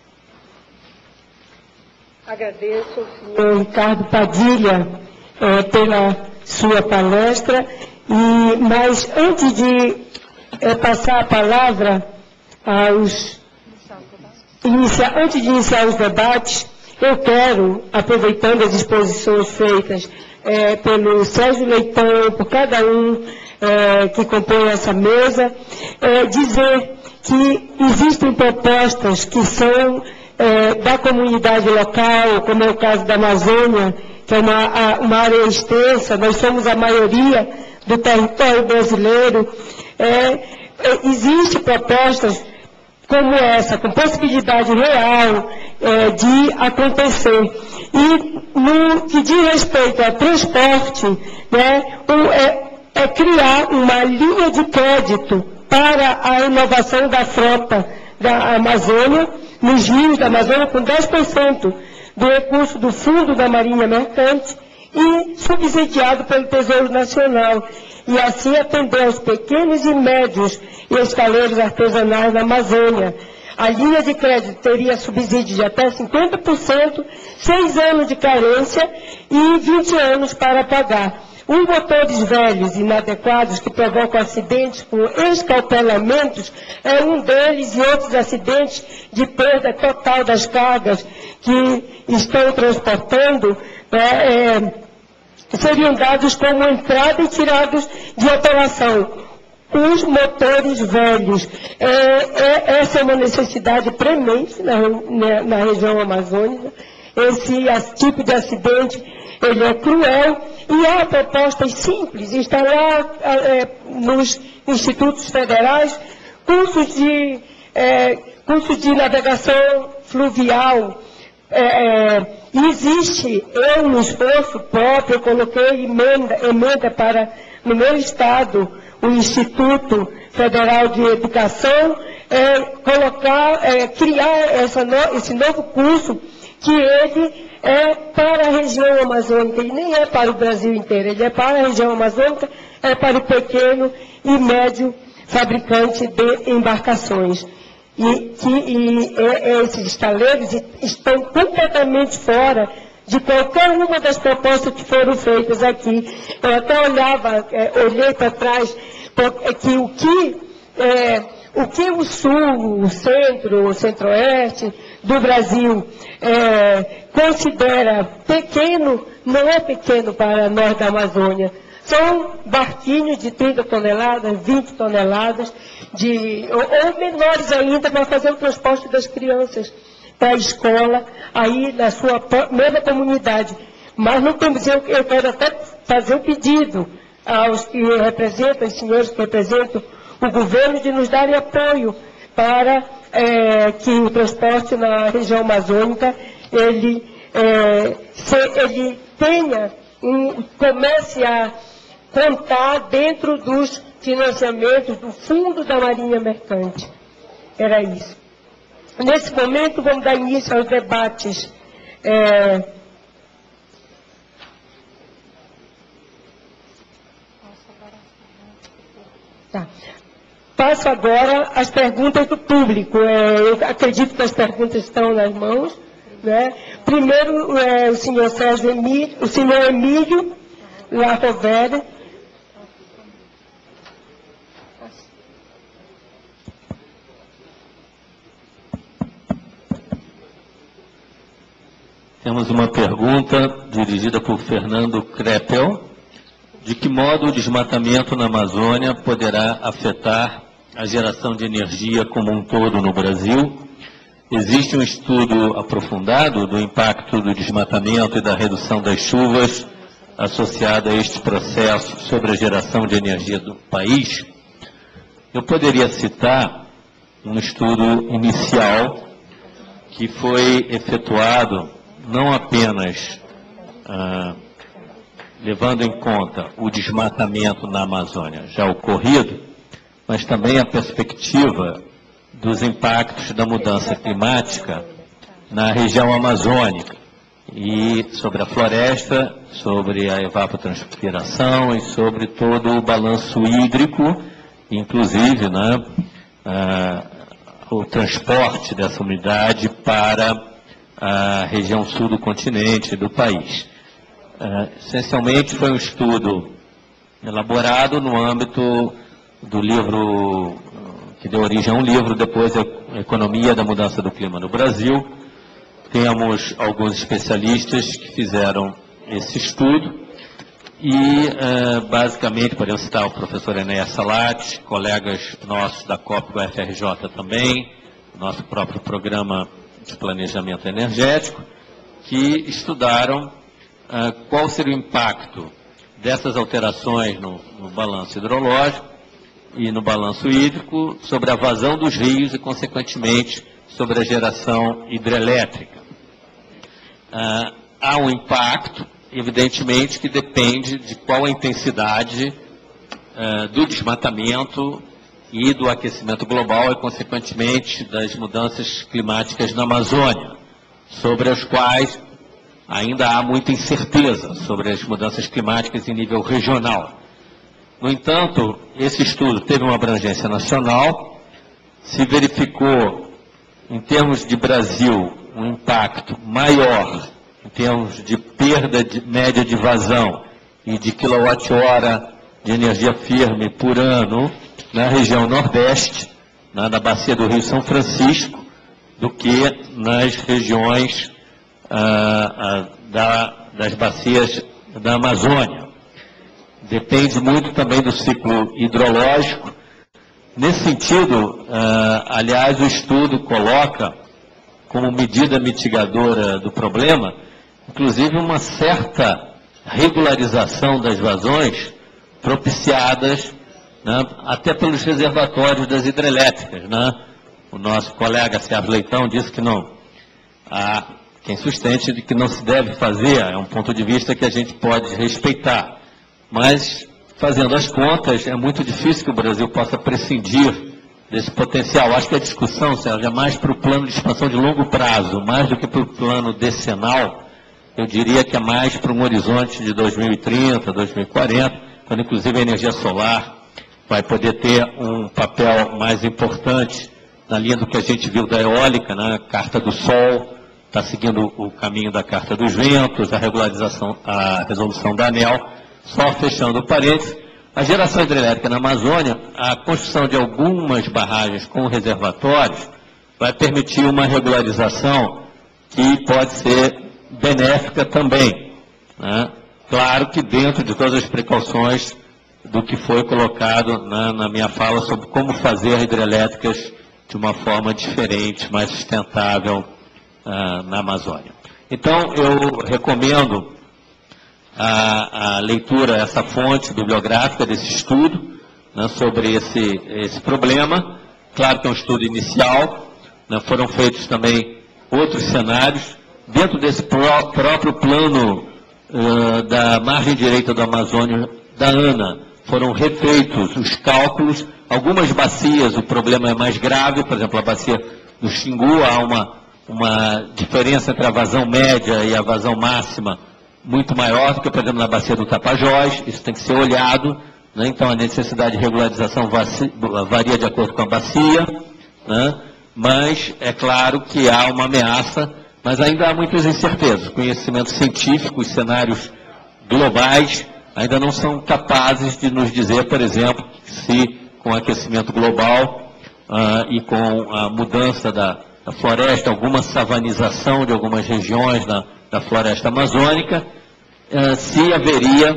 A: Agradeço ao senhor Ricardo Padilha é, pela sua palestra. E, mas, antes de é, passar a palavra aos... Inicia, antes de iniciar os debates, eu quero, aproveitando as exposições feitas é, pelo Sérgio Leitão, por cada um é, que compõe essa mesa, é, dizer que existem propostas que são é, da comunidade local, como é o caso da Amazônia, que é uma, uma área extensa, nós somos a maioria do território brasileiro. É, é, existem propostas como essa, com possibilidade real é, de acontecer. E no que diz respeito ao transporte, né, um, é, é criar uma linha de crédito para a inovação da frota da Amazônia, nos rios da Amazônia, com dez por cento do recurso do Fundo da Marinha Mercante e subsidiado pelo Tesouro Nacional. E assim atender aos pequenos e médios estaleiros artesanais da Amazônia. A linha de crédito teria subsídio de até cinquenta por cento, seis anos de carência e vinte anos para pagar. Os motores velhos, inadequados, que provocam acidentes com escalpelamentos, é um deles, e outros acidentes de perda total das cargas que estão transportando, é, é, seriam dados como entrada e tirados de operação. Os motores velhos. É, é, essa é uma necessidade premente na, na, na região amazônica. Esse tipo de acidente, ele é cruel, e há propostas simples, instalar é, nos institutos federais cursos de é, curso de navegação fluvial. É, é, existe, eu no esforço próprio, eu coloquei emenda, emenda para, no meu estado, o Instituto Federal de Educação, é, colocar, é, criar essa no, esse novo curso, que ele é para a região amazônica, ele nem é para o Brasil inteiro, ele é para a região amazônica, é para o pequeno e médio fabricante de embarcações. E que e, e, esses estaleiros estão completamente fora de qualquer uma das propostas que foram feitas aqui. Eu até olhava, é, olhei para trás, que o que, é, o que o sul, o centro, o centro-oeste do Brasil é, considera pequeno, não é pequeno para nós da Amazônia. São barquinhos de trinta toneladas, vinte toneladas, de, ou, ou menores ainda, para fazer o transporte das crianças para a escola, aí na sua mesma comunidade. Mas não temos, eu, eu quero até fazer um pedido aos que representam, os senhores que representam o governo, de nos darem apoio para é, que o transporte na região amazônica, ele, é, se, ele tenha, um, comece a contar dentro dos financiamentos do Fundo da Marinha Mercante. Era isso. Nesse momento, vamos dar início aos debates. É... Tá. Passo agora às perguntas do público. É, eu acredito que as perguntas estão nas mãos. Né? Primeiro, é, o senhor Sérgio Emílio, o senhor Emílio Larrovere.
C: Temos uma pergunta dirigida por Fernando Krepel. De que modo o desmatamento na Amazônia poderá afetar a geração de energia como um todo no Brasil? Existe um estudo aprofundado do impacto do desmatamento e da redução das chuvas associada a este processo sobre a geração de energia do país? Eu poderia citar um estudo inicial que foi efetuado não apenas ah, levando em conta o desmatamento na Amazônia já ocorrido, mas também a perspectiva dos impactos da mudança climática na região amazônica, e sobre a floresta, sobre a evapotranspiração e sobre todo o balanço hídrico, inclusive, né, ah, o transporte dessa umidade para a região sul do continente, do país. Uh, essencialmente foi um estudo elaborado no âmbito do livro, que deu origem a um livro, depois a Economia da Mudança do Clima no Brasil. Temos alguns especialistas que fizeram esse estudo e, uh, basicamente, podemos citar o professor Enéas Salati, colegas nossos da COP do F R J também, nosso próprio programa de planejamento energético, que estudaram uh, qual seria o impacto dessas alterações no, no balanço hidrológico e no balanço hídrico sobre a vazão dos rios e, consequentemente, sobre a geração hidrelétrica. Uh, há um impacto, evidentemente, que depende de qual a intensidade uh, do desmatamento e do aquecimento global e, consequentemente, das mudanças climáticas na Amazônia, sobre as quais ainda há muita incerteza sobre as mudanças climáticas em nível regional. No entanto, esse estudo teve uma abrangência nacional, se verificou, em termos de Brasil, um impacto maior, em termos de perda de média de vazão e de quilowatt-hora de energia firme por ano, na região Nordeste, na, na bacia do Rio São Francisco, do que nas regiões ah, ah, da, das bacias da Amazônia. Depende muito também do ciclo hidrológico. Nesse sentido, ah, aliás, o estudo coloca como medida mitigadora do problema, inclusive uma certa regularização das vazões propiciadas, né, até pelos reservatórios das hidrelétricas, né, o nosso colega Sérgio Leitão disse que não há quem sustente de que não se deve fazer, é um ponto de vista que a gente pode respeitar. Mas, fazendo as contas, é muito difícil que o Brasil possa prescindir desse potencial. Acho que a discussão, Sérgio, é mais para o plano de expansão de longo prazo, mais do que para o plano decenal. Eu diria que é mais para um horizonte de dois mil e trinta, dois mil e quarenta, quando inclusive a energia solar vai poder ter um papel mais importante na linha do que a gente viu da eólica, né? A Carta do Sol está seguindo o caminho da Carta dos Ventos, a regularização, a resolução da ANEEL. Só fechando o parênteses, a geração hidrelétrica na Amazônia, a construção de algumas barragens com reservatórios vai permitir uma regularização que pode ser benéfica também, né? Claro que dentro de todas as precauções do que foi colocado na, na minha fala sobre como fazer hidrelétricas de uma forma diferente, mais sustentável uh, na Amazônia. Então, eu recomendo a, a leitura, essa fonte bibliográfica desse estudo, né, sobre esse, esse problema. Claro que é um estudo inicial, né, foram feitos também outros cenários. Dentro desse pró, próprio plano uh, da margem direita da Amazônia, da ANA, foram refeitos os cálculos. Algumas bacias o problema é mais grave, por exemplo, a bacia do Xingu, há uma, uma diferença entre a vazão média e a vazão máxima muito maior do que, por exemplo, na bacia do Tapajós. Isso tem que ser olhado, né? Então a necessidade de regularização varia de acordo com a bacia, né? Mas é claro que há uma ameaça, mas ainda há muitas incertezas. O conhecimento científico, os cenários globais ainda não são capazes de nos dizer, por exemplo, se com o aquecimento global uh, e com a mudança da, da floresta, alguma savanização de algumas regiões da, da floresta amazônica, uh, se haveria,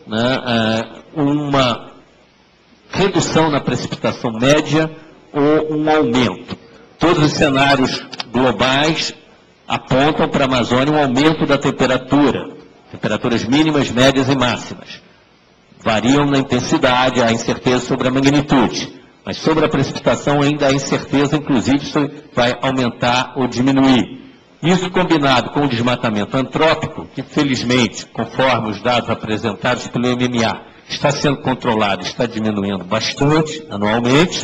C: né, uh, uma redução na precipitação média ou um aumento. Todos os cenários globais apontam para a Amazônia um aumento da temperatura, temperaturas mínimas, médias e máximas. Variam na intensidade, há incerteza sobre a magnitude, mas sobre a precipitação ainda há incerteza, inclusive se vai aumentar ou diminuir. Isso combinado com o desmatamento antrópico, que felizmente, conforme os dados apresentados pelo M M A, está sendo controlado, está diminuindo bastante anualmente,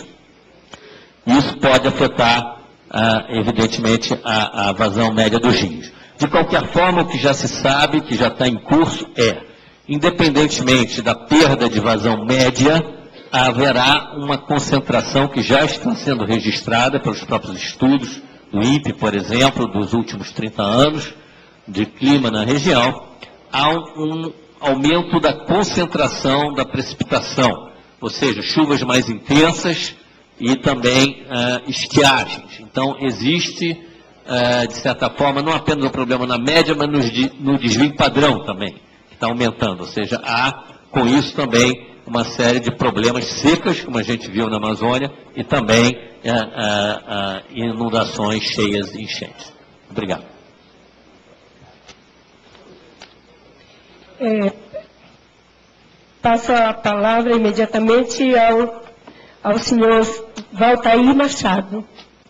C: isso pode afetar, ah, evidentemente, a, a vazão média dos rios. De qualquer forma, o que já se sabe, que já está em curso, é, independentemente da perda de vazão média, haverá uma concentração que já está sendo registrada pelos próprios estudos do I N P E, por exemplo, dos últimos trinta anos de clima na região. Há um, um aumento da concentração da precipitação, ou seja, chuvas mais intensas e também uh, estiagens. Então, existe, uh, de certa forma, não apenas um problema na média, mas no, no desvio padrão também, que está aumentando. Ou seja, há, com isso também, uma série de problemas secas, como a gente viu na Amazônia, e também uh, uh, uh, inundações cheias e enchentes. Obrigado.
A: É, passo a palavra imediatamente ao, ao senhor Valtair Machado.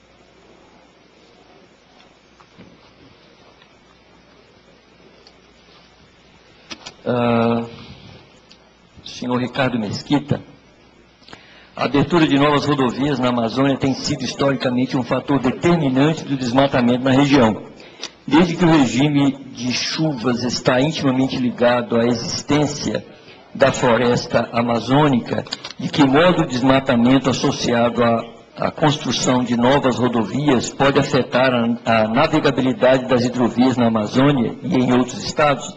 D: Uh, senhor Ricardo Mesquita, a abertura de novas rodovias na Amazônia tem sido historicamente um fator determinante do desmatamento na região. Desde que o regime de chuvas está intimamente ligado à existência da floresta amazônica, de que modo o desmatamento associado à, à construção de novas rodovias pode afetar a, a navegabilidade das hidrovias na Amazônia e em outros estados?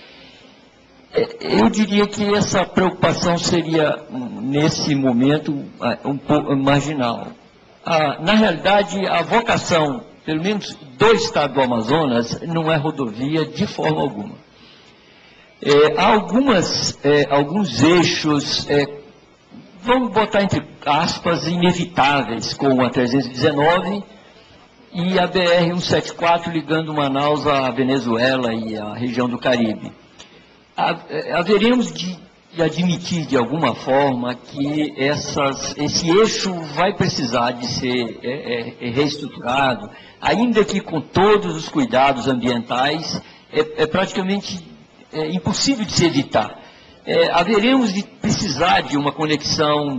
D: Eu diria que essa preocupação seria, nesse momento, um pouco marginal. Na realidade, a vocação, pelo menos do estado do Amazonas, não é rodovia de forma alguma. É, há algumas, é, alguns eixos, é, vamos botar entre aspas, inevitáveis, como a trezentos e dezenove e a B R cento e setenta e quatro ligando Manaus à Venezuela e à região do Caribe. Haveremos de de admitir, de alguma forma, que essas, esse eixo vai precisar de ser é, é, reestruturado, ainda que com todos os cuidados ambientais, é, é praticamente é, impossível de se evitar. É, haveremos de precisar de uma conexão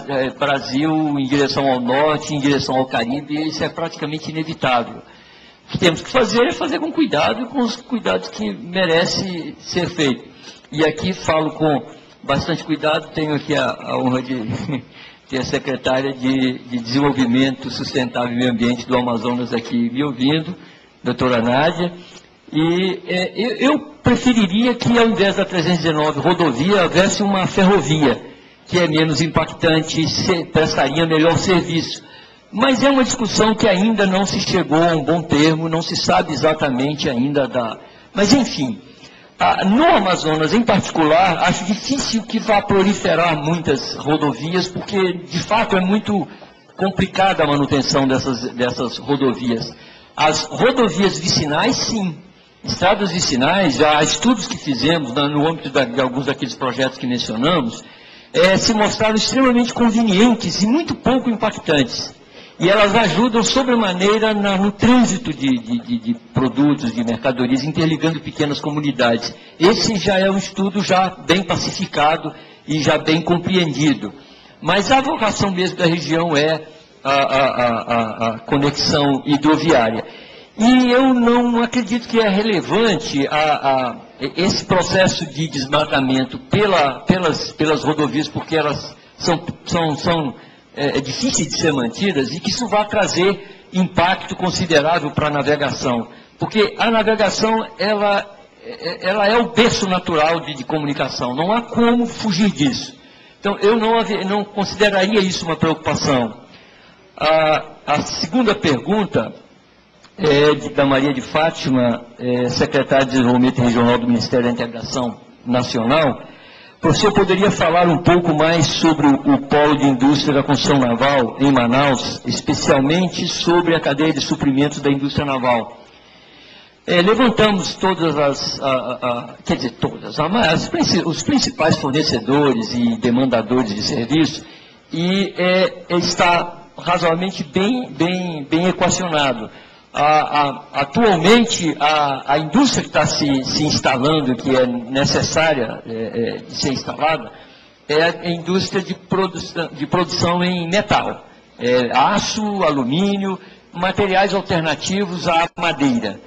D: Brasil em direção ao norte, em direção ao Caribe, e isso é praticamente inevitável. O que temos que fazer é fazer com cuidado e com os cuidados que merece ser feito. E aqui falo com bastante cuidado, tenho aqui a, a honra de ter a secretária de, de Desenvolvimento Sustentável e Meio Ambiente do Amazonas aqui me ouvindo, doutora Nádia, e é, eu, eu preferiria que, ao invés da trezentos e dezenove rodovia, houvesse uma ferrovia, que é menos impactante, se, prestaria melhor serviço. Mas é uma discussão que ainda não se chegou a um bom termo, não se sabe exatamente ainda da... Mas, enfim... Ah, no Amazonas, em particular, acho difícil que vá proliferar muitas rodovias, porque, de fato, é muito complicada a manutenção dessas, dessas rodovias. As rodovias vicinais, sim. Estradas vicinais, já há estudos que fizemos no, no âmbito da, de alguns daqueles projetos que mencionamos, é, se mostraram extremamente convenientes e muito pouco impactantes. E elas ajudam sobremaneira na, no trânsito de, de, de, de produtos, de mercadorias, interligando pequenas comunidades. Esse já é um estudo já bem pacificado e já bem compreendido. Mas a vocação mesmo da região é a, a, a, a conexão hidroviária. E eu não acredito que é relevante a, a, esse processo de desmatamento pela, pelas, pelas rodovias, porque elas são... são, são É, é difícil de ser mantidas e que isso vai trazer impacto considerável para a navegação. Porque a navegação, ela, ela é o berço natural de, de comunicação, não há como fugir disso. Então, eu não, não consideraria isso uma preocupação. A, a segunda pergunta é de, da Maria de Fátima, é, secretária de Desenvolvimento Regional do Ministério da Integração Nacional. O senhor poderia falar um pouco mais sobre o, o polo de indústria da construção naval em Manaus, especialmente sobre a cadeia de suprimentos da indústria naval? É, levantamos todas as, a, a, a, quer dizer, todas, a, as, os principais fornecedores e demandadores de serviço, e é, está razoavelmente bem, bem, bem equacionado. A, a, atualmente, a, a indústria que está se, se instalando, que é necessária é, é, de ser instalada, é a indústria de, produ de produção em metal. É, aço, alumínio, materiais alternativos à madeira.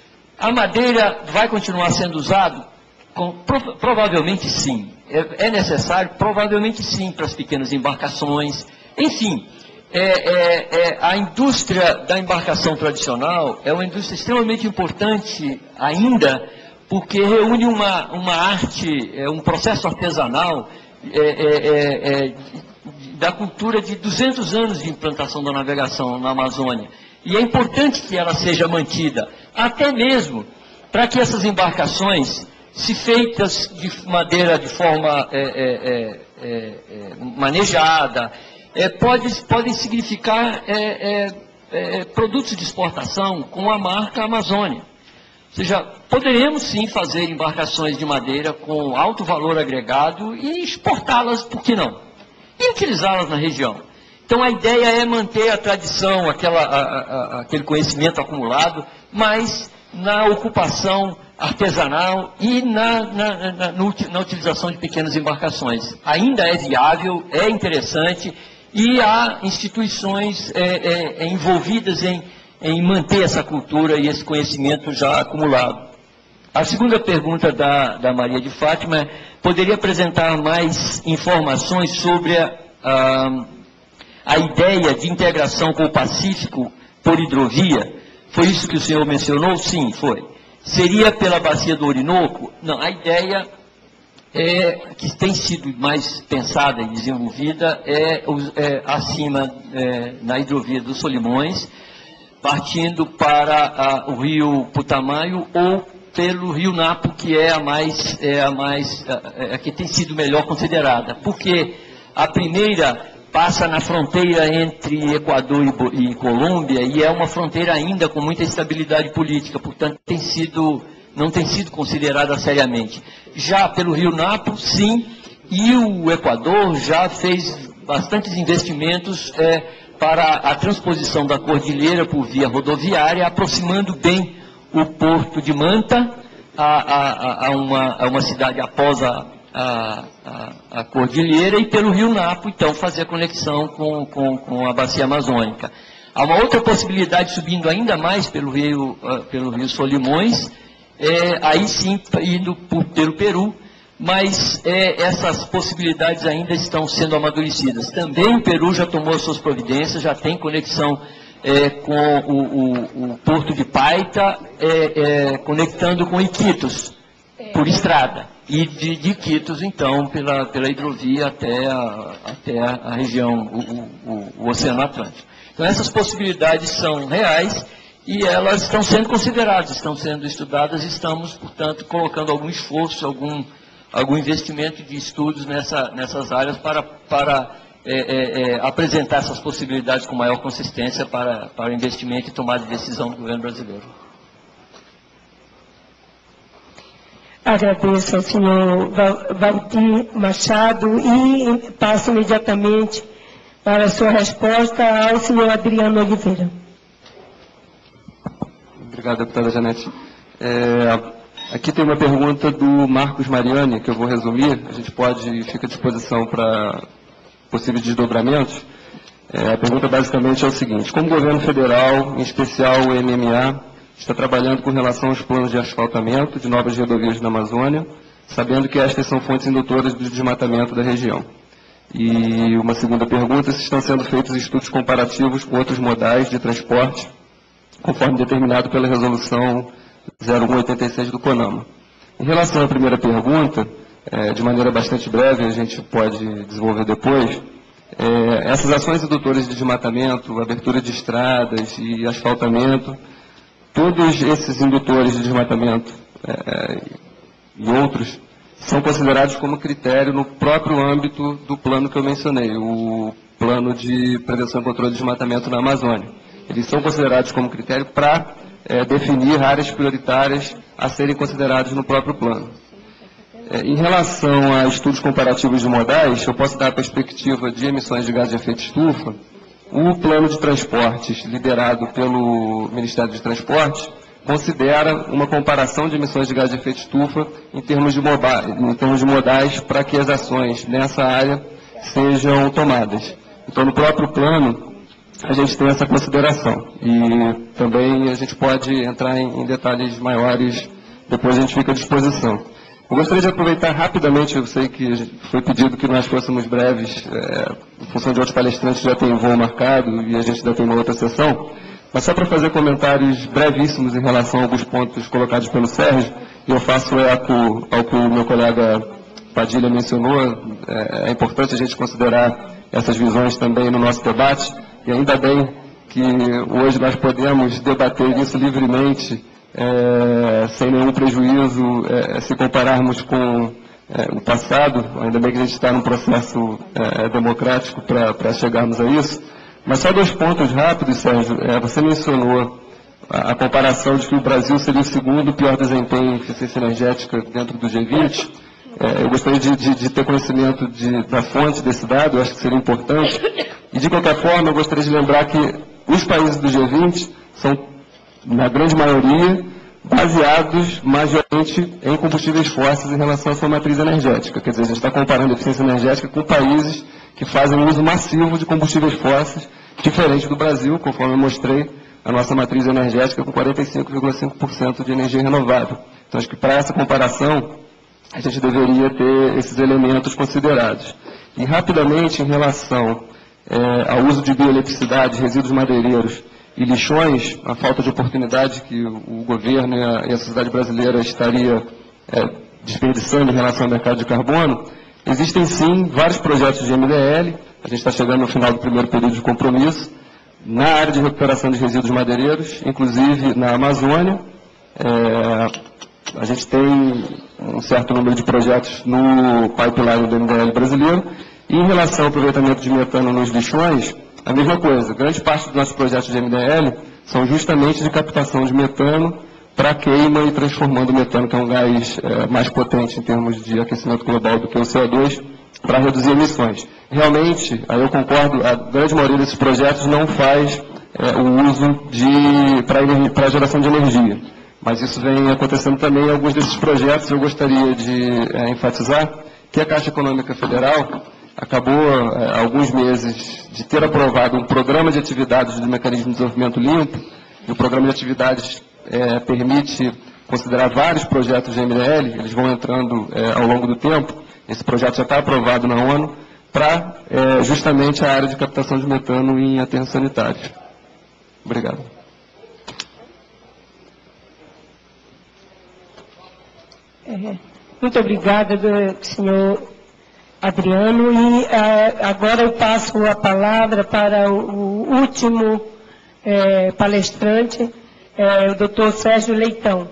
D: A madeira vai continuar sendo usada? Com, pro, provavelmente sim. É, é necessário? Provavelmente sim, para as pequenas embarcações. Enfim... É, é, é, a indústria da embarcação tradicional é uma indústria extremamente importante ainda, porque reúne uma, uma arte, é, um processo artesanal é, é, é, da cultura de duzentos anos de implantação da navegação na Amazônia. E é importante que ela seja mantida, até mesmo para que essas embarcações, se feitas de madeira de forma é, é, é, é, manejada, É, pode, podem significar é, é, é, produtos de exportação com a marca Amazônia. Ou seja, poderemos sim fazer embarcações de madeira com alto valor agregado e exportá-las, por que não? E utilizá-las na região. Então a ideia é manter a tradição, aquela, a, a, aquele conhecimento acumulado, mas na ocupação artesanal e na, na, na, na utilização de pequenas embarcações. Ainda é viável, é interessante, e há instituições é, é, envolvidas em, em manter essa cultura e esse conhecimento já acumulado. A segunda pergunta da, da Maria de Fátima é, poderia apresentar mais informações sobre a, a, a ideia de integração com o Pacífico por hidrovia? Foi isso que o senhor mencionou? Sim, foi. Seria pela bacia do Orinoco? Não, a ideia... É, que tem sido mais pensada e desenvolvida é, é acima, é, na hidrovia dos Solimões, partindo para a, o rio Putumayo ou pelo rio Napo, que é a mais, é a mais, a, a que tem sido melhor considerada. Porque a primeira passa na fronteira entre Equador e, e Colômbia, e é uma fronteira ainda com muita instabilidade política, portanto tem sido... não tem sido considerada seriamente. Já pelo Rio Napo, sim, E o Equador já fez bastantes investimentos é, para a transposição da cordilheira por via rodoviária, aproximando bem o porto de Manta a, a, a, uma, a uma cidade após a, a, a, a cordilheira, e pelo rio Napo, então, fazer a conexão com, com, com a bacia amazônica. Há uma outra possibilidade, subindo ainda mais pelo rio, uh, pelo rio Solimões, é, aí sim, indo por, pelo Peru, mas é, essas possibilidades ainda estão sendo amadurecidas. Também o Peru já tomou as suas providências, já tem conexão é, com o, o, o Porto de Paita, é, é, conectando com Iquitos, por estrada, e de, de Iquitos, então, pela, pela hidrovia até a, até a região, o, o, o Oceano Atlântico. Então, essas possibilidades são reais e elas estão sendo consideradas, estão sendo estudadas, e estamos, portanto, colocando algum esforço, algum... algum investimento de estudos nessa, nessas áreas para, para é, é, é, apresentar essas possibilidades com maior consistência para, para investimento e tomada de decisão do governo brasileiro.
A: Agradeço ao senhor Valdir Machado e passo imediatamente para a sua resposta ao senhor Adriano Oliveira.
B: Obrigado, deputada Janete. É... Aqui tem uma pergunta do Marcos Mariani, que eu vou resumir. A gente pode, fica à disposição para possíveis desdobramentos. É, a pergunta basicamente é o seguinte: como o governo federal, em especial o M M A, está trabalhando com relação aos planos de asfaltamento de novas rodovias na Amazônia, sabendo que estas são fontes indutoras do desmatamento da região? E uma segunda pergunta: se estão sendo feitos estudos comparativos com outros modais de transporte, conforme determinado pela resolução zero um oitenta e seis do CONAMA. Em relação à primeira pergunta, é, de maneira bastante breve, a gente pode desenvolver depois, é, essas ações indutoras de desmatamento, abertura de estradas e asfaltamento, todos esses indutores de desmatamento é, e outros são considerados como critério no próprio âmbito do plano que eu mencionei, o Plano de Prevenção e Controle de Desmatamento na Amazônia. Eles são considerados como critério para É, definir áreas prioritárias a serem consideradas no próprio plano. É, em relação a estudos comparativos de modais, eu posso dar a perspectiva de emissões de gás de efeito estufa. O plano de transportes, liderado pelo Ministério de Transportes, considera uma comparação de emissões de gás de efeito estufa em termos de, moba, em termos de modais para que as ações nessa área sejam tomadas. Então, no próprio plano, a gente tem essa consideração. E também a gente pode entrar em, em detalhes maiores, depois a gente fica à disposição. Eu gostaria de aproveitar rapidamente, eu sei que foi pedido que nós fôssemos breves, é, em função de outros palestrantes já tem voo marcado e a gente ainda tem uma outra sessão, mas só para fazer comentários brevíssimos em relação a alguns pontos colocados pelo Sérgio, e eu faço eco ao que o meu colega Padilha mencionou. É, é importante a gente considerar essas visões também no nosso debate. E ainda bem que hoje nós podemos debater isso livremente, é, sem nenhum prejuízo, é, se compararmos com é, o passado. Ainda bem que a gente está num processo é, democrático para chegarmos a isso. Mas só dois pontos rápidos, Sérgio. É, você mencionou a, a comparação de que o Brasil seria o segundo pior desempenho em eficiência energética dentro do G vinte. É, eu gostaria de, de, de ter conhecimento de, da fonte desse dado, eu acho que seria importante. E, de qualquer forma, eu gostaria de lembrar que os países do G vinte são, na grande maioria, baseados majormente em combustíveis fósseis em relação à sua matriz energética. Quer dizer, a gente está comparando a eficiência energética com países que fazem uso massivo de combustíveis fósseis, diferente do Brasil, conforme eu mostrei, a nossa matriz energética com quarenta e cinco vírgula cinco por cento de energia renovável. Então, acho que para essa comparação, a gente deveria ter esses elementos considerados. E, rapidamente, em relação é, ao uso de bioeletricidade, resíduos madeireiros e lixões, a falta de oportunidade que o, o governo e a, e a sociedade brasileira estaria é, desperdiçando em relação ao mercado de carbono, existem, sim, vários projetos de M D L. A gente está chegando no final do primeiro período de compromisso, na área de recuperação de resíduos madeireiros, inclusive na Amazônia. É, a gente tem um certo número de projetos no pipeline do M D L brasileiro. E em relação ao aproveitamento de metano nos lixões, a mesma coisa. Grande parte dos nossos projetos de M D L são justamente de captação de metano para queima e transformando o metano, que é um gás é, mais potente em termos de aquecimento global do que o C O dois, para reduzir emissões. Realmente, aí eu concordo, a grande maioria desses projetos não faz é, o uso de para geração de energia. Mas isso vem acontecendo também em alguns desses projetos. Eu gostaria de é, enfatizar que a Caixa Econômica Federal acabou, há alguns meses, de ter aprovado um programa de atividades do Mecanismo de Desenvolvimento Limpo, e o programa de atividades é, permite considerar vários projetos de M D L, eles vão entrando é, ao longo do tempo. Esse projeto já está aprovado na ONU para é, justamente a área de captação de metano em aterros sanitários. Obrigado.
A: É, muito obrigada, senhor Adriano. E a, agora eu passo a palavra para o, o último é, palestrante, é, o doutor Sérgio Leitão.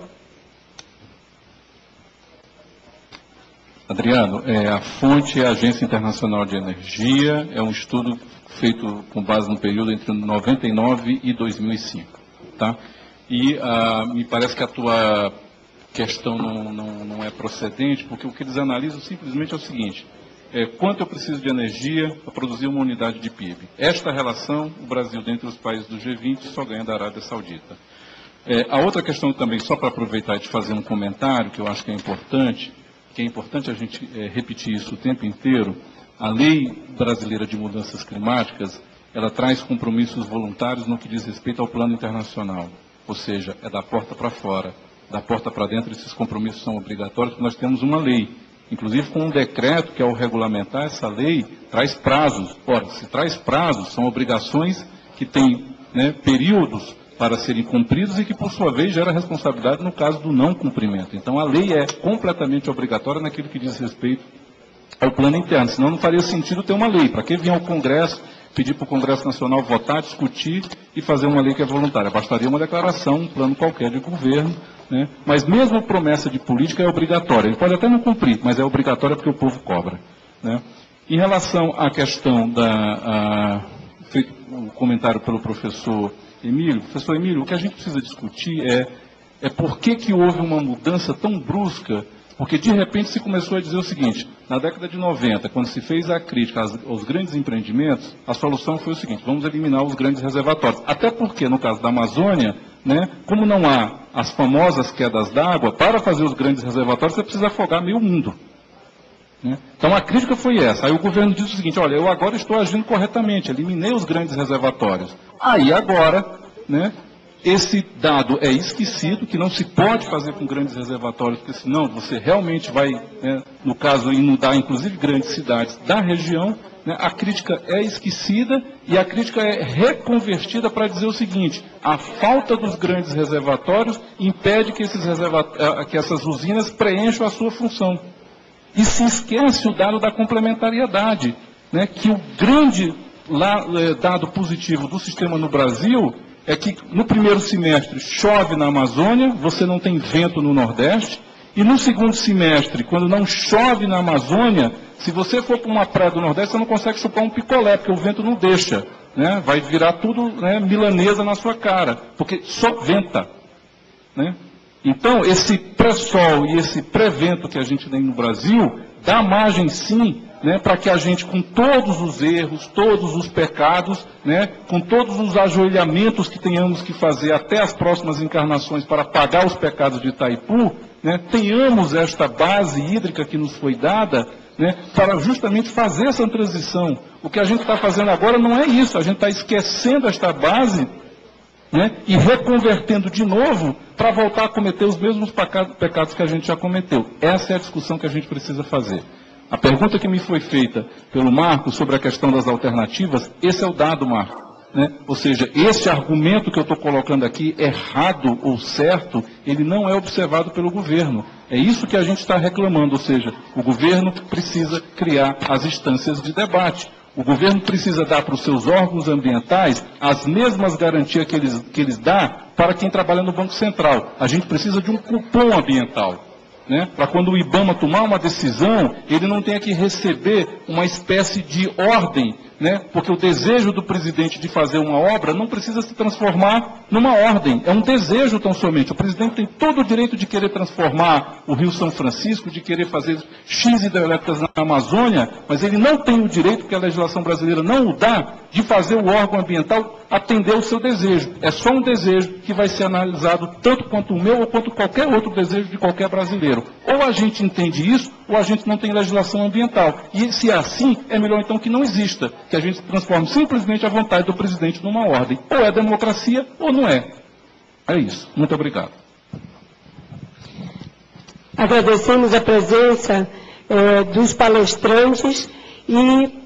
E: Adriano, é, a fonte é a Agência Internacional de Energia, é um estudo feito com base no período entre noventa e nove e dois mil e cinco. Tá? E ah, me parece que a tua questão não, não, não é procedente, porque o que eles analisam simplesmente é o seguinte: é, quanto eu preciso de energia para produzir uma unidade de P I B. Esta relação, o Brasil, dentre os países do G vinte, só ganha da Arábia Saudita. É, a outra questão também, só para aproveitar e te fazer um comentário, que eu acho que é importante, que é importante a gente é, repetir isso o tempo inteiro, a Lei Brasileira de Mudanças Climáticas, ela traz compromissos voluntários no que diz respeito ao plano internacional, ou seja, é da porta para fora. Da porta para dentro, esses compromissos são obrigatórios, porque nós temos uma lei. Inclusive, com um decreto, que ao regulamentar essa lei, traz prazos. Ora, se traz prazos, são obrigações que têm, né, períodos para serem cumpridos e que, por sua vez, gera responsabilidade no caso do não cumprimento. Então, a lei é completamente obrigatória naquilo que diz respeito ao plano interno. Senão, não faria sentido ter uma lei. Para que vir ao Congresso, pedir para o Congresso Nacional votar, discutir e fazer uma lei que é voluntária? Bastaria uma declaração, um plano qualquer de governo, né? Mas mesmo a promessa de política é obrigatória. Ele pode até não cumprir, mas é obrigatória porque o povo cobra, né? Em relação à questão da... A, feito um comentário pelo professor Emílio. Professor Emílio, o que a gente precisa discutir é, é por que que houve uma mudança tão brusca, porque de repente se começou a dizer o seguinte: na década de noventa, quando se fez a crítica aos, aos grandes empreendimentos, a solução foi o seguinte: vamos eliminar os grandes reservatórios. Até porque, no caso da Amazônia, né, como não há as famosas quedas d'água, para fazer os grandes reservatórios você precisa afogar meio mundo. Né? Então a crítica foi essa. Aí o governo disse o seguinte: olha, eu agora estou agindo corretamente, eliminei os grandes reservatórios. Aí agora, né, esse dado é esquecido, que não se pode fazer com grandes reservatórios, porque senão você realmente vai, né, no caso, inundar inclusive grandes cidades da região. Né, a crítica é esquecida e a crítica é reconvertida para dizer o seguinte: a falta dos grandes reservatórios impede que, esses reserva... que essas usinas preencham a sua função. E se esquece o dado da complementariedade, né, que o grande lá, dado positivo do sistema no Brasil é que no primeiro semestre chove na Amazônia, você não tem vento no Nordeste, e no segundo semestre, quando não chove na Amazônia, se você for para uma praia do Nordeste, você não consegue chupar um picolé, porque o vento não deixa, né? Vai virar tudo, né, milanesa na sua cara, porque só venta, né? Então, esse pré-sol e esse pré-vento que a gente tem no Brasil, dá margem sim, né, para que a gente, com todos os erros, todos os pecados, né, com todos os ajoelhamentos que tenhamos que fazer até as próximas encarnações para pagar os pecados de Itaipu, né, tenhamos esta base hídrica que nos foi dada, né, para justamente fazer essa transição. O que a gente está fazendo agora não é isso, a gente está esquecendo esta base, né, e reconvertendo de novo para voltar a cometer os mesmos pecados que a gente já cometeu. Essa é a discussão que a gente precisa fazer. A pergunta que me foi feita pelo Marco sobre a questão das alternativas, esse é o dado, Marco. Né? Ou seja, esse argumento que eu estou colocando aqui, errado ou certo, ele não é observado pelo governo. É isso que a gente está reclamando, ou seja, o governo precisa criar as instâncias de debate. O governo precisa dar para os seus órgãos ambientais as mesmas garantias que eles, que eles dão para quem trabalha no Banco Central. A gente precisa de um cupom ambiental. né? Para quando o IBAMA tomar uma decisão, ele não tenha que receber uma espécie de ordem, né? Porque o desejo do presidente de fazer uma obra não precisa se transformar numa ordem, é um desejo tão somente. O presidente tem todo o direito de querer transformar o Rio São Francisco, de querer fazer X hidrelétricas na Amazônia, mas ele não tem o direito, que a legislação brasileira não o dá, de fazer o órgão ambiental atender o seu desejo. É só um desejo que vai ser analisado tanto quanto o meu ou quanto qualquer outro desejo de qualquer brasileiro. Ou a gente entende isso, ou a gente não tem legislação ambiental. E se é assim, é melhor então que não exista, que a gente transforme simplesmente a vontade do presidente numa ordem. Ou é democracia, ou não é. É isso. Muito obrigado.
A: Agradecemos a presença eh, dos palestrantes e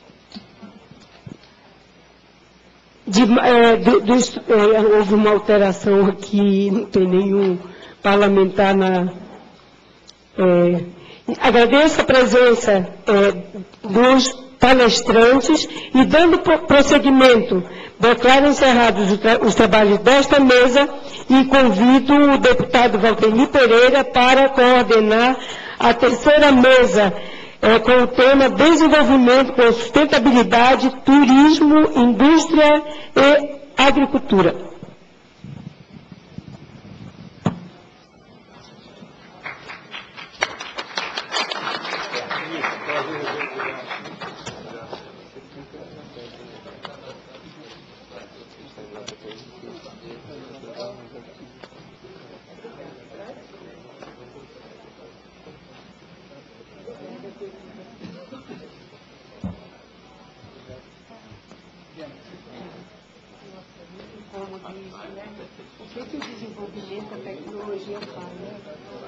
A: de, eh, do, dos, eh, houve uma alteração aqui, não tem nenhum parlamentar na... Eh, agradeço a presença eh, dos palestrantes e, dando prosseguimento, declaro encerrados os, tra os trabalhos desta mesa e convido o deputado Valdemir Pereira para coordenar a terceira mesa é, com o tema Desenvolvimento com Sustentabilidade, Turismo, Indústria e Agricultura. O que que o desenvolvimento da tecnologia faz, né?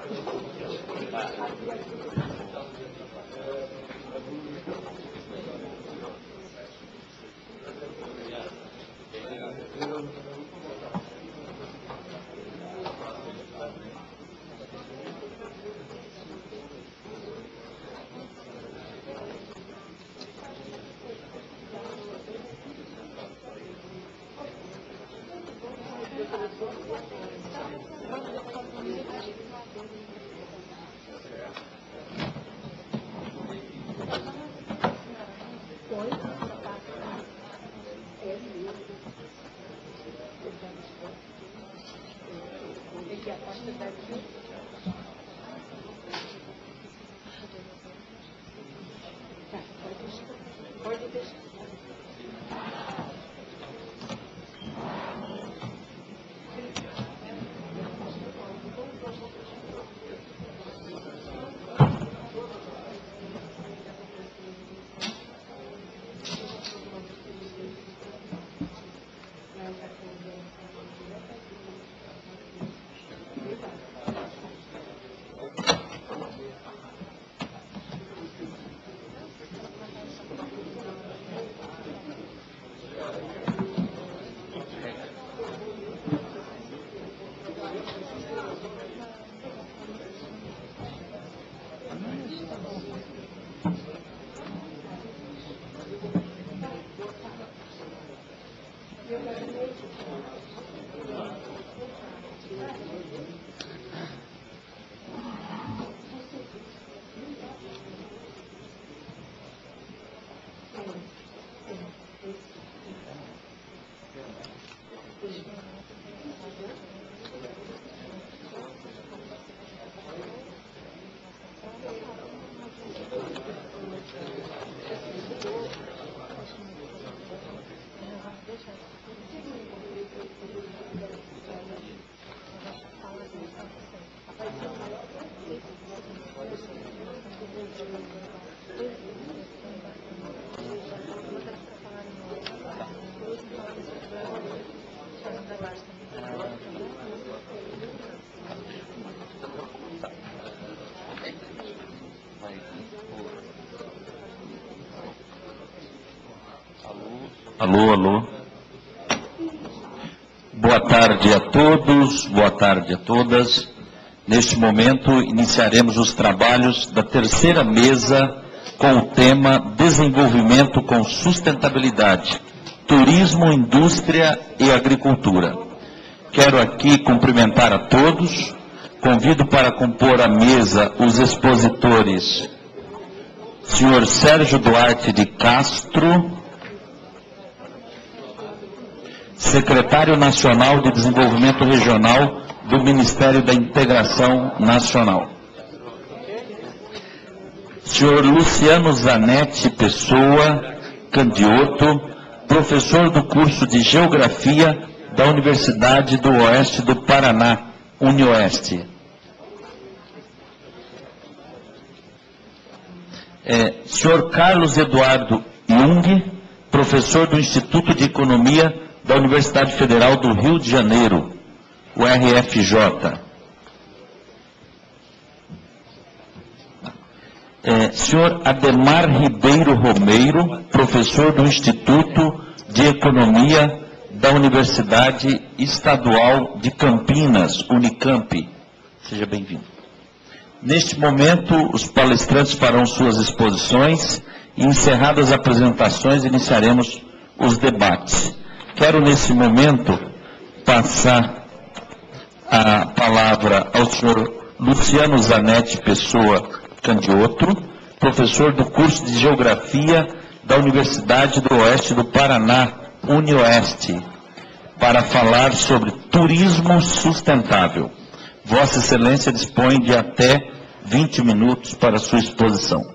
G: Alô, alô. Boa tarde a todos, boa tarde a todas. Neste momento, iniciaremos os trabalhos da terceira mesa com o tema Desenvolvimento com Sustentabilidade, Turismo, Indústria e Agricultura. Quero aqui cumprimentar a todos, Convido para compor a mesa os expositores, senhor Sérgio Duarte de Castro, secretário nacional de Desenvolvimento Regional do Ministério da Integração Nacional. senhor Luciano Zanetti Pessoa Candioto, professor do curso de Geografia da Universidade do Oeste do Paraná, UniOeste. É, senhor Carlos Eduardo Jung, professor do Instituto de Economia da Universidade Federal do Rio de Janeiro, o R F J. É, senhor Ademar Ribeiro Romeiro, professor do Instituto de Economia da Universidade Estadual de Campinas, Unicamp. Seja bem-vindo. Neste momento, os palestrantes farão suas exposições e, encerradas as apresentações, iniciaremos os debates. Quero, nesse momento, passar a palavra ao senhor Luciano Zanetti Pessoa Candioto, professor do curso de Geografia da Universidade do Oeste do Paraná, UniOeste, para falar sobre turismo sustentável. Vossa Excelência dispõe de até vinte minutos para sua exposição.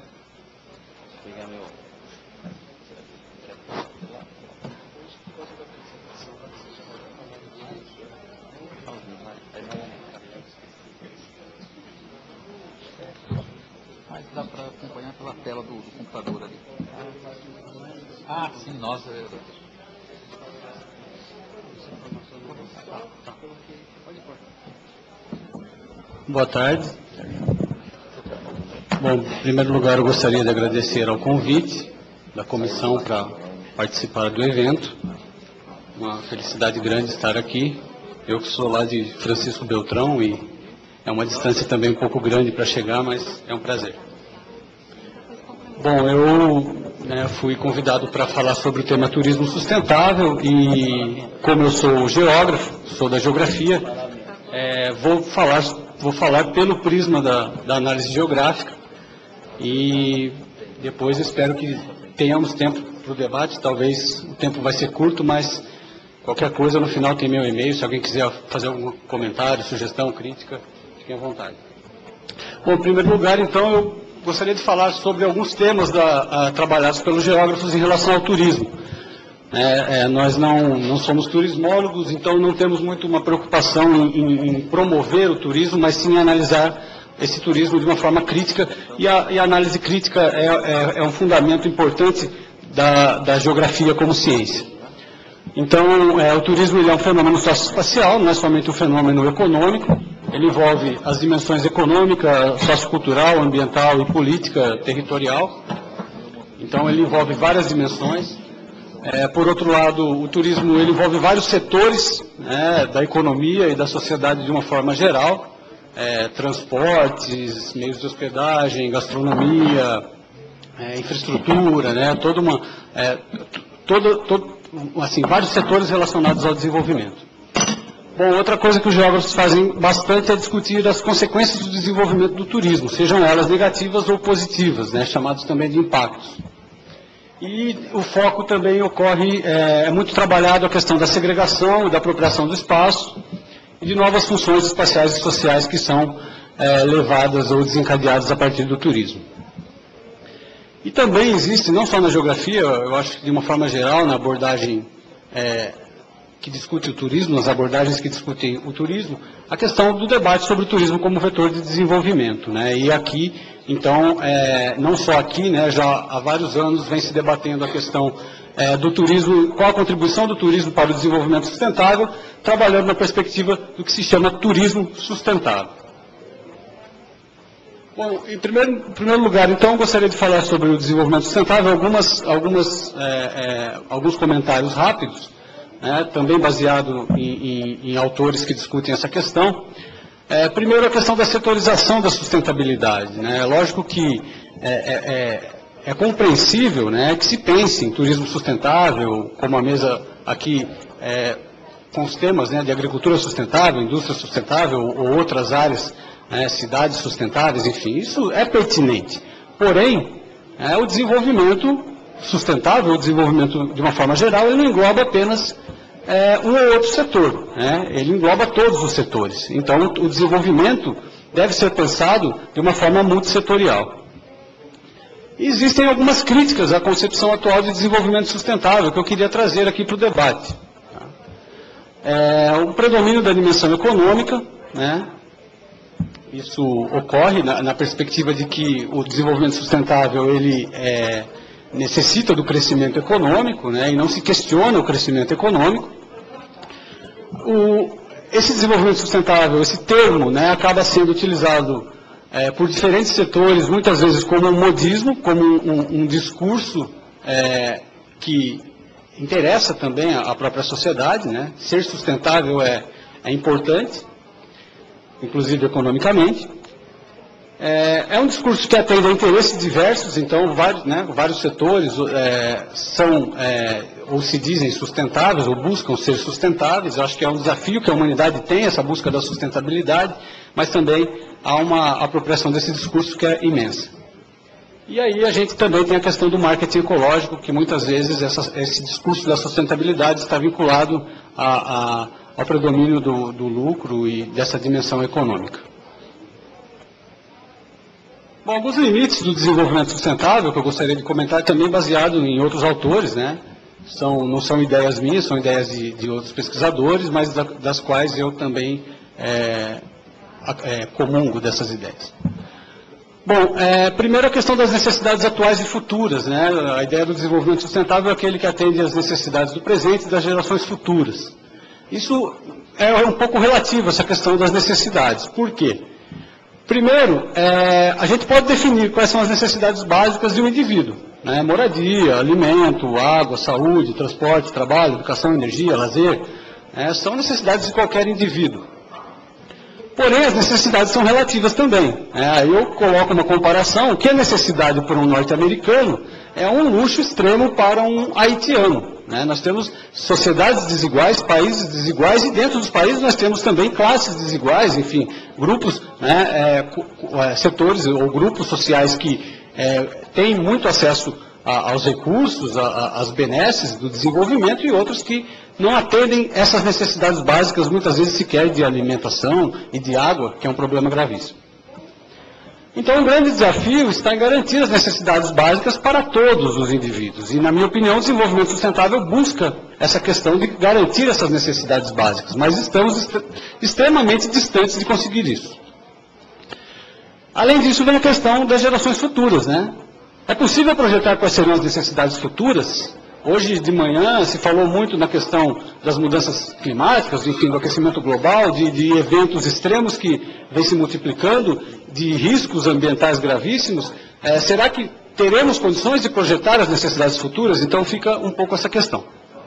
E: Mas dá para acompanhar pela tela do, do computador ali. Ah, sim, nossa.
F: Boa tarde. Bom, em primeiro lugar, eu gostaria de agradecer ao convite da comissão para participar do evento. Uma felicidade grande estar aqui. Eu que sou lá de Francisco Beltrão e é uma distância também um pouco grande para chegar, mas é um prazer. Bom, eu né, fui convidado para falar sobre o tema turismo sustentável e, como eu sou geógrafo, sou da geografia, é, vou, falar, vou falar pelo prisma da, da análise geográfica e depois espero que tenhamos tempo para o debate. Talvez o tempo vai ser curto, mas qualquer coisa no final tem meu e-mail, se alguém quiser fazer algum comentário, sugestão, crítica, fiquem à vontade. Bom, em primeiro lugar, então, eu gostaria de falar sobre alguns temas da, a, trabalhados pelos geógrafos em relação ao turismo. É, é, nós não, não somos turismólogos, então não temos muito uma preocupação em, em, em promover o turismo, mas sim em analisar esse turismo de uma forma crítica, e a, e a análise crítica é, é, é um fundamento importante da, da geografia como ciência. Então, é, o turismo ele é um fenômeno socioespacial, não é somente um fenômeno econômico. Ele envolve as dimensões econômica, sociocultural, ambiental e política territorial. Então, ele envolve várias dimensões. É, por outro lado, o turismo ele envolve vários setores né, da economia e da sociedade de uma forma geral. É, transportes, meios de hospedagem, gastronomia, é, infraestrutura, né, toda uma, é, todo, todo, assim, vários setores relacionados ao desenvolvimento. Bom, outra coisa que os geógrafos fazem bastante é discutir as consequências do desenvolvimento do turismo, sejam elas negativas ou positivas, né, chamados também de impactos. E o foco também ocorre, é, é muito trabalhado a questão da segregação e da apropriação do espaço e de novas funções espaciais e sociais que são é, levadas ou desencadeadas a partir do turismo. E também existe, não só na geografia, eu acho que de uma forma geral, na abordagem é, que discute o turismo, nas abordagens que discutem o turismo, a questão do debate sobre o turismo como vetor de desenvolvimento, né? E aqui, então, é, não só aqui, né, já há vários anos vem se debatendo a questão é, do turismo, qual a contribuição do turismo para o desenvolvimento sustentável, trabalhando na perspectiva do que se chama turismo sustentável. Bom, em primeiro, em primeiro lugar, então, gostaria de falar sobre o desenvolvimento sustentável, algumas, algumas, é, é, alguns comentários rápidos, né, também baseado em, em, em autores que discutem essa questão. É, primeiro, a questão da setorização da sustentabilidade. Né? É lógico que é, é, é, é compreensível né, que se pense em turismo sustentável, como a mesa aqui é, com os temas, né, de agricultura sustentável, indústria sustentável ou outras áreas, né, cidades sustentáveis, enfim, isso é pertinente. Porém, é, o desenvolvimento sustentável, o desenvolvimento de uma forma geral, ele não engloba apenas é, um ou outro setor, né, ele engloba todos os setores. Então, o desenvolvimento deve ser pensado de uma forma multissetorial. E existem algumas críticas à concepção atual de desenvolvimento sustentável que eu queria trazer aqui para o debate. É, o predomínio da dimensão econômica, né, isso ocorre na, na perspectiva de que o desenvolvimento sustentável ele é, necessita do crescimento econômico, né, e não se questiona o crescimento econômico. O, esse desenvolvimento sustentável, esse termo, né, acaba sendo utilizado é, por diferentes setores, muitas vezes como um modismo, como um, um discurso é, que interessa também a própria sociedade, né? Ser sustentável é, é importante, inclusive economicamente. É, é um discurso que atende a interesses diversos, então vários, né, vários setores é, são, é, ou se dizem sustentáveis, ou buscam ser sustentáveis. Eu acho que é um desafio que a humanidade tem, essa busca da sustentabilidade, mas também há uma apropriação desse discurso que é imensa. E aí a gente também tem a questão do marketing ecológico, que muitas vezes essa, esse discurso da sustentabilidade está vinculado a, a, ao predomínio do, do lucro e dessa dimensão econômica. Bom, alguns limites do desenvolvimento sustentável que eu gostaria de comentar, também baseado em outros autores, né? São, não são ideias minhas, são ideias de, de outros pesquisadores, mas da, das quais eu também é, é, comungo dessas ideias. Bom, é, primeiro a questão das necessidades atuais e futuras, né? A ideia do desenvolvimento sustentável é aquele que atende às necessidades do presente e das gerações futuras. Isso é um pouco relativo, essa questão das necessidades. Por quê? Primeiro, é, a gente pode definir quais são as necessidades básicas de um indivíduo, né? Moradia, alimento, água, saúde, transporte, trabalho, educação, energia, lazer, é, são necessidades de qualquer indivíduo. Porém, as necessidades são relativas também. É, eu coloco uma comparação, o que é necessidade para um norte-americano é um luxo extremo para um haitiano. Né? Nós temos sociedades desiguais, países desiguais, e dentro dos países nós temos também classes desiguais, enfim, grupos, né, é, setores ou grupos sociais que é, têm muito acesso a, aos recursos, a, a, às benesses do desenvolvimento, e outros que não atendem essas necessidades básicas, muitas vezes sequer de alimentação e de água, que é um problema gravíssimo. Então, o grande desafio está em garantir as necessidades básicas para todos os indivíduos. E, na minha opinião, o desenvolvimento sustentável busca essa questão de garantir essas necessidades básicas, mas estamos est extremamente distantes de conseguir isso. Além disso, vem a questão das gerações futuras, né? É possível projetar quais serão as necessidades futuras? Hoje de manhã se falou muito na questão das mudanças climáticas, enfim, do aquecimento global, de, de eventos extremos que vêm se multiplicando, de riscos ambientais gravíssimos. É, será que teremos condições de projetar as necessidades futuras? Então fica um pouco essa questão.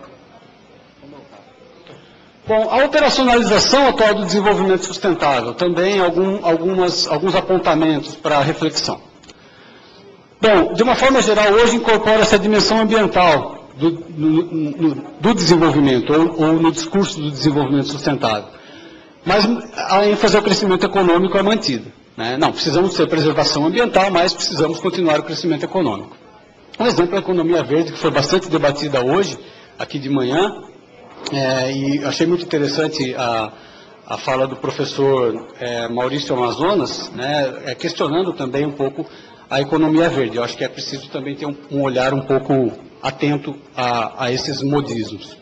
F: Bom, a operacionalização atual do desenvolvimento sustentável, também algum, algumas, alguns apontamentos para reflexão. Bom, de uma forma geral, hoje incorpora essa dimensão ambiental do, no, no, do desenvolvimento, ou, ou no discurso do desenvolvimento sustentável. Mas a ênfase ao crescimento econômico é mantida. Né? Não, precisamos ter preservação ambiental, mas precisamos continuar o crescimento econômico. Um exemplo é a economia verde, que foi bastante debatida hoje, aqui de manhã, é, e achei muito interessante a, a fala do professor é, Maurício Amazonas, né, é, questionando também um pouco a economia verde. Eu acho que é preciso também ter um, um olhar um pouco atento a, a esses modismos.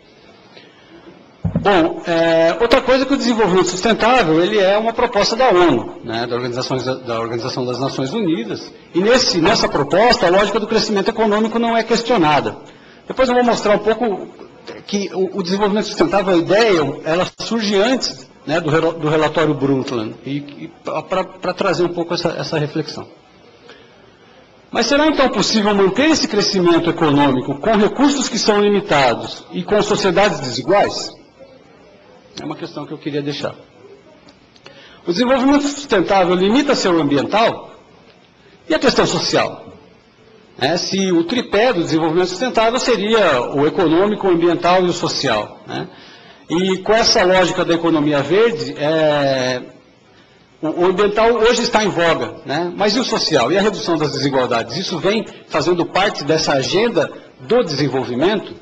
F: Bom, é, outra coisa é que o desenvolvimento sustentável, ele é uma proposta da ONU, né, da, Organização, da Organização das Nações Unidas, e nesse, nessa proposta a lógica do crescimento econômico não é questionada. Depois eu vou mostrar um pouco que o, o desenvolvimento sustentável, a ideia, ela surge antes, né, do, do relatório Brundtland, e, e para trazer um pouco essa, essa reflexão. Mas será então possível manter esse crescimento econômico com recursos que são limitados e com sociedades desiguais? É uma questão que eu queria deixar. O desenvolvimento sustentável limita-se ao ambiental? E a questão social? É, se o tripé do desenvolvimento sustentável seria o econômico, o ambiental e o social. Né? E com essa lógica da economia verde, é, o, o ambiental hoje está em voga, né? Mas e o social? E a redução das desigualdades? Isso vem fazendo parte dessa agenda do desenvolvimento?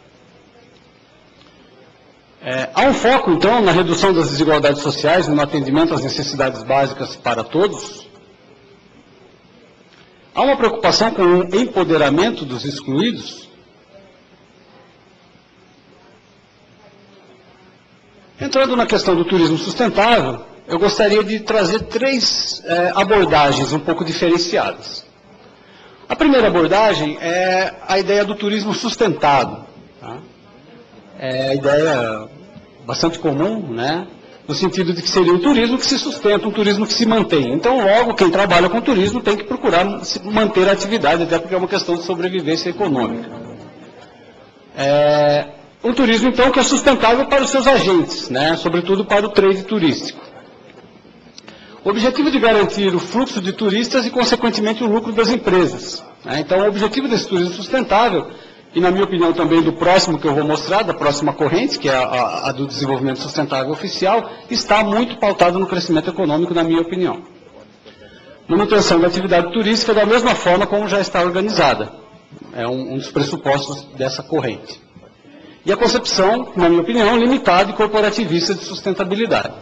F: É, há um foco, então, na redução das desigualdades sociais e no atendimento às necessidades básicas para todos? Há uma preocupação com o empoderamento dos excluídos? Entrando na questão do turismo sustentável, eu gostaria de trazer três é, abordagens um pouco diferenciadas. A primeira abordagem é a ideia do turismo sustentado. Tá? É a ideia bastante comum, né? No sentido de que seria um turismo que se sustenta, um turismo que se mantém. Então, logo, quem trabalha com turismo tem que procurar manter a atividade, até porque é uma questão de sobrevivência econômica. É, um turismo, então, que é sustentável para os seus agentes, né? Sobretudo para o trade turístico. O objetivo de garantir o fluxo de turistas e, consequentemente, o lucro das empresas. Né? Então, o objetivo desse turismo sustentável, e na minha opinião também do próximo que eu vou mostrar, da próxima corrente, que é a, a, a do desenvolvimento sustentável oficial, está muito pautado no crescimento econômico, na minha opinião. Manutenção da atividade turística da mesma forma como já está organizada. É um, um dos pressupostos dessa corrente. E a concepção, na minha opinião, limitada e corporativista de sustentabilidade.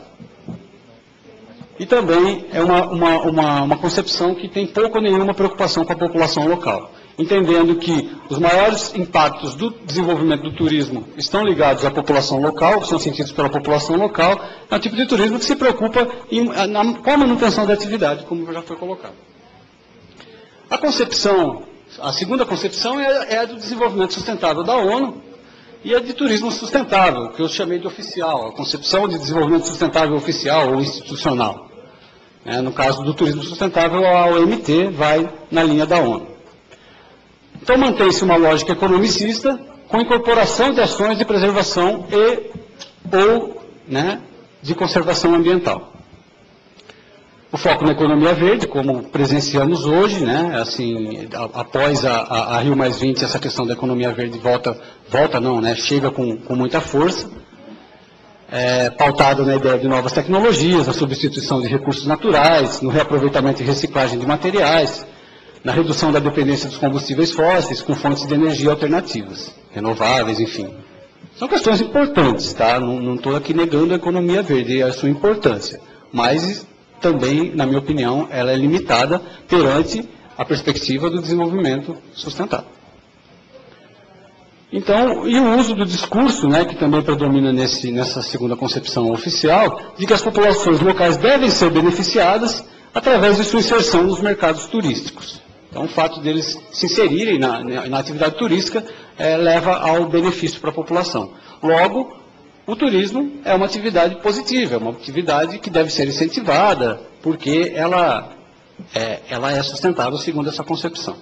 F: E também é uma, uma, uma, uma concepção que tem pouco ou nenhuma preocupação com a população local, entendendo que os maiores impactos do desenvolvimento do turismo estão ligados à população local, que são sentidos pela população local, é um tipo de turismo que se preocupa em, na, com a manutenção da atividade, como já foi colocado. A concepção, a segunda concepção é, é a do desenvolvimento sustentável da ONU, e a de turismo sustentável, que eu chamei de oficial, a concepção de desenvolvimento sustentável oficial ou institucional. É, no caso do turismo sustentável, a O M T vai na linha da ONU. Então, mantém-se uma lógica economicista com incorporação de ações de preservação e ou né, de conservação ambiental. O foco na economia verde, como presenciamos hoje, né, assim, a, após a, a, a Rio mais vinte, essa questão da economia verde volta, volta não, né, chega com, com muita força, é, pautada na ideia de novas tecnologias, na substituição de recursos naturais, no reaproveitamento e reciclagem de materiais, na redução da dependência dos combustíveis fósseis com fontes de energia alternativas, renováveis, enfim. São questões importantes, tá? Não estou aqui negando a economia verde e a sua importância, mas também, na minha opinião, ela é limitada perante a perspectiva do desenvolvimento sustentável. Então, e o uso do discurso, né, que também predomina nesse, nessa segunda concepção oficial, de que as populações locais devem ser beneficiadas através de sua inserção nos mercados turísticos. Então, o fato deles se inserirem na, na atividade turística é, leva ao benefício para a população. Logo, o turismo é uma atividade positiva, é uma atividade que deve ser incentivada, porque ela é, ela é sustentável segundo essa concepção.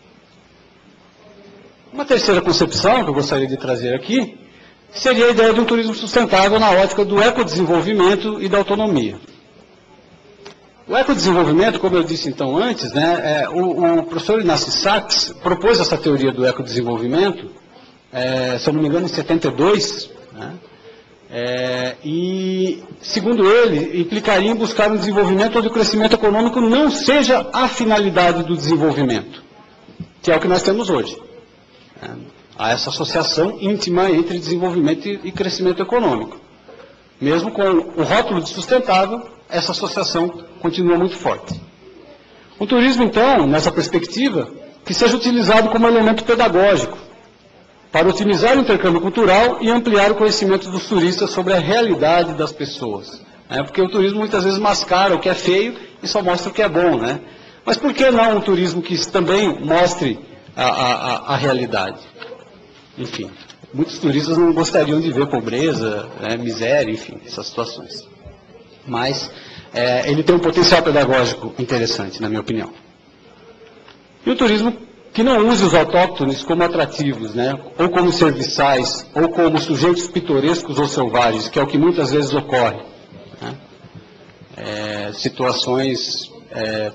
F: Uma terceira concepção que eu gostaria de trazer aqui seria a ideia de um turismo sustentável na ótica do ecodesenvolvimento e da autonomia. O ecodesenvolvimento, como eu disse então antes, né, é, o, o professor Inácio Sachs propôs essa teoria do ecodesenvolvimento, é, se eu não me engano, em setenta e dois, né, é, e, segundo ele, implicaria em buscar um desenvolvimento onde o crescimento econômico não seja a finalidade do desenvolvimento, que é o que nós temos hoje. É, há essa associação íntima entre desenvolvimento e, e crescimento econômico. Mesmo com o rótulo de sustentável, essa associação continua muito forte. O turismo, então, nessa perspectiva, que seja utilizado como elemento pedagógico, para otimizar o intercâmbio cultural e ampliar o conhecimento dos turistas sobre a realidade das pessoas. Né? Porque o turismo muitas vezes mascara o que é feio e só mostra o que é bom. Né? Mas por que não um turismo que também mostre a, a, a realidade? Enfim, muitos turistas não gostariam de ver pobreza, né, miséria, enfim, essas situações. Mas é, ele tem um potencial pedagógico interessante, na minha opinião. E o turismo que não use os autóctones como atrativos, né, ou como serviçais, ou como sujeitos pitorescos ou selvagens, que é o que muitas vezes ocorre. Né? É, situações é,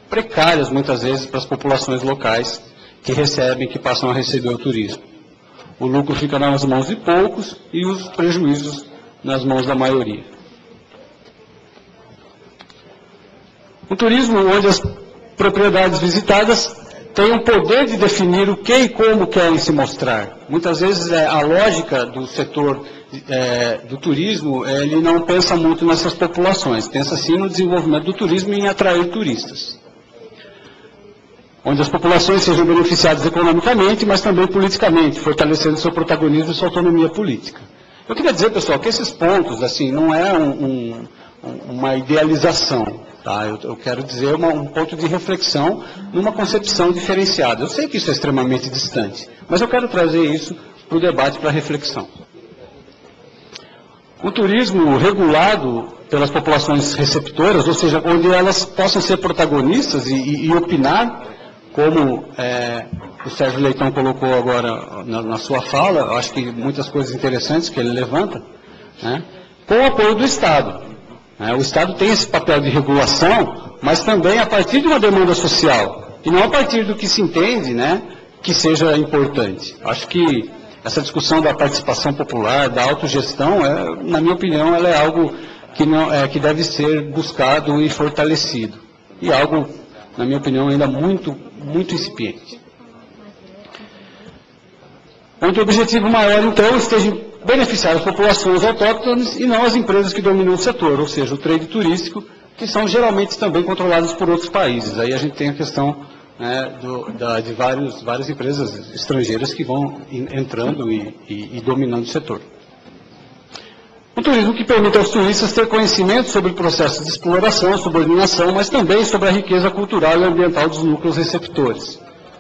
F: precárias, muitas vezes, para as populações locais que recebem, que passam a receber o turismo. O lucro fica nas mãos de poucos e os prejuízos nas mãos da maioria. Um turismo onde as propriedades visitadas têm o poder de definir o que e como querem se mostrar. Muitas vezes é, a lógica do setor é, do turismo, ele não pensa muito nessas populações, pensa sim no desenvolvimento do turismo e em atrair turistas. Onde as populações sejam beneficiadas economicamente, mas também politicamente, fortalecendo seu protagonismo e sua autonomia política. Eu queria dizer, pessoal, que esses pontos, assim, não é um, um, uma idealização, tá? Eu, eu quero dizer uma, um ponto de reflexão numa concepção diferenciada. Eu sei que isso é extremamente distante, mas eu quero trazer isso para o debate, para a reflexão. O turismo regulado pelas populações receptoras, ou seja, onde elas possam ser protagonistas e, e, e opinar, como é, o Sérgio Leitão colocou agora na, na sua fala, eu acho que muitas coisas interessantes que ele levanta, né, com o apoio do Estado. Né, o Estado tem esse papel de regulação, mas também a partir de uma demanda social, e não a partir do que se entende, né, que seja importante. Acho que essa discussão da participação popular, da autogestão, é, na minha opinião, ela é algo que, não, é, que deve ser buscado e fortalecido. E algo, na minha opinião, ainda muito, muito incipiente. Onde o objetivo maior, então, esteja em beneficiar as populações autóctones e não as empresas que dominam o setor, ou seja, o trade turístico, que são geralmente também controlados por outros países. Aí a gente tem a questão, né, do, da, de vários, várias empresas estrangeiras que vão in, entrando e, e, e dominando o setor. Um turismo que permite aos turistas ter conhecimento sobre o processo de exploração, subordinação, mas também sobre a riqueza cultural e ambiental dos núcleos receptores.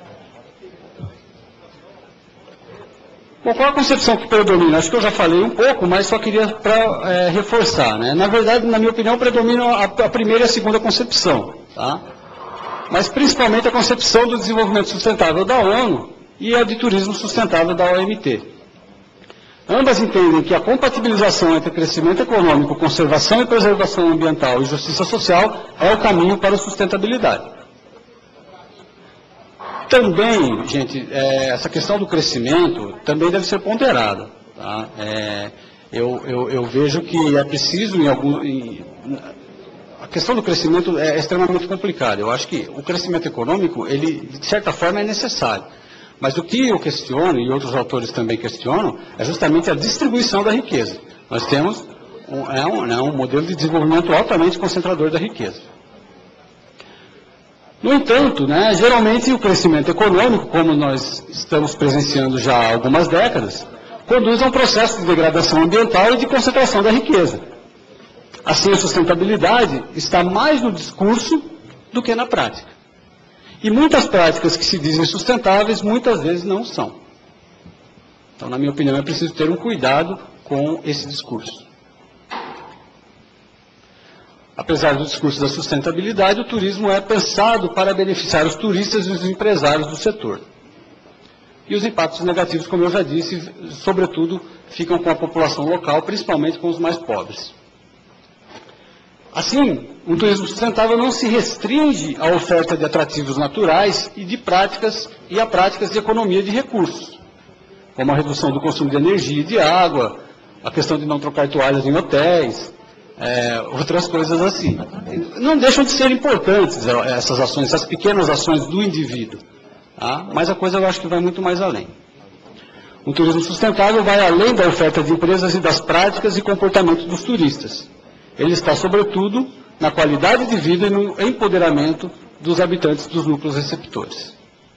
F: Bom, qual a concepção que predomina? Acho que eu já falei um pouco, mas só queria pra, é, reforçar. Né? Na verdade, na minha opinião, predominam a, a primeira e a segunda concepção. Tá? Mas principalmente a concepção do desenvolvimento sustentável da ONU e a de turismo sustentável da O M T. Ambas entendem que a compatibilização entre crescimento econômico, conservação e preservação ambiental e justiça social é o caminho para a sustentabilidade. Também, gente, é, essa questão do crescimento também deve ser ponderada. Tá? É, eu, eu, eu vejo que é preciso, em algum, em, a questão do crescimento é extremamente complicada. Eu acho que o crescimento econômico, ele, de certa forma, é necessário. Mas o que eu questiono, e outros autores também questionam, é justamente a distribuição da riqueza. Nós temos um, é um, é um modelo de desenvolvimento altamente concentrador da riqueza. No entanto, né, geralmente o crescimento econômico, como nós estamos presenciando já há algumas décadas, conduz a um processo de degradação ambiental e de concentração da riqueza. Assim, a sustentabilidade está mais no discurso do que na prática. E muitas práticas que se dizem sustentáveis, muitas vezes não são. Então, na minha opinião, é preciso ter um cuidado com esse discurso. Apesar do discurso da sustentabilidade, o turismo é pensado para beneficiar os turistas e os empresários do setor. E os impactos negativos, como eu já disse, sobretudo, ficam com a população local, principalmente com os mais pobres. Assim, um turismo sustentável não se restringe à oferta de atrativos naturais e de práticas e a práticas de economia de recursos, como a redução do consumo de energia e de água, a questão de não trocar toalhas em hotéis, é, outras coisas assim. Não deixam de ser importantes essas ações, essas pequenas ações do indivíduo, tá? Mas a coisa eu acho que vai muito mais além. O turismo sustentável vai além da oferta de empresas e das práticas e comportamentos dos turistas. Ele está, sobretudo, na qualidade de vida e no empoderamento dos habitantes dos núcleos receptores.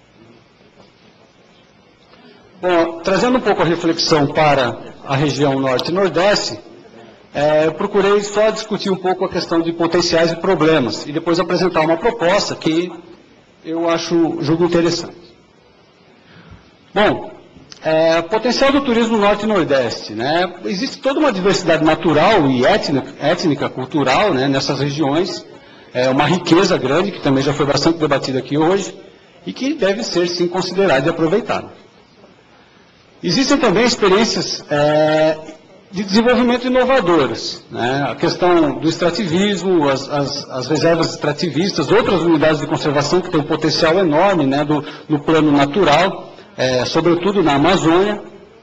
F: Bom, trazendo um pouco a reflexão para a região norte e nordeste, é, eu procurei só discutir um pouco a questão de potenciais e problemas, e depois apresentar uma proposta que eu acho, julgo interessante. Bom, É, potencial do turismo norte e nordeste, né? Existe toda uma diversidade natural e étnica, étnica cultural, né, nessas regiões, é uma riqueza grande, que também já foi bastante debatida aqui hoje, e que deve ser, sim, considerada e aproveitada. Existem também experiências é, de desenvolvimento inovadoras, né? A questão do extrativismo, as, as, as reservas extrativistas, outras unidades de conservação que têm um potencial enorme, né, do, no plano natural, É, sobretudo na Amazônia,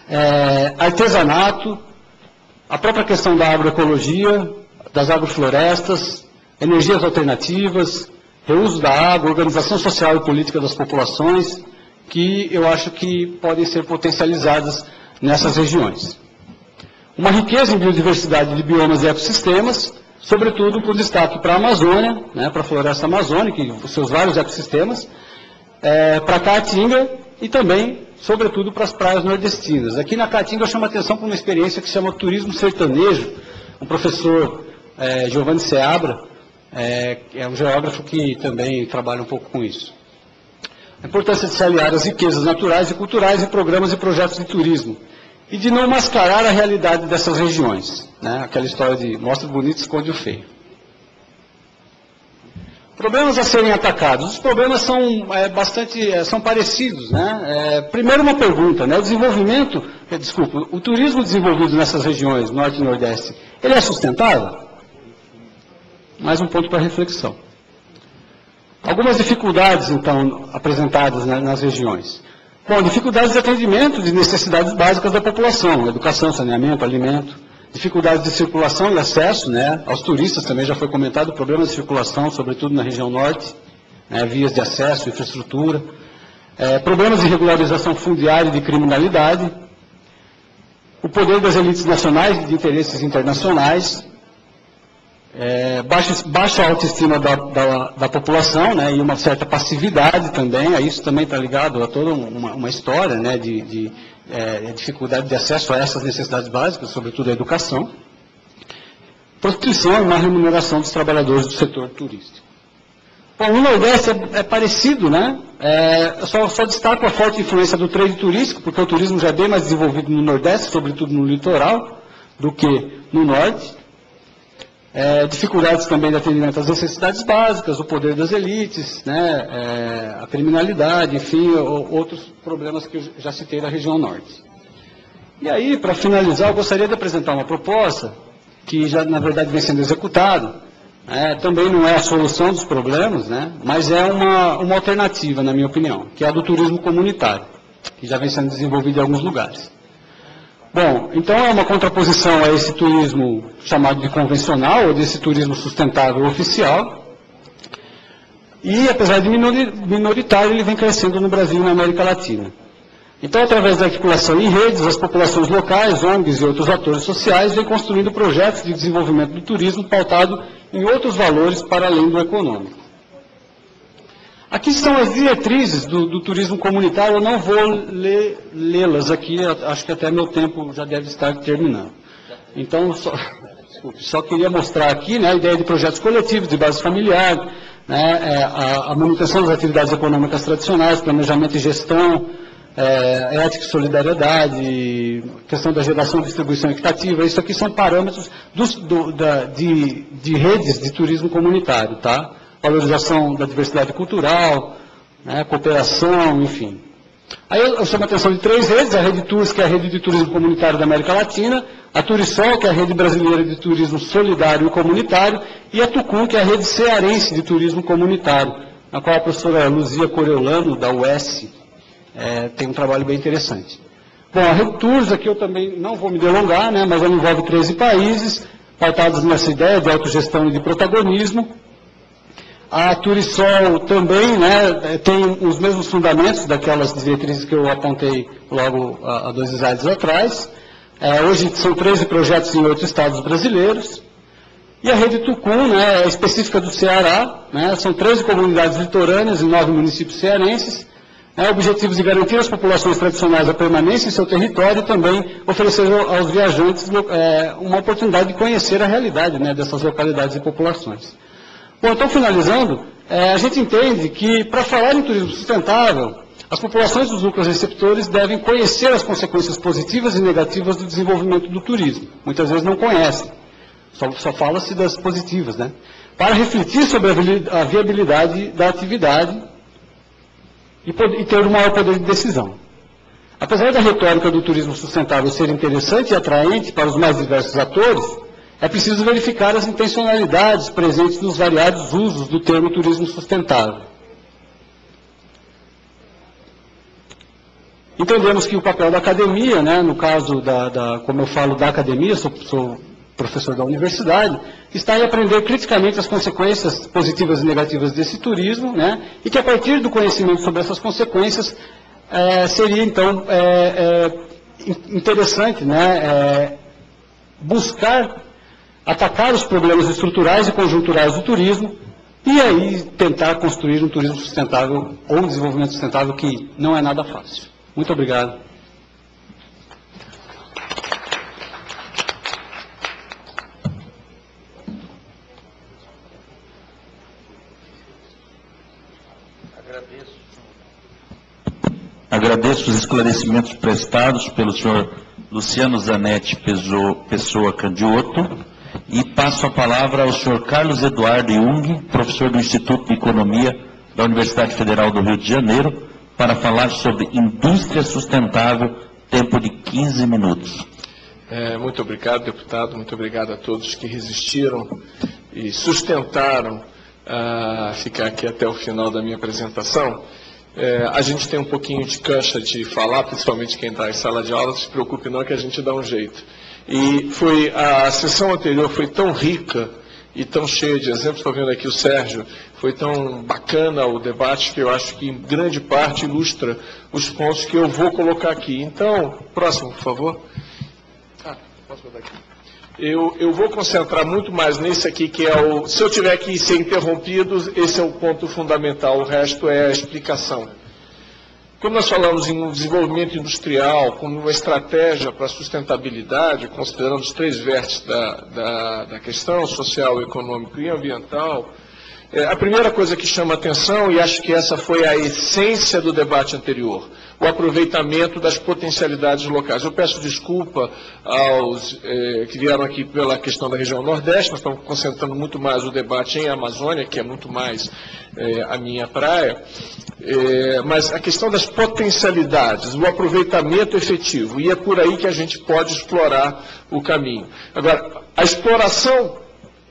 F: é, artesanato, a própria questão da agroecologia, das agroflorestas, energias alternativas, reuso da água, organização social e política das populações, que eu acho que podem ser potencializadas nessas regiões. Uma riqueza em biodiversidade de biomas e ecossistemas, sobretudo com destaque para a Amazônia, né, para a floresta amazônica e os seus vários ecossistemas, é, para a Caatinga e também, sobretudo, para as praias nordestinas. Aqui na Caatinga eu chamo a atenção para uma experiência que se chama turismo sertanejo. Um professor, é, Giovanni Seabra, é, é um geógrafo que também trabalha um pouco com isso. A importância de se aliar às riquezas naturais e culturais em programas e projetos de turismo e de não mascarar a realidade dessas regiões, né? Aquela história de mostra o bonito, esconde o feio. Problemas a serem atacados. Os problemas são é, bastante é, são parecidos, né? É, primeiro uma pergunta, né? O desenvolvimento, é, desculpa, o turismo desenvolvido nessas regiões, norte e nordeste, ele é sustentável? Mais um ponto para reflexão. Algumas dificuldades, então, apresentadas, né, nas regiões. Bom, dificuldades de atendimento de necessidades básicas da população, educação, saneamento, alimento, dificuldades de circulação e acesso, né, aos turistas, também já foi comentado, problemas de circulação, sobretudo na região norte, né, vias de acesso, infraestrutura, é, problemas de regularização fundiária e de criminalidade, o poder das elites nacionais e de interesses internacionais, É, baixa, baixa autoestima da, da, da população, né, e uma certa passividade também, a isso também está ligado a toda uma, uma história, né, de, de é, dificuldade de acesso a essas necessidades básicas, sobretudo a educação, prostituição e má remuneração dos trabalhadores do setor turístico. Bom, no Nordeste é, é parecido, né, é, só, só destaco a forte influência do trade turístico, porque o turismo já é bem mais desenvolvido no Nordeste, sobretudo no litoral, do que no Norte. É, dificuldades também de atendimento às necessidades básicas, o poder das elites, né, é, a criminalidade, enfim, o, outros problemas que eu já citei na região norte. E aí, para finalizar, eu gostaria de apresentar uma proposta que já, na verdade, vem sendo executada. É, também não é a solução dos problemas, né, mas é uma, uma alternativa, na minha opinião, que é a do turismo comunitário, que já vem sendo desenvolvido em alguns lugares. Bom, então é uma contraposição a esse turismo chamado de convencional, ou desse turismo sustentável oficial. E, apesar de minoritário, ele vem crescendo no Brasil e na América Latina. Então, através da articulação em redes, as populações locais, O N Gs e outros atores sociais vêm construindo projetos de desenvolvimento do turismo pautado em outros valores para além do econômico. Aqui estão as diretrizes do, do turismo comunitário, eu não vou lê-las aqui, acho que até meu tempo já deve estar terminando. Então, só, desculpe, só queria mostrar aqui, né, a ideia de projetos coletivos, de base familiar, né, é, a, a manutenção das atividades econômicas tradicionais, planejamento e gestão, é, ética e solidariedade, questão da geração e distribuição equitativa, isso aqui são parâmetros dos, do, da, de, de redes de turismo comunitário, tá? Valorização da diversidade cultural, né, cooperação, enfim. Aí eu, eu chamo a atenção de três redes, a Rede Tours, que é a rede de turismo comunitário da América Latina, a Turisol, que é a rede brasileira de turismo solidário e comunitário, e a Tucum, que é a rede cearense de turismo comunitário, na qual a professora Luzia Coriolano, da U S, é, tem um trabalho bem interessante. Bom, a Rede Tours, aqui eu também não vou me delongar, né, mas ela envolve treze países, pautados nessa ideia de autogestão e de protagonismo. A Turisol também, né, tem os mesmos fundamentos daquelas diretrizes que eu apontei logo há dois slides atrás. É, hoje são treze projetos em oito estados brasileiros. E a Rede Tucum, né, é específica do Ceará, né, são treze comunidades litorâneas em nove municípios cearenses. É, objetivos de garantir às populações tradicionais a permanência em seu território e também oferecer aos viajantes é, uma oportunidade de conhecer a realidade, né, dessas localidades e populações. Bom, então, finalizando, é, a gente entende que, para falar em turismo sustentável, as populações dos núcleos receptores devem conhecer as consequências positivas e negativas do desenvolvimento do turismo. Muitas vezes não conhecem, só, só fala-se das positivas, né? Para refletir sobre a viabilidade da atividade e, poder, e ter um maior poder de decisão. Apesar da retórica do turismo sustentável ser interessante e atraente para os mais diversos atores, é preciso verificar as intencionalidades presentes nos variados usos do termo turismo sustentável. entendemos que o papel da academia, né, no caso, da, da, como eu falo da academia, sou, sou professor da universidade, está em aprender criticamente as consequências positivas e negativas desse turismo, né, e que a partir do conhecimento sobre essas consequências, é, seria então é, é, interessante, né, é, buscar atacar os problemas estruturais e conjunturais do turismo e aí tentar construir um turismo sustentável ou um desenvolvimento sustentável que não é nada fácil. Muito obrigado.
G: Agradeço os esclarecimentos prestados pelo senhor Luciano Zanetti Pessoa Candioto e passo a palavra ao senhor Carlos Eduardo Jung, professor do Instituto de Economia da Universidade Federal do Rio de Janeiro, para falar sobre indústria sustentável, tempo de quinze minutos.
H: É, muito obrigado, deputado, muito obrigado a todos que resistiram e sustentaram a ficar aqui até o final da minha apresentação. É, a gente tem um pouquinho de cancha de falar, principalmente quem está em sala de aula, não se preocupe não que a gente dá um jeito. E foi, a sessão anterior foi tão rica e tão cheia de exemplos, estou vendo aqui o Sérgio, foi tão bacana o debate que eu acho que em grande parte ilustra os pontos que eu vou colocar aqui. Então, próximo, por favor. Ah, posso botar aqui. Eu, eu vou concentrar muito mais nesse aqui, que é o... Se eu tiver que ser interrompido, esse é o ponto fundamental, o resto é a explicação. Quando nós falamos em um desenvolvimento industrial, como uma estratégia para a sustentabilidade, considerando os três vértices da, da, da questão, social, econômico e ambiental, é, a primeira coisa que chama atenção, e acho que essa foi a essência do debate anterior, o aproveitamento das potencialidades locais. Eu peço desculpa aos eh, que vieram aqui pela questão da região Nordeste, nós estamos concentrando muito mais o debate em Amazônia, que é muito mais eh, a minha praia, eh, mas a questão das potencialidades, o aproveitamento efetivo, e é por aí que a gente pode explorar o caminho. Agora, a exploração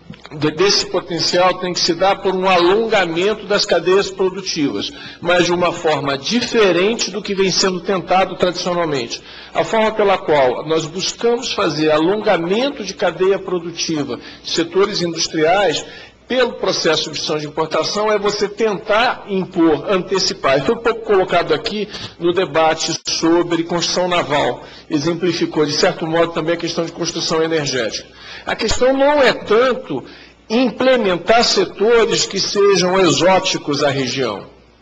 H: desse potencial tem que se dar por um alongamento das cadeias produtivas, mas de uma forma diferente do que vem sendo tentado tradicionalmente. A forma pela qual nós buscamos fazer alongamento de cadeia produtiva de setores industriais pelo processo de substituição de importação é você tentar impor, antecipar. E foi um pouco colocado aqui no debate sobre construção naval. Exemplificou, de certo modo, também a questão de construção energética. A questão não é tanto implementar setores que sejam exóticos à região,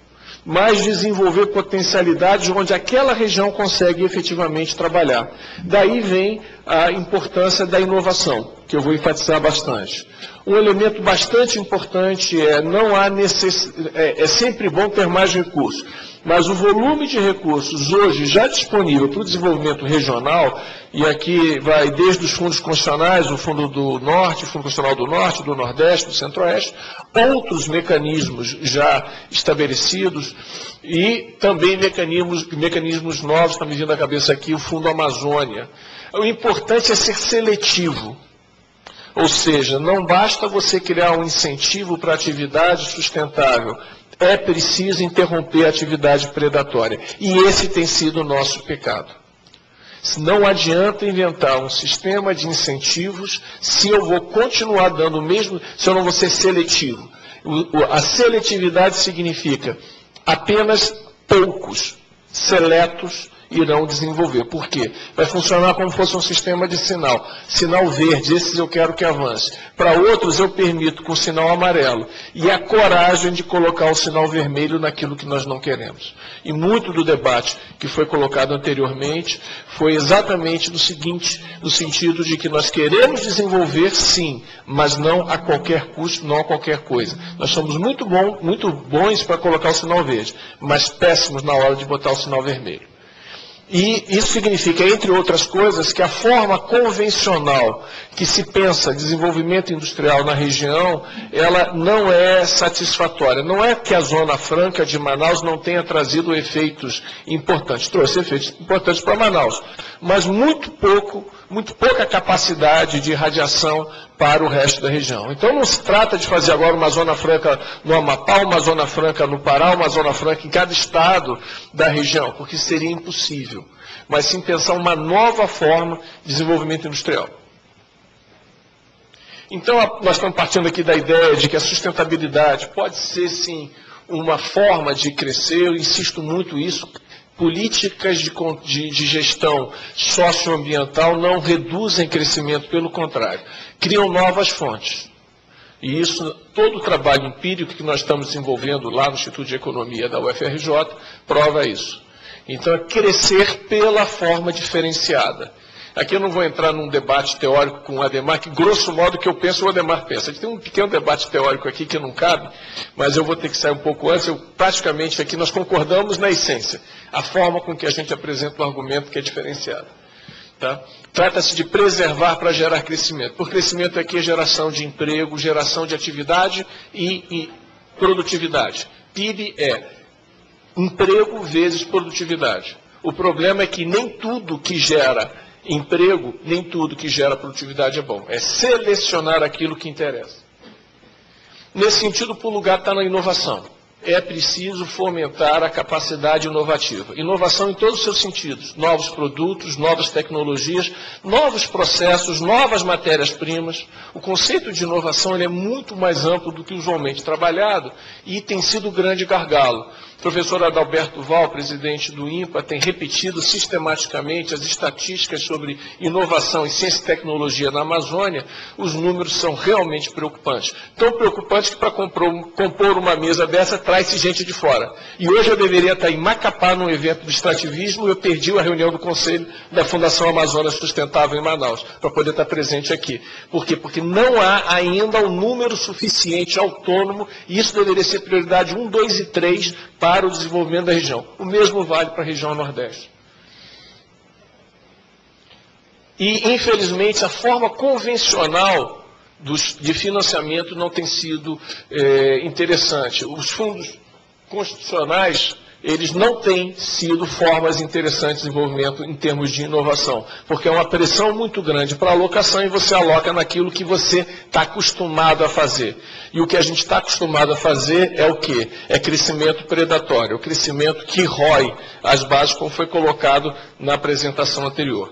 H: mas desenvolver potencialidades onde aquela região consegue efetivamente trabalhar. Daí vem a importância da inovação, que eu vou enfatizar bastante. Um elemento bastante importante é não há necess... é, é sempre bom ter mais recursos, mas o volume de recursos hoje já disponível para o desenvolvimento regional, e aqui vai desde os fundos constitucionais, o Fundo do Norte, o Fundo Constitucional do Norte, do Nordeste, do Centro-Oeste, outros mecanismos já estabelecidos e também mecanismos, mecanismos novos, está me vindo à cabeça aqui, o Fundo Amazônia. O importante é ser seletivo. Ou seja, não basta você criar um incentivo para a atividade sustentável, é preciso interromper a atividade predatória. E esse tem sido o nosso pecado. Não adianta inventar um sistema de incentivos se eu vou continuar dando o mesmo, se eu não vou ser seletivo. A seletividade significa apenas poucos, seletos, irão desenvolver. Por quê? Vai funcionar como se fosse um sistema de sinal. Sinal verde, esses eu quero que avance. Para outros eu permito com sinal amarelo. E a coragem de colocar o sinal vermelho naquilo que nós não queremos. E muito do debate que foi colocado anteriormente foi exatamente no seguinte, no sentido de que nós queremos desenvolver sim, mas não a qualquer custo, não a qualquer coisa. Nós somos muito, bom, muito bons para colocar o sinal verde, mas péssimos na hora de botar o sinal vermelho. E isso significa, entre outras coisas, que a forma convencional que se pensa desenvolvimento industrial na região, ela não é satisfatória. Não é que a Zona Franca de Manaus não tenha trazido efeitos importantes. Trouxe efeitos importantes para Manaus, mas muito pouco muito pouca capacidade de irradiação para o resto da região. Então não se trata de fazer agora uma zona franca no Amapá, uma zona franca no Pará, uma zona franca em cada estado da região, porque seria impossível, mas sim pensar uma nova forma de desenvolvimento industrial. Então nós estamos partindo aqui da ideia de que a sustentabilidade pode ser sim uma forma de crescer, eu insisto muito isso. Políticas de, de, de gestão socioambiental não reduzem crescimento, pelo contrário, criam novas fontes. E isso, todo o trabalho empírico que nós estamos desenvolvendo lá no Instituto de Economia da U F R J, prova isso. Então, é crescer pela forma diferenciada. Aqui eu não vou entrar num debate teórico com o Adhemar, que grosso modo o que eu penso, o Adhemar pensa. A gente tem um pequeno debate teórico aqui que não cabe, mas eu vou ter que sair um pouco antes. Eu, praticamente aqui nós concordamos na essência, a forma com que a gente apresenta o argumento que é diferenciado. Tá? Trata-se de preservar para gerar crescimento. Por crescimento aqui é geração de emprego, geração de atividade e, e produtividade. P I B é emprego vezes produtividade. O problema é que nem tudo que gera emprego, nem tudo que gera produtividade é bom. É selecionar aquilo que interessa. Nesse sentido, o lugar está na inovação. É preciso fomentar a capacidade inovativa. Inovação em todos os seus sentidos. Novos produtos, novas tecnologias, novos processos, novas matérias-primas. O conceito de inovação ele é muito mais amplo do que usualmente trabalhado e tem sido o grande gargalo. O professor Adalberto Val, presidente do INPA, tem repetido sistematicamente as estatísticas sobre inovação em ciência e tecnologia na Amazônia. Os números são realmente preocupantes. Tão preocupantes que para compor uma mesa dessa, traz-se gente de fora. E hoje eu deveria estar em Macapá, num evento do extrativismo, e eu perdi a reunião do Conselho da Fundação Amazônia Sustentável em Manaus, para poder estar presente aqui. Por quê? Porque não há ainda um número suficiente autônomo, e isso deveria ser prioridade um, dois e três para o desenvolvimento da região. O mesmo vale para a região Nordeste. E, infelizmente, a forma convencional dos, de financiamento não tem sido é, interessante. Os fundos constitucionais, eles não têm sido formas interessantes de desenvolvimento em termos de inovação, porque é uma pressão muito grande para a alocação e você aloca naquilo que você está acostumado a fazer. E o que a gente está acostumado a fazer é o quê? É crescimento predatório, o crescimento que rói as bases, como foi colocado na apresentação anterior.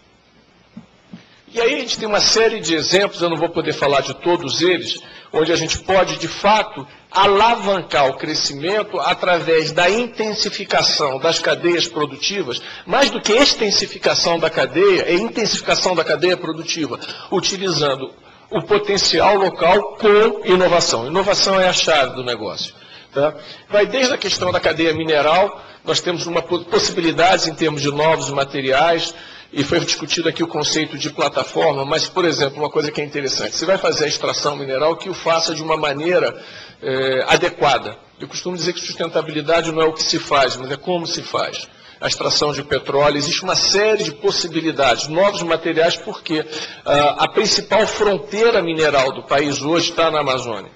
H: E aí a gente tem uma série de exemplos, eu não vou poder falar de todos eles, onde a gente pode, de fato, alavancar o crescimento através da intensificação das cadeias produtivas, mais do que extensificação da cadeia, é intensificação da cadeia produtiva, utilizando o potencial local com inovação. Inovação é a chave do negócio. Tá? Vai desde a questão da cadeia mineral, nós temos uma possibilidades em termos de novos materiais, e foi discutido aqui o conceito de plataforma, mas, por exemplo, uma coisa que é interessante, você vai fazer a extração mineral, que o faça de uma maneira é, adequada. Eu costumo dizer que sustentabilidade não é o que se faz, mas é como se faz. A extração de petróleo, existe uma série de possibilidades, novos materiais, porque ah, a principal fronteira mineral do país hoje está na Amazônia.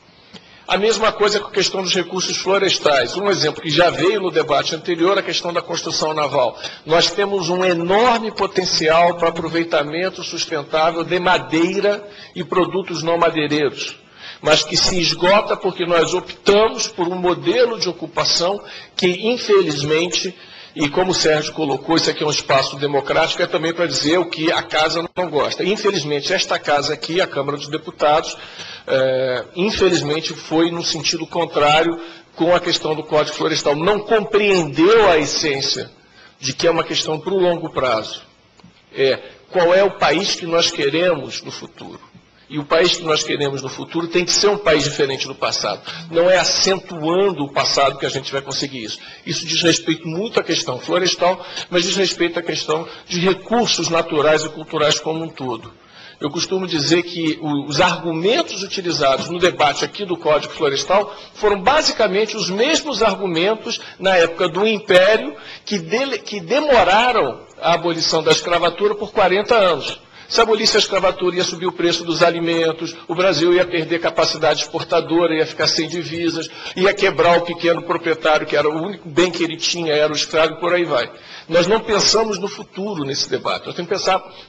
H: A mesma coisa com a questão dos recursos florestais. Um exemplo que já veio no debate anterior, a questão da construção naval. Nós temos um enorme potencial para aproveitamento sustentável de madeira e produtos não madeireiros, mas que se esgota porque nós optamos por um modelo de ocupação que, infelizmente, e como o Sérgio colocou, isso aqui é um espaço democrático, é também para dizer o que a casa não gosta. Infelizmente, esta casa aqui, a Câmara dos Deputados, é, infelizmente foi no sentido contrário com a questão do Código Florestal. Não compreendeu a essência de que é uma questão para o longo prazo. É, qual é o país que nós queremos no futuro? E o país que nós queremos no futuro tem que ser um país diferente do passado. Não é acentuando o passado que a gente vai conseguir isso. Isso diz respeito muito à questão florestal, mas diz respeito à questão de recursos naturais e culturais como um todo. Eu costumo dizer que os argumentos utilizados no debate aqui do Código Florestal foram basicamente os mesmos argumentos na época do Império que, de, que demoraram a abolição da escravatura por quarenta anos. Se abolisse a escravatura, ia subir o preço dos alimentos, o Brasil ia perder capacidade exportadora, ia ficar sem divisas, ia quebrar o pequeno proprietário, que era o único bem que ele tinha, era o escravo, e por aí vai. Nós não pensamos no futuro nesse debate, nós temos que pensar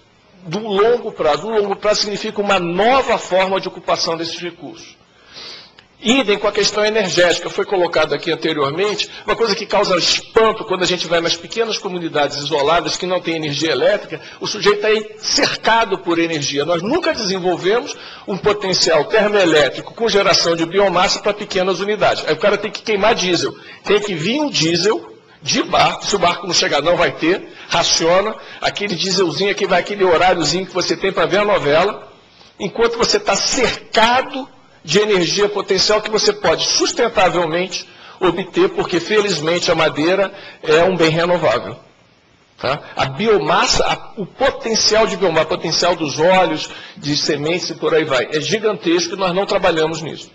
H: do longo prazo. O longo prazo significa uma nova forma de ocupação desses recursos. Idem com a questão energética, foi colocado aqui anteriormente, uma coisa que causa espanto quando a gente vai nas pequenas comunidades isoladas que não têm energia elétrica, o sujeito está cercado por energia. Nós nunca desenvolvemos um potencial termoelétrico com geração de biomassa para pequenas unidades. Aí o cara tem que queimar diesel, tem que vir um diesel de barco, se o barco não chegar não vai ter, raciona, aquele dieselzinho aqui vai aquele horáriozinho que você tem para ver a novela, enquanto você está cercado de energia potencial que você pode sustentavelmente obter, porque felizmente a madeira é um bem renovável. Tá? A biomassa, a, o potencial de biomassa, o potencial dos óleos, de sementes e por aí vai, é gigantesco e nós não trabalhamos nisso.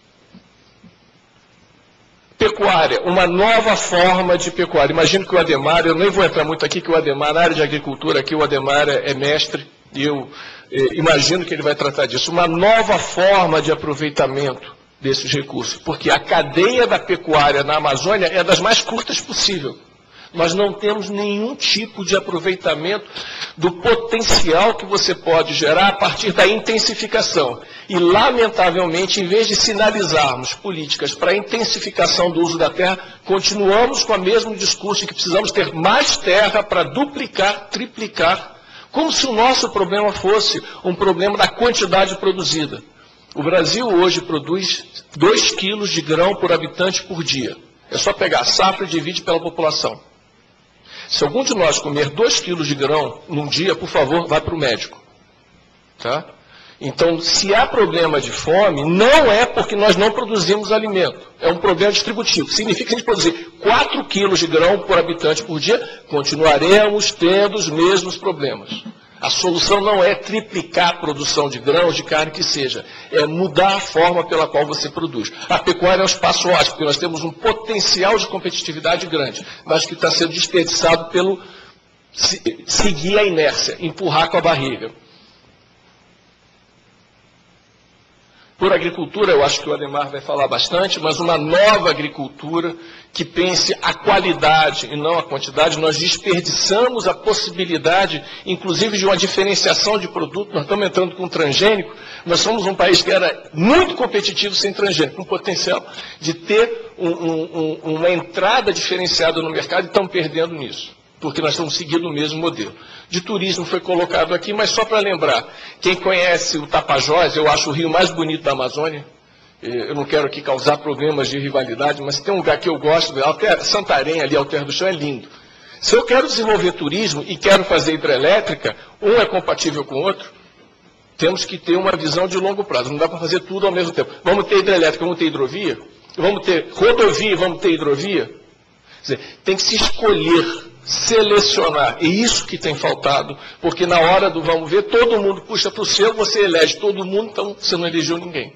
H: Pecuária, uma nova forma de pecuária. Imagino que o Adhemar, eu nem vou entrar muito aqui, que o Adhemar, na área de agricultura, aqui o Adhemar é mestre, e eu eh, imagino que ele vai tratar disso. Uma nova forma de aproveitamento desses recursos, porque a cadeia da pecuária na Amazônia é das mais curtas possível. Nós não temos nenhum tipo de aproveitamento do potencial que você pode gerar a partir da intensificação. E, lamentavelmente, em vez de sinalizarmos políticas para a intensificação do uso da terra, continuamos com o mesmo discurso de que precisamos ter mais terra para duplicar, triplicar, como se o nosso problema fosse um problema da quantidade produzida. O Brasil hoje produz dois quilos de grão por habitante por dia. É só pegar a safra e divide pela população. Se algum de nós comer dois quilos de grão num dia, por favor, vá para o médico. Tá? Então, se há problema de fome, não é porque nós não produzimos alimento. É um problema distributivo. Significa que a gente produzir quatro quilos de grão por habitante por dia, continuaremos tendo os mesmos problemas. A solução não é triplicar a produção de grãos, de carne que seja. É mudar a forma pela qual você produz. A pecuária é um espaço ótimo, porque nós temos um potencial de competitividade grande, mas que está sendo desperdiçado pelo seguir a inércia, empurrar com a barriga. Por agricultura, eu acho que o Adhemar vai falar bastante, mas uma nova agricultura que pense a qualidade e não a quantidade. Nós desperdiçamos a possibilidade, inclusive, de uma diferenciação de produto. Nós estamos entrando com transgênico. Nós somos um país que era muito competitivo sem transgênico, com potencial de ter um, um, um, uma entrada diferenciada no mercado e estamos perdendo nisso, porque nós estamos seguindo o mesmo modelo. De turismo foi colocado aqui, mas só para lembrar, quem conhece o Tapajós, eu acho o rio mais bonito da Amazônia, eu não quero aqui causar problemas de rivalidade, mas tem um lugar que eu gosto, Santarém, ali, Alter do Chão, é lindo. Se eu quero desenvolver turismo e quero fazer hidrelétrica, um é compatível com o outro, temos que ter uma visão de longo prazo, não dá para fazer tudo ao mesmo tempo. Vamos ter hidrelétrica, vamos ter hidrovia, vamos ter rodovia, vamos ter hidrovia. Quer dizer, tem que se escolher, selecionar, e isso que tem faltado, porque na hora do vamos ver, todo mundo puxa para o seu, você elege todo mundo, então você não elegeu ninguém.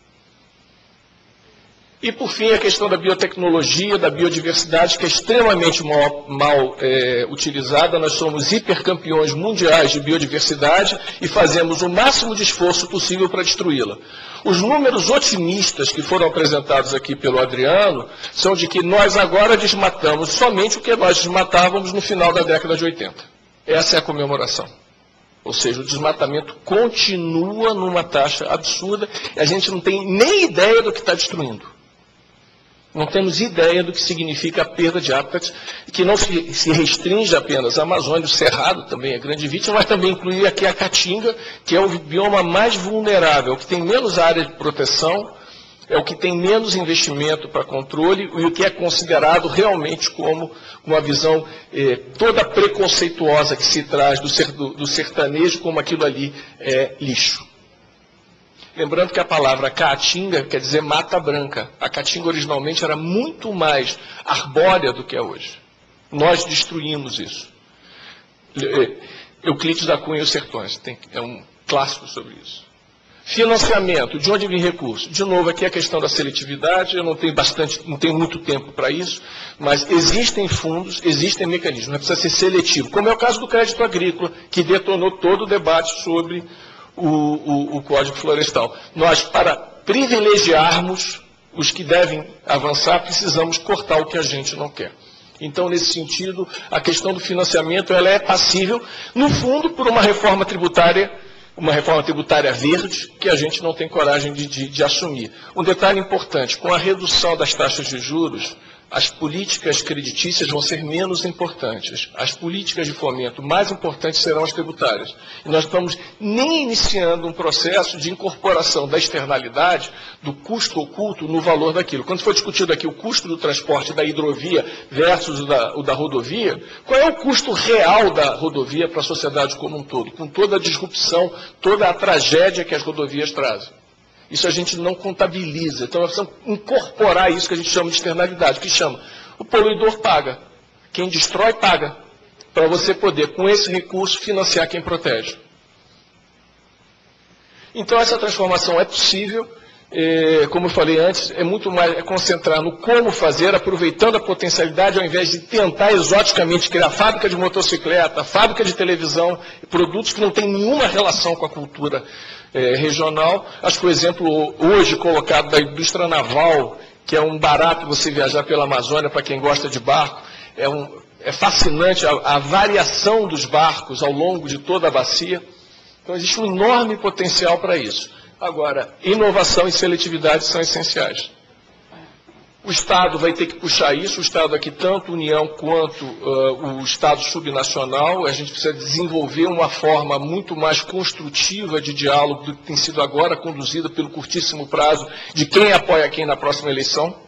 H: E por fim, a questão da biotecnologia, da biodiversidade, que é extremamente mal, mal é, utilizada. Nós somos hipercampeões mundiais de biodiversidade e fazemos o máximo de esforço possível para destruí-la. Os números otimistas que foram apresentados aqui pelo Adriano são de que nós agora desmatamos somente o que nós desmatávamos no final da década de oitenta. Essa é a comemoração. Ou seja, o desmatamento continua numa taxa absurda e a gente não tem nem ideia do que está destruindo. Não temos ideia do que significa a perda de hábitats, que não se, se restringe apenas à Amazônia, o Cerrado também é grande vítima, mas também inclui aqui a Caatinga, que é o bioma mais vulnerável, o que tem menos área de proteção, é o que tem menos investimento para controle e o que é considerado realmente como uma visão eh, toda preconceituosa que se traz do, ser, do, do sertanejo, como aquilo ali é lixo. Lembrando que a palavra caatinga quer dizer mata branca. A caatinga originalmente era muito mais arbórea do que é hoje. Nós destruímos isso. Euclides da Cunha e os Sertões, tem, é um clássico sobre isso. Financiamento, de onde vem recurso? De novo, aqui a questão da seletividade, eu não tenho bastante, não tenho muito tempo para isso, mas existem fundos, existem mecanismos, não precisa ser seletivo, como é o caso do crédito agrícola, que detonou todo o debate sobre O, o, o Código Florestal. Nós, para privilegiarmos os que devem avançar, precisamos cortar o que a gente não quer. Então, nesse sentido, a questão do financiamento ela é passível, no fundo, por uma reforma tributária, uma reforma tributária verde, que a gente não tem coragem de, de, de assumir. Um detalhe importante, com a redução das taxas de juros, as políticas creditícias vão ser menos importantes. As políticas de fomento mais importantes serão as tributárias. E nós estamos nem iniciando um processo de incorporação da externalidade, do custo oculto no valor daquilo. Quando for discutido aqui o custo do transporte da hidrovia versus o da, o da rodovia, qual é o custo real da rodovia para a sociedade como um todo, com toda a disrupção, toda a tragédia que as rodovias trazem? Isso a gente não contabiliza. Então, nós precisamos incorporar isso que a gente chama de externalidade, que chama o poluidor paga. Quem destrói paga. Para você poder, com esse recurso, financiar quem protege. Então, essa transformação é possível. É, como eu falei antes, é muito mais é concentrar no como fazer, aproveitando a potencialidade, ao invés de tentar exoticamente criar fábrica de motocicleta, fábrica de televisão, produtos que não têm nenhuma relação com a cultura é, regional. Acho que o exemplo hoje colocado da indústria naval, que é um barato você viajar pela Amazônia para quem gosta de barco, é, um, é fascinante a, a variação dos barcos ao longo de toda a bacia. Então existe um enorme potencial para isso. Agora, inovação e seletividade são essenciais. O Estado vai ter que puxar isso, o Estado aqui, tanto União quanto uh, o Estado subnacional. A gente precisa desenvolver uma forma muito mais construtiva de diálogo do que tem sido agora conduzida pelo curtíssimo prazo de quem apoia quem na próxima eleição.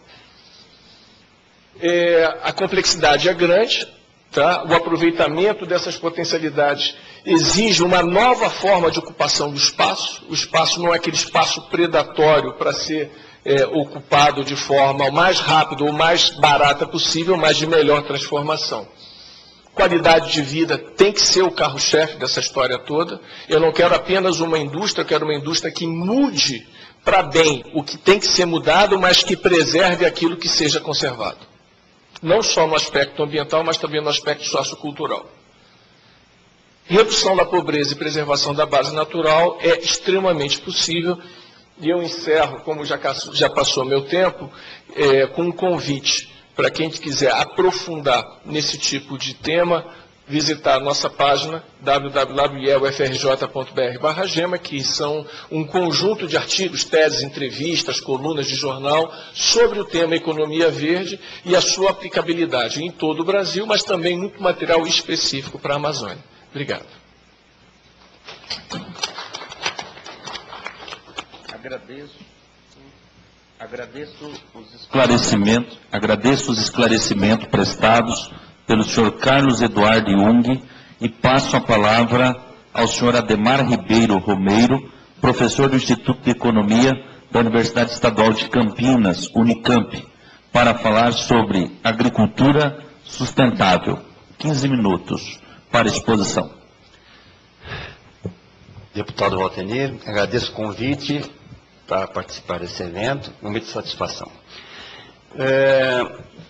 H: É, a complexidade é grande, tá? O aproveitamento dessas potencialidades exige uma nova forma de ocupação do espaço. O espaço não é aquele espaço predatório para ser é, ocupado de forma mais rápida ou mais barata possível, mas de melhor transformação. Qualidade de vida tem que ser o carro-chefe dessa história toda. Eu não quero apenas uma indústria, eu quero uma indústria que mude para bem o que tem que ser mudado, mas que preserve aquilo que seja conservado. Não só no aspecto ambiental, mas também no aspecto sociocultural. Redução da pobreza e preservação da base natural é extremamente possível. E eu encerro, como já, já passou meu tempo, é, com um convite para quem quiser aprofundar nesse tipo de tema, visitar a nossa página w w w ponto i e u f r j ponto b r barra gema, que são um conjunto de artigos, teses, entrevistas, colunas de jornal sobre o tema economia verde e a sua aplicabilidade em todo o Brasil, mas também muito material específico para a Amazônia. Obrigado.
G: Agradeço, agradeço os esclarecimentos, agradeço os esclarecimentos prestados pelo senhor Carlos Eduardo Jung e passo a palavra ao senhor Ademar Ribeiro Romeiro, professor do Instituto de Economia da Universidade Estadual de Campinas, Unicamp, para falar sobre agricultura sustentável. quinze minutos para exposição.
I: Deputado Valtenir, agradeço o convite para participar desse evento, com muita satisfação. É...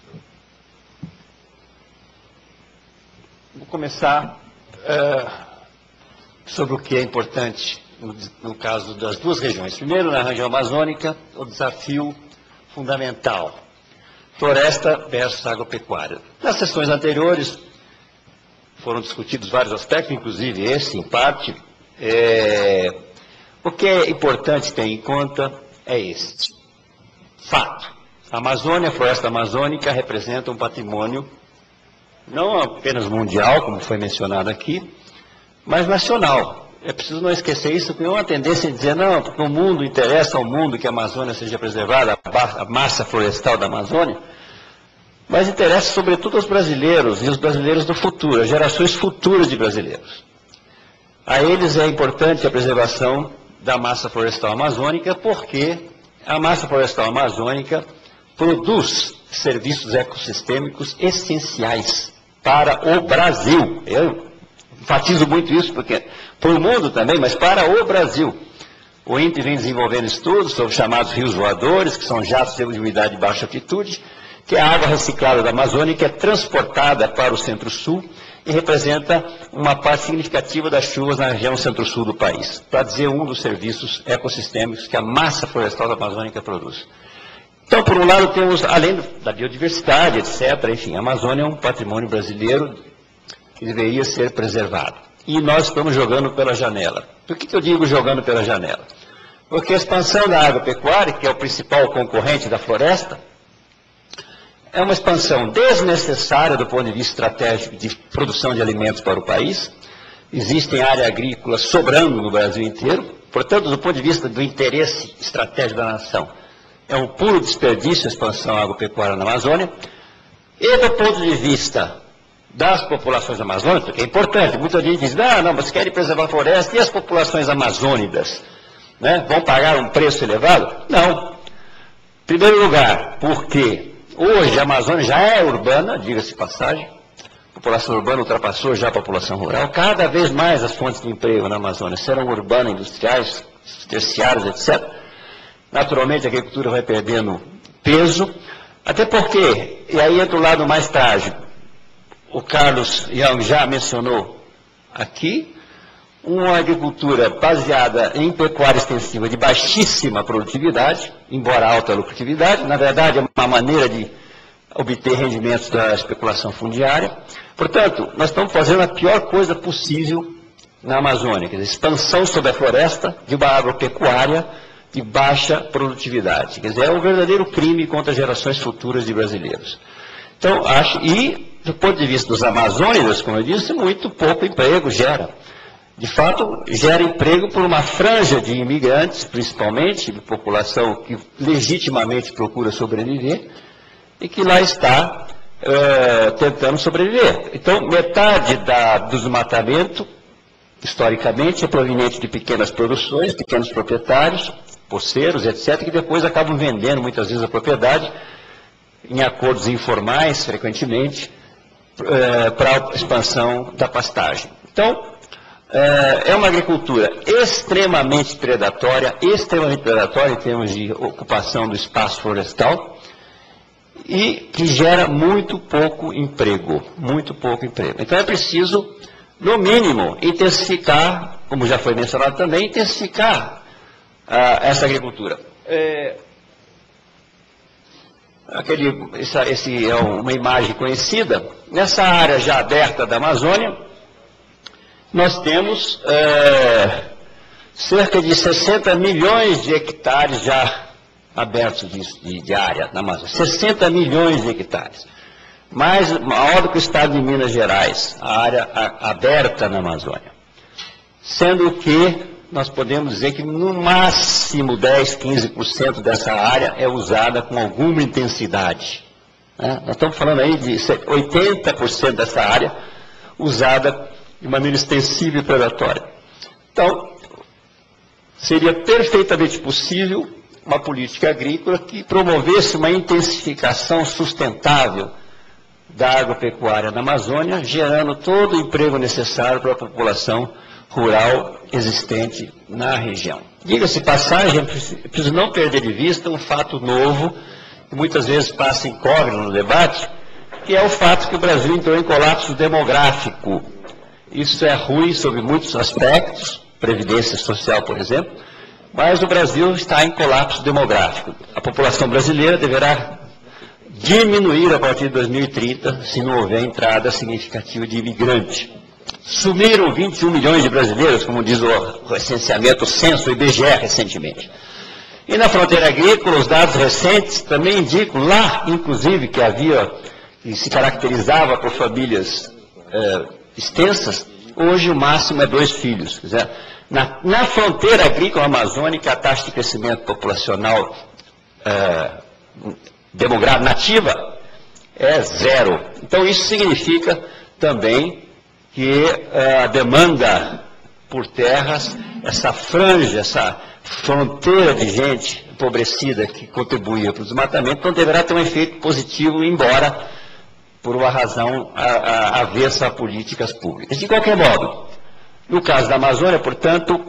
I: Vou começar é, sobre o que é importante no, no caso das duas regiões. Primeiro, na região amazônica, o desafio fundamental, floresta versus agropecuária. Nas sessões anteriores, foram discutidos vários aspectos, inclusive esse, em parte. É, o que é importante ter em conta é este. Fato. A Amazônia, a floresta amazônica, representa um patrimônio não apenas mundial, como foi mencionado aqui, mas nacional. É preciso não esquecer isso, porque não há uma tendência em dizer, não, porque o mundo interessa ao mundo que a Amazônia seja preservada, a massa florestal da Amazônia, mas interessa sobretudo aos brasileiros e os brasileiros do futuro, as gerações futuras de brasileiros. A eles é importante a preservação da massa florestal amazônica, porque a massa florestal amazônica produz serviços ecossistêmicos essenciais para o Brasil. Eu enfatizo muito isso, porque para o mundo também, mas para o Brasil. O I N P E vem desenvolvendo estudos sobre os chamados rios voadores, que são jatos de umidade de baixa altitude, que é a água reciclada da Amazônia, que é transportada para o centro-sul e representa uma parte significativa das chuvas na região centro-sul do país, para dizer um dos serviços ecossistêmicos que a massa florestal da Amazônica produz. Então, por um lado, temos, além da biodiversidade, etcétera, enfim, a Amazônia é um patrimônio brasileiro que deveria ser preservado. E nós estamos jogando pela janela. Por que, que eu digo jogando pela janela? Porque a expansão da agropecuária, que é o principal concorrente da floresta, é uma expansão desnecessária do ponto de vista estratégico de produção de alimentos para o país. Existem área agrícola sobrando no Brasil inteiro. Portanto, do ponto de vista do interesse estratégico da nação, é um puro desperdício a expansão agropecuária na Amazônia. E do ponto de vista das populações amazônicas, que é importante, muita gente diz, ah, não, mas querem preservar a floresta, e as populações amazônicas, né, vão pagar um preço elevado? Não. Em primeiro lugar, porque hoje a Amazônia já é urbana, diga-se de passagem, a população urbana ultrapassou já a população rural, cada vez mais as fontes de emprego na Amazônia serão urbanas, industriais, terciárias, etcétera. Naturalmente a agricultura vai perdendo peso, até porque, e aí entra o lado mais trágico, o Carlos Young já mencionou aqui, uma agricultura baseada em pecuária extensiva de baixíssima produtividade, embora alta lucratividade, na verdade é uma maneira de obter rendimentos da especulação fundiária. Portanto, nós estamos fazendo a pior coisa possível na Amazônia, quer dizer, expansão sobre a floresta de uma agropecuária de baixa produtividade. Quer dizer, é um verdadeiro crime contra gerações futuras de brasileiros. Então, acho, e do ponto de vista dos amazônicos, como eu disse, muito pouco emprego gera. De fato, gera emprego por uma franja de imigrantes, principalmente, de população que legitimamente procura sobreviver, e que lá está uh, tentando sobreviver. Então, metade da, do desmatamento, historicamente, é proveniente de pequenas produções, pequenos proprietários, poceiros, etcétera, que depois acabam vendendo muitas vezes a propriedade em acordos informais, frequentemente, uh, para a expansão da pastagem. Então, uh, é uma agricultura extremamente predatória, extremamente predatória em termos de ocupação do espaço florestal, e que gera muito pouco emprego, muito pouco emprego. Então é preciso, no mínimo, intensificar, como já foi mencionado também, intensificar ah, essa agricultura. É, aquele, essa esse é uma imagem conhecida. Nessa área já aberta da Amazônia, nós temos é, cerca de sessenta milhões de hectares já abertos de, de, de área na Amazônia, sessenta milhões de hectares, mais maior do que o estado de Minas Gerais, a área a, aberta na Amazônia, sendo que nós podemos dizer que no máximo dez, quinze por cento dessa área é usada com alguma intensidade, né? Nós estamos falando aí de oitenta por cento dessa área usada de maneira extensiva e predatória. Então, seria perfeitamente possível uma política agrícola que promovesse uma intensificação sustentável da agropecuária na Amazônia, gerando todo o emprego necessário para a população rural existente na região. Diga-se passagem, é preciso não perder de vista um fato novo, que muitas vezes passa incógnito no debate, que é o fato que o Brasil entrou em colapso demográfico. Isso é ruim sob muitos aspectos, previdência social, por exemplo, mas o Brasil está em colapso demográfico. A população brasileira deverá diminuir a partir de dois mil e trinta, se não houver entrada significativa de imigrante. Sumiram vinte e um milhões de brasileiros, como diz o recenseamento, o censo, o I B G E recentemente. E na fronteira agrícola, os dados recentes também indicam, lá, inclusive, que havia, que se caracterizava por famílias eh, extensas, hoje o máximo é dois filhos. Quer dizer, Na, na fronteira agrícola amazônica, a taxa de crescimento populacional é, demográfica nativa é zero. Então, isso significa também que é, a demanda por terras, essa franja, essa fronteira de gente empobrecida que contribuía para o desmatamento, não deverá ter um efeito positivo, embora por uma razão a, a, avessa a políticas públicas. De qualquer modo, no caso da Amazônia, portanto,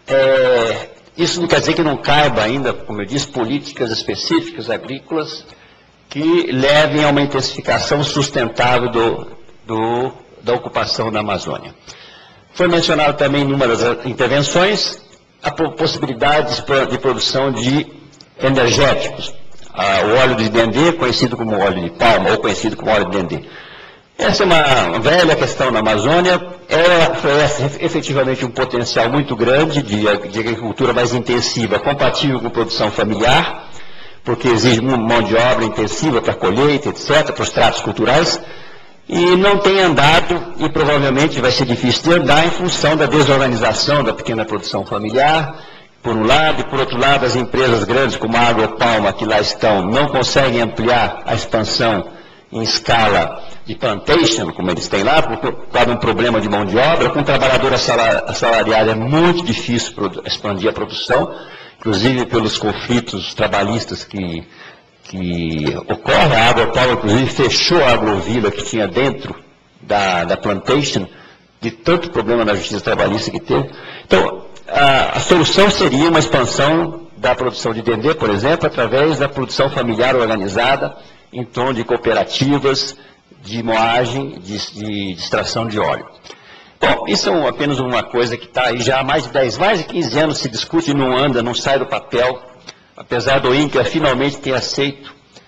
I: é, isso não quer dizer que não caiba ainda, como eu disse, políticas específicas agrícolas que levem a uma intensificação sustentável do, do, da ocupação da Amazônia. Foi mencionado também em uma das intervenções a possibilidade de produção de energéticos. a, o óleo de dendê, conhecido como óleo de palma, ou conhecido como óleo de dendê. Essa é uma velha questão na Amazônia, ela oferece efetivamente um potencial muito grande de, de agricultura mais intensiva, compatível com produção familiar, porque exige mão de obra intensiva para colheita, etcétera, para os tratos culturais, e não tem andado, e provavelmente vai ser difícil de andar em função da desorganização da pequena produção familiar, por um lado, e por outro lado, as empresas grandes como a Agropalma, que lá estão, não conseguem ampliar a expansão em escala de plantation, como eles têm lá, por causa de um problema de mão de obra. Com um trabalhador assalariado é muito difícil expandir a produção, inclusive pelos conflitos trabalhistas que, que ocorrem. A Agropalma, inclusive, fechou a agrovila que tinha dentro da, da plantation, de tanto problema na justiça trabalhista que teve. Então, a, a solução seria uma expansão da produção de dendê, por exemplo, através da produção familiar organizada, em torno de cooperativas de moagem, de, de extração de óleo. Bom, isso é um, apenas uma coisa que está aí já há mais de dez, mais de quinze anos se discute, não anda, não sai do papel, apesar do INCRA finalmente ter aceito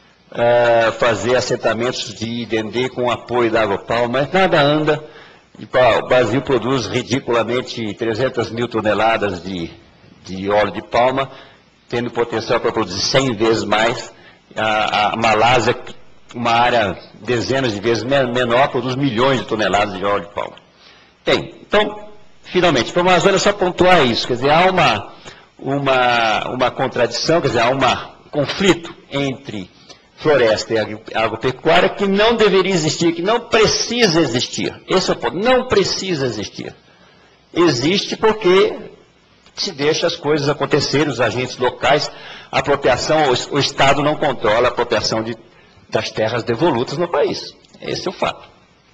I: uh, fazer assentamentos de dendê com o apoio da Agropalma, mas nada anda. E, pá, o Brasil produz ridiculamente trezentas mil toneladas de, de óleo de palma, tendo potencial para produzir cem vezes mais. A, a Malásia, uma área dezenas de vezes menor, produz milhões de toneladas de óleo de palma. Bem, então, finalmente, para a Amazônia só pontuar isso, quer dizer, há uma, uma, uma contradição, quer dizer, há um conflito entre floresta e agropecuária que não deveria existir, que não precisa existir. Esse é o ponto, não precisa existir. Existe porque se deixa as coisas acontecerem, os agentes locais, a apropriação, o, o Estado não controla a apropriação de, das terras devolutas no país. Esse é o fato.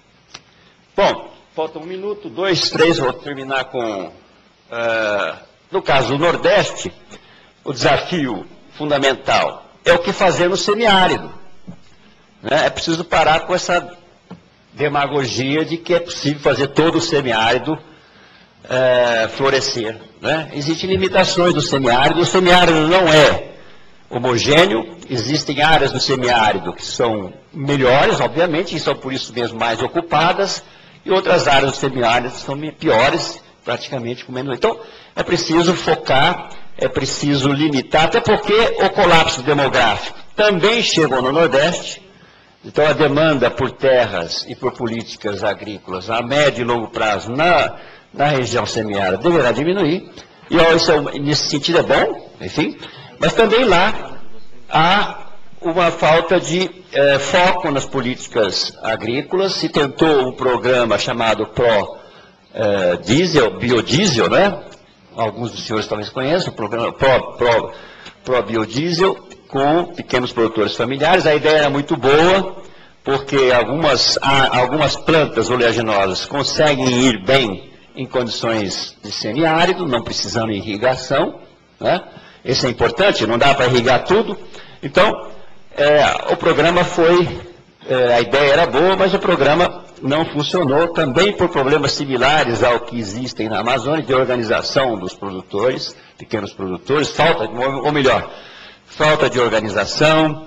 I: Bom, falta um minuto, dois, três, vou terminar com... Uh, no caso do Nordeste, o desafio fundamental é o que fazer no semiárido. Né? É preciso parar com essa demagogia de que é possível fazer todo o semiárido É, florescer. Né? Existem limitações do semiárido. O semiárido não é homogêneo, existem áreas do semiárido que são melhores, obviamente, e são por isso mesmo mais ocupadas, e outras áreas do semiárido são piores, praticamente com menos. Então, é preciso focar, é preciso limitar, até porque o colapso demográfico também chegou no Nordeste. Então, a demanda por terras e por políticas agrícolas a médio e longo prazo na na região semiárida deverá diminuir, e ó, isso é, nesse sentido é bom, enfim, mas também lá há uma falta de eh, foco nas políticas agrícolas. Se tentou um programa chamado Pro eh, Diesel, Biodiesel, né? Alguns dos senhores talvez conheçam, o programa Pro, Pro, Pro Biodiesel, com pequenos produtores familiares. A ideia era muito boa, porque algumas, algumas plantas oleaginosas conseguem ir bem em condições de semiárido, não precisando de irrigação, né? Isso é importante, não dá para irrigar tudo. Então, é, o programa foi, é, a ideia era boa, mas o programa não funcionou, também por problemas similares ao que existem na Amazônia, de organização dos produtores, pequenos produtores, falta, ou melhor, falta de organização,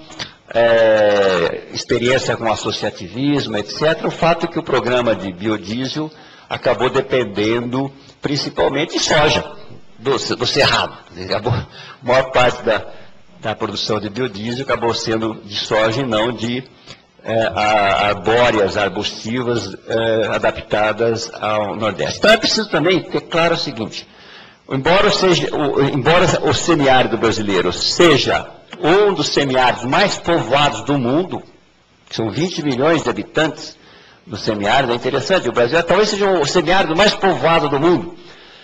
I: é, experiência com associativismo, etcétera. O fato é que o programa de biodiesel acabou dependendo principalmente de soja, do, do cerrado. Acabou, a maior parte da, da produção de biodiesel acabou sendo de soja e não de é, arbóreas, arbustivas é, adaptadas ao Nordeste. Então é preciso também ter claro o seguinte: embora, seja, o, embora o semiárido brasileiro seja um dos semiáridos mais povoados do mundo, que são vinte milhões de habitantes, no semiárido, é interessante, o Brasil talvez seja o semiárido mais povoado do mundo,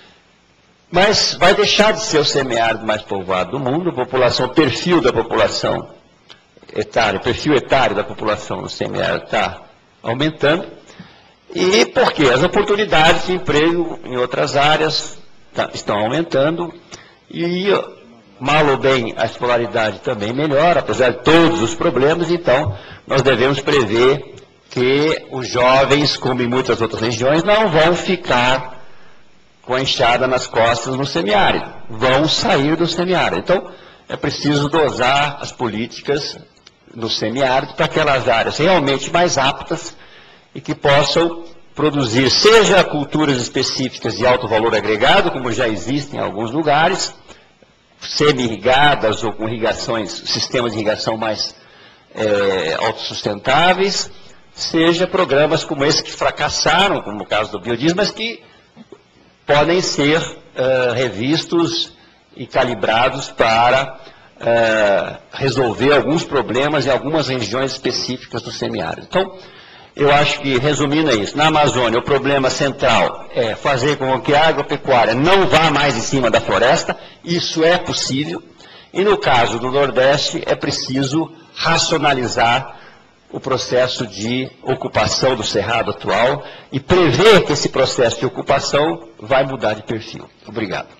I: mas vai deixar de ser o semiárido mais povoado do mundo. A população, o perfil da população etária, o perfil etário da população no semiárido está aumentando. E por quê? As oportunidades de emprego em outras áreas tá, estão aumentando, e mal ou bem a escolaridade também melhora, apesar de todos os problemas. Então nós devemos prever que os jovens, como em muitas outras regiões, não vão ficar com a enxada nas costas no semiárido, vão sair do semiárido. Então, é preciso dosar as políticas no semiárido para aquelas áreas realmente mais aptas e que possam produzir, seja culturas específicas de alto valor agregado, como já existem em alguns lugares, semi-irrigadas ou com irrigações, sistemas de irrigação mais é, autossustentáveis, seja programas como esse que fracassaram, como no caso do biodiesel, mas que podem ser uh, revistos e calibrados para uh, resolver alguns problemas em algumas regiões específicas do semiárido. Então, eu acho que, resumindo é isso, na Amazônia o problema central é fazer com que a agropecuária não vá mais em cima da floresta, isso é possível, e no caso do Nordeste é preciso racionalizar o processo de ocupação do cerrado atual e prever que esse processo de ocupação vai mudar de perfil. Obrigado.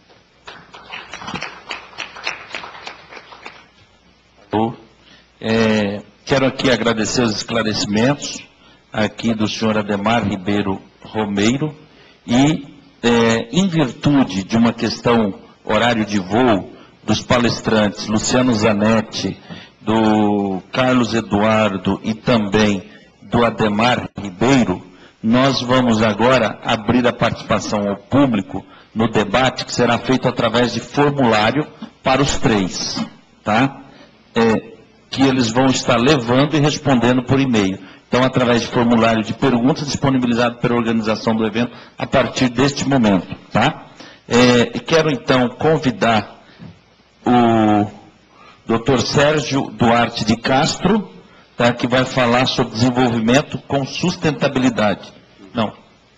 G: É, quero aqui agradecer os esclarecimentos aqui do senhor Ademar Ribeiro Romeiro e, é, em virtude de uma questão horário de voo dos palestrantes Luciano Zanetti, do Carlos Eduardo e também do Ademar Ribeiro, nós vamos agora abrir a participação ao público no debate, que será feito através de formulário para os três, tá? É, que eles vão estar levando e respondendo por e-mail. Então, através de formulário de perguntas disponibilizado pela organização do evento a partir deste momento, tá? É, quero, então, convidar o doutor Sérgio Duarte de Castro, tá, que vai falar sobre desenvolvimento com sustentabilidade. Não.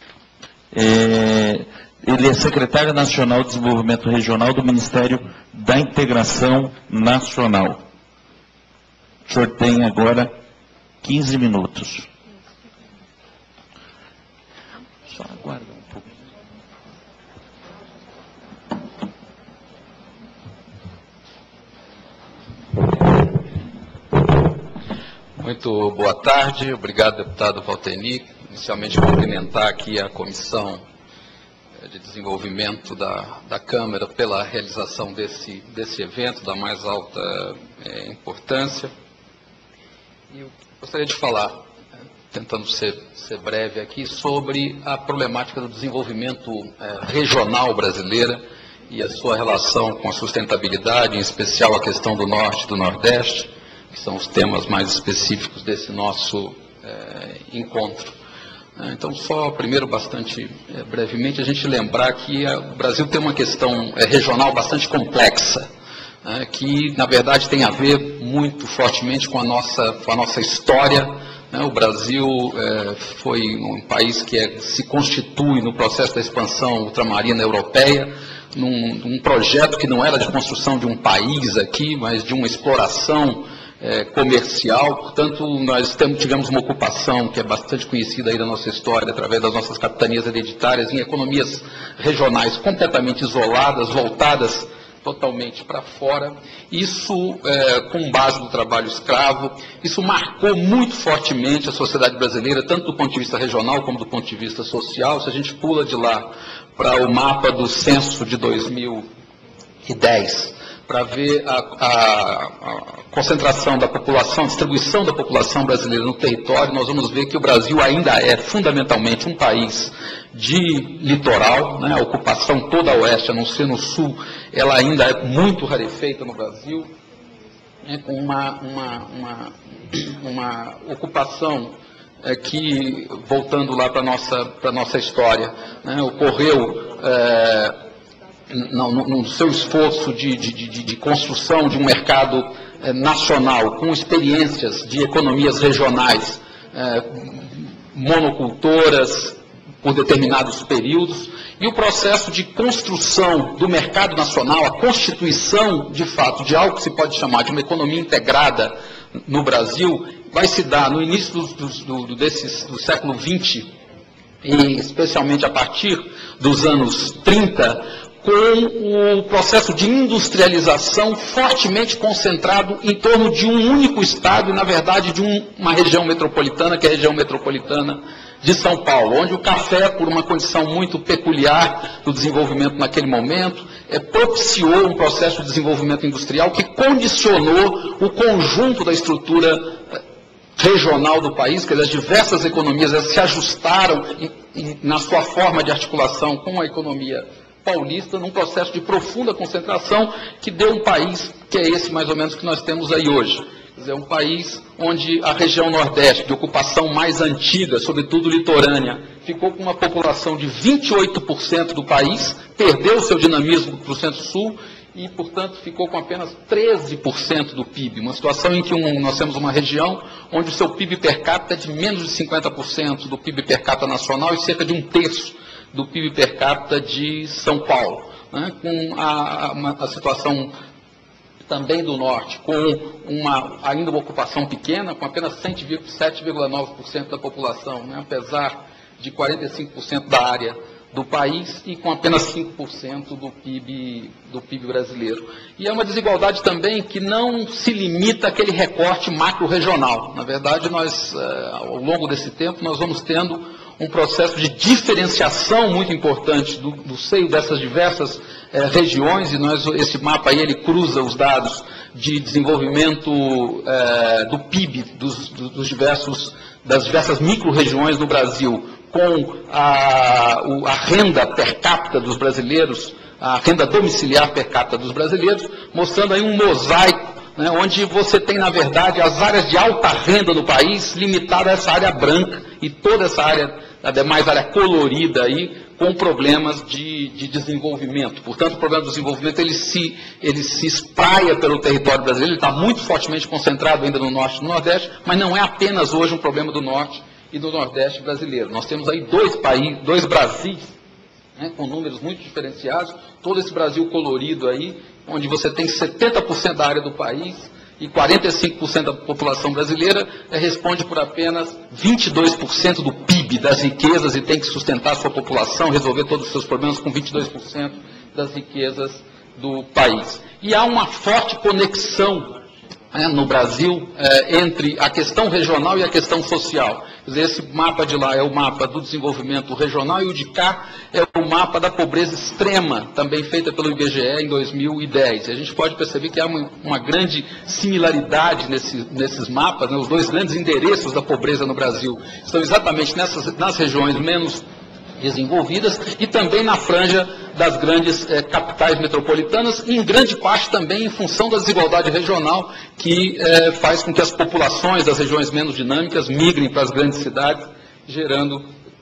G: É, ele é secretário nacional de desenvolvimento regional do Ministério da Integração Nacional. O senhor tem agora quinze minutos. Só aguarda um pouco.
J: Muito boa tarde, obrigado, deputado Valteni. Inicialmente, cumprimentar aqui a Comissão de Desenvolvimento da, da Câmara pela realização desse, desse evento da mais alta é, importância. E eu gostaria de falar, tentando ser, ser breve aqui, sobre a problemática do desenvolvimento é, regional brasileira e a sua relação com a sustentabilidade, em especial a questão do Norte e do Nordeste, que são os temas mais específicos desse nosso é, encontro. Então, só primeiro, bastante é, brevemente, a gente lembrar que a, o Brasil tem uma questão é, regional bastante complexa, né, que, na verdade, tem a ver muito fortemente com a nossa, com a nossa história. Né? O Brasil é, foi um país que é, se constitui no processo da expansão ultramarina europeia, num, num projeto que não era de construção de um país aqui, mas de uma exploração É, comercial. Portanto, nós temos, tivemos uma ocupação que é bastante conhecida aí da nossa história, através das nossas capitanias hereditárias, em economias regionais completamente isoladas, voltadas totalmente para fora. Isso, é, com base no trabalho escravo, isso marcou muito fortemente a sociedade brasileira, tanto do ponto de vista regional como do ponto de vista social. Se a gente pula de lá para o mapa do censo de dois mil e dez, para ver a, a, a concentração da população, a distribuição da população brasileira no território, nós vamos ver que o Brasil ainda é fundamentalmente um país de litoral, né? A ocupação toda a oeste, a não ser no sul, ela ainda é muito rarefeita no Brasil, né? Com uma, uma, uma, uma ocupação é, que, voltando lá para a nossa, para a nossa história, né? Ocorreu... É, No, no, no seu esforço de, de, de, de construção de um mercado eh, nacional, com experiências de economias regionais eh, monocultoras por determinados períodos, e o processo de construção do mercado nacional, a constituição, de fato, de algo que se pode chamar de uma economia integrada no Brasil, vai se dar no início do, do, do, desses, do século vinte, e especialmente a partir dos anos trinta, com o processo de industrialização fortemente concentrado em torno de um único estado e, na verdade, de um, uma região metropolitana, que é a região metropolitana de São Paulo, onde o café, por uma condição muito peculiar do desenvolvimento naquele momento, é, propiciou um processo de desenvolvimento industrial que condicionou o conjunto da estrutura regional do país, que as diversas economias elas se ajustaram em, em, na sua forma de articulação com a economia paulista, num processo de profunda concentração que deu um país que é esse mais ou menos que nós temos aí hoje. Quer dizer, um país onde a região nordeste, de ocupação mais antiga, sobretudo litorânea, ficou com uma população de vinte e oito por cento do país, perdeu o seu dinamismo para o centro-sul e, portanto, ficou com apenas treze por cento do P I B. Uma situação em que um, nós temos uma região onde o seu P I B per capita é de menos de cinquenta por cento do P I B per capita nacional e cerca de um terço do P I B per capita de São Paulo, né, com a, uma, a situação também do norte, com uma, ainda uma ocupação pequena, com apenas sete vírgula nove por cento da população, né, apesar de quarenta e cinco por cento da área do país e com apenas cinco por cento do P I B, do P I B brasileiro. E é uma desigualdade também que não se limita àquele recorte macro-regional. Na verdade, nós, ao longo desse tempo, nós vamos tendo um processo de diferenciação muito importante do, do seio dessas diversas eh, regiões, e nós, esse mapa aí, ele cruza os dados de desenvolvimento eh, do P I B dos, dos diversos, das diversas micro-regiões do Brasil, com a, a renda per capita dos brasileiros, a renda domiciliar per capita dos brasileiros, mostrando aí um mosaico, né, onde você tem, na verdade, as áreas de alta renda no país limitada a essa área branca e toda essa área, a demais área colorida aí, com problemas de, de desenvolvimento. Portanto, o problema do desenvolvimento, ele se, ele se espraia pelo território brasileiro, ele está muito fortemente concentrado ainda no norte e no nordeste, mas não é apenas hoje um problema do norte e do nordeste brasileiro. Nós temos aí dois países, dois Brasis, né, com números muito diferenciados, todo esse Brasil colorido aí, onde você tem setenta por cento da área do país e quarenta e cinco por cento da população brasileira é, responde por apenas vinte e dois por cento do P I B, das riquezas, e tem que sustentar a sua população, resolver todos os seus problemas com vinte e dois por cento das riquezas do país. E há uma forte conexão, né, no Brasil, é, entre a questão regional e a questão social. Quer dizer, esse mapa de lá é o mapa do desenvolvimento regional e o de cá é o mapa da pobreza extrema, também feita pelo I B G E em dois mil e dez. E a gente pode perceber que há uma, uma grande similaridade nesse, nesses mapas, né? Os dois grandes endereços da pobreza no Brasil estão exatamente nessas, nas regiões menos desenvolvidas e também na franja das grandes eh, capitais metropolitanas, e em grande parte também em função da desigualdade regional que eh, faz com que as populações das regiões menos dinâmicas migrem para as grandes cidades, gerando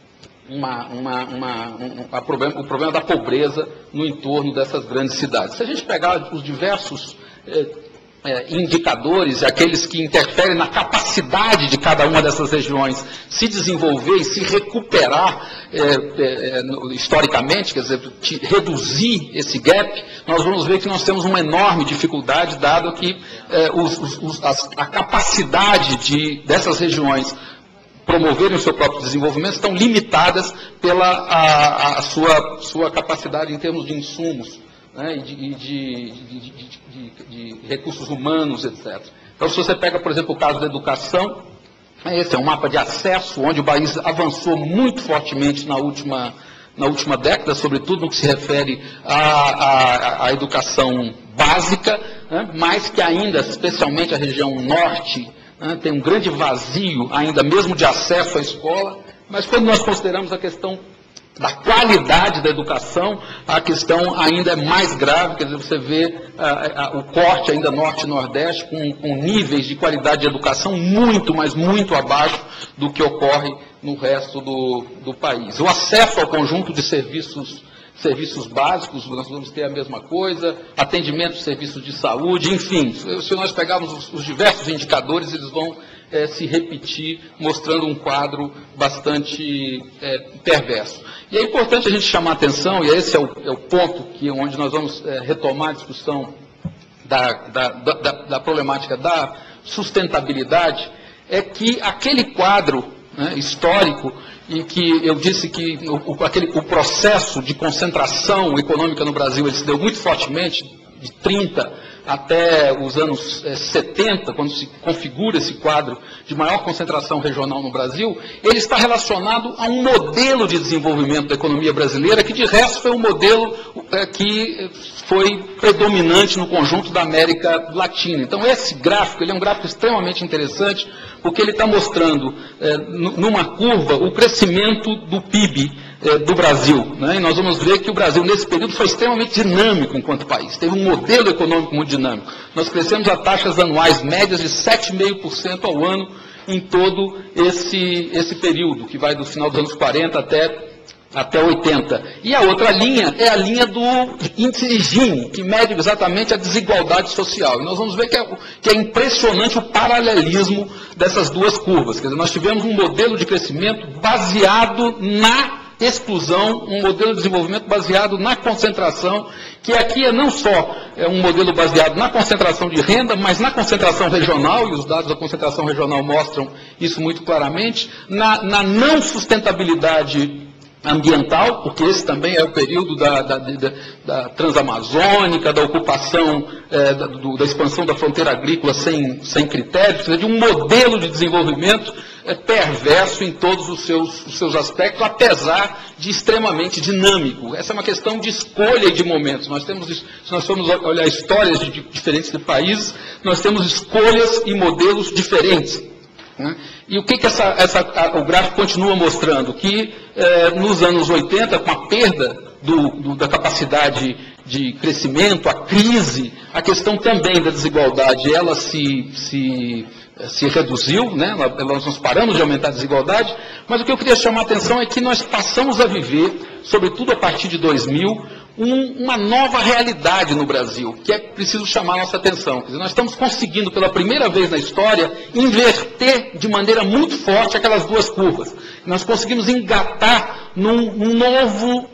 J: uma, uma, uma, um, a problema, o problema da pobreza no entorno dessas grandes cidades. Se a gente pegar os diversos eh, É, indicadores, aqueles que interferem na capacidade de cada uma dessas regiões se desenvolver e se recuperar é, é, historicamente, quer dizer, reduzir esse gap, nós vamos ver que nós temos uma enorme dificuldade, dado que é, os, os, as, a capacidade de, dessas regiões promoverem o seu próprio desenvolvimento estão limitadas pela a, a sua, sua capacidade em termos de insumos, né, e de, de, de, de, de, de recursos humanos, etcétera. Então, se você pega, por exemplo, o caso da educação, esse é um mapa de acesso, onde o país avançou muito fortemente na última, na última década, sobretudo no que se refere à, à, à educação básica, né, mas que ainda, especialmente a região norte, né, tem um grande vazio ainda mesmo de acesso à escola, mas quando nós consideramos a questão da qualidade da educação, a questão ainda é mais grave, quer dizer, você vê ah, ah, o corte ainda norte e nordeste com, com níveis de qualidade de educação muito, mas muito abaixo do que ocorre no resto do, do país. O acesso ao conjunto de serviços, serviços básicos, nós vamos ter a mesma coisa, atendimento de serviços de saúde, enfim, se nós pegarmos os, os diversos indicadores, eles vão é, se repetir, mostrando um quadro bastante é, perverso. E é importante a gente chamar a atenção, e esse é o, é o ponto que, onde nós vamos é, retomar a discussão da, da, da, da problemática da sustentabilidade, é que aquele quadro, né, histórico, e que eu disse que o, o, aquele, o processo de concentração econômica no Brasil ele se deu muito fortemente, de trinta até os anos eh, setenta, quando se configura esse quadro de maior concentração regional no Brasil, ele está relacionado a um modelo de desenvolvimento da economia brasileira, que de resto foi um modelo eh, que foi predominante no conjunto da América Latina. Então esse gráfico, ele é um gráfico extremamente interessante, porque ele está mostrando, eh, numa curva, o crescimento do P I B eh, do Brasil. Né? E nós vamos ver que o Brasil, nesse período, foi extremamente dinâmico enquanto país. Teve um modelo econômico muito dinâmico. Nós crescemos a taxas anuais médias de sete vírgula cinco por cento ao ano em todo esse, esse período, que vai do final dos anos quarenta até... até oitenta. E a outra linha é a linha do índice de Gini, que mede exatamente a desigualdade social. E nós vamos ver que é, que é impressionante o paralelismo dessas duas curvas. Quer dizer, nós tivemos um modelo de crescimento baseado na exclusão, um modelo de desenvolvimento baseado na concentração, que aqui é não só é um modelo baseado na concentração de renda, mas na concentração regional, e os dados da concentração regional mostram isso muito claramente, na, na não sustentabilidade ambiental, porque esse também é o período da, da, da, da transamazônica, da ocupação, é, da, do, da expansão da fronteira agrícola sem, sem critérios, de um modelo de desenvolvimento é, perverso em todos os seus, os seus aspectos, apesar de extremamente dinâmico. Essa é uma questão de escolha e de momentos. Nós temos, se nós formos olhar histórias de, de diferentes de países, nós temos escolhas e modelos diferentes. Né? E o que, que essa, essa, a, o gráfico continua mostrando? Que eh, nos anos oitenta, com a perda do, do, da capacidade de crescimento, a crise, a questão também da desigualdade, ela se, se, se reduziu, né? Nós paramos de aumentar a desigualdade, mas o que eu queria chamar a atenção é que nós passamos a viver, sobretudo a partir de dois mil, Um, uma nova realidade no Brasil, que é preciso chamar a nossa atenção. Quer dizer, nós estamos conseguindo, pela primeira vez na história, inverter de maneira muito forte aquelas duas curvas. Nós conseguimos engatar num novo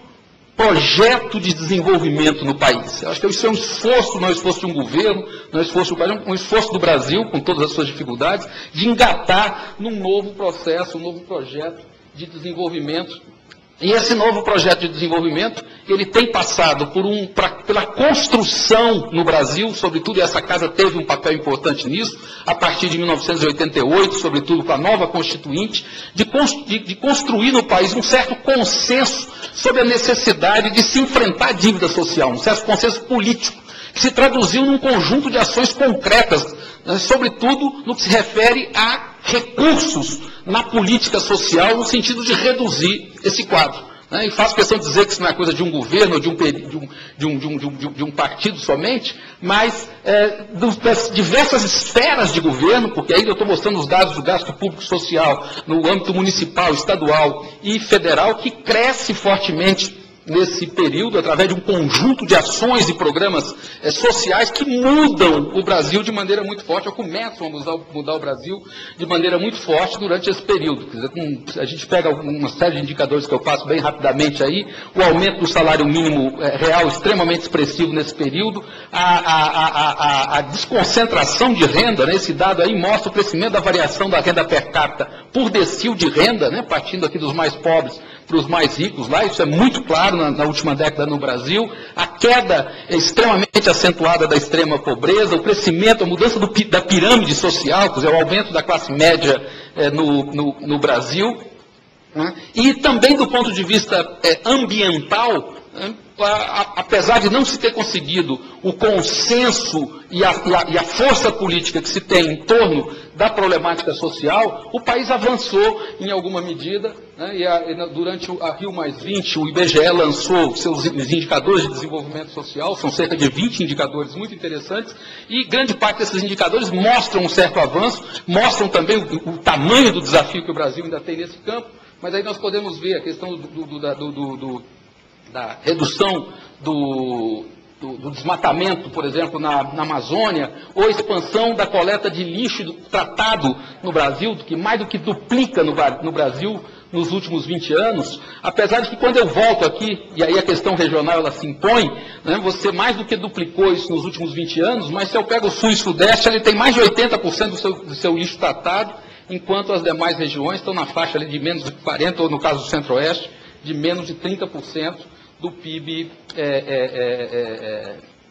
J: projeto de desenvolvimento no país. Eu acho que isso é um esforço, não é um esforço de um governo, não é um esforço, um esforço do Brasil, com todas as suas dificuldades, de engatar num novo processo, um novo projeto de desenvolvimento. E esse novo projeto de desenvolvimento, ele tem passado por um, pra, pela construção no Brasil, sobretudo, e essa casa teve um papel importante nisso, a partir de mil novecentos e oitenta e oito, sobretudo com a nova Constituinte, de, de, de construir no país um certo consenso sobre a necessidade de se enfrentar a dívida social, um certo consenso político, que se traduziu num conjunto de ações concretas, né, sobretudo no que se refere a recursos na política social, no sentido de reduzir esse quadro. Né? E faço questão de dizer que isso não é coisa de um governo ou de um, de um, de um, de um, de um, de um partido somente, mas é, das diversas esferas de governo, porque aí eu estou mostrando os dados do gasto público social no âmbito municipal, estadual e federal, que cresce fortemente nesse período, através de um conjunto de ações e programas é, sociais que mudam o Brasil de maneira muito forte, ou começam a mudar, mudar o Brasil de maneira muito forte durante esse período. Quer dizer, com, a gente pega uma série de indicadores que eu passo bem rapidamente aí, o aumento do salário mínimo é, real extremamente expressivo nesse período, a, a, a, a, a desconcentração de renda, né, esse dado aí mostra o crescimento da variação da renda per capita por decil de renda, né, partindo aqui dos mais pobres para os mais ricos lá, isso é muito claro na, na última década no Brasil, a queda extremamente acentuada da extrema pobreza, o crescimento, a mudança do, da pirâmide social, quer dizer, o aumento da classe média é, no, no, no Brasil, né? E também do ponto de vista é, ambiental, né? a, a, apesar de não se ter conseguido o consenso e a, e, a, e a força política que se tem em torno da problemática social, o país avançou em alguma medida, né, e, a, e durante a Rio mais vinte, o I B G E lançou seus indicadores de desenvolvimento social, são cerca de vinte indicadores muito interessantes, e grande parte desses indicadores mostram um certo avanço, mostram também o, o tamanho do desafio que o Brasil ainda tem nesse campo, mas aí nós podemos ver a questão do, do, do, do, do, do, da redução do... Do, do desmatamento, por exemplo, na, na Amazônia, ou a expansão da coleta de lixo do, tratado no Brasil, que mais do que duplica no, no Brasil nos últimos vinte anos, apesar de que quando eu volto aqui, e aí a questão regional ela se impõe, né, você mais do que duplicou isso nos últimos vinte anos, mas se eu pego o Sul e Sudeste, ele tem mais de oitenta por cento do seu, do seu lixo tratado, enquanto as demais regiões estão na faixa ali de menos de quarenta por cento, ou no caso do Centro-Oeste, de menos de trinta por cento do P I B é, é, é, é,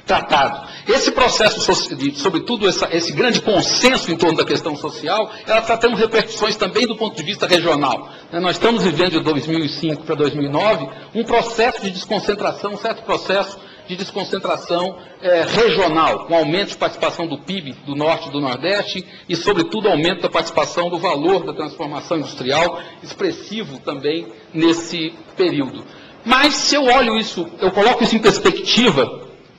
J: tratado. Esse processo, de, sobretudo essa, esse grande consenso em torno da questão social, ela está tendo repercussões também do ponto de vista regional. Nós estamos vivendo de dois mil e cinco para dois mil e nove um processo de desconcentração, um certo processo de desconcentração eh, regional, com aumento de participação do P I B do Norte e do Nordeste e, sobretudo, aumento da participação do valor da transformação industrial, expressivo também nesse período. Mas, se eu olho isso, eu coloco isso em perspectiva,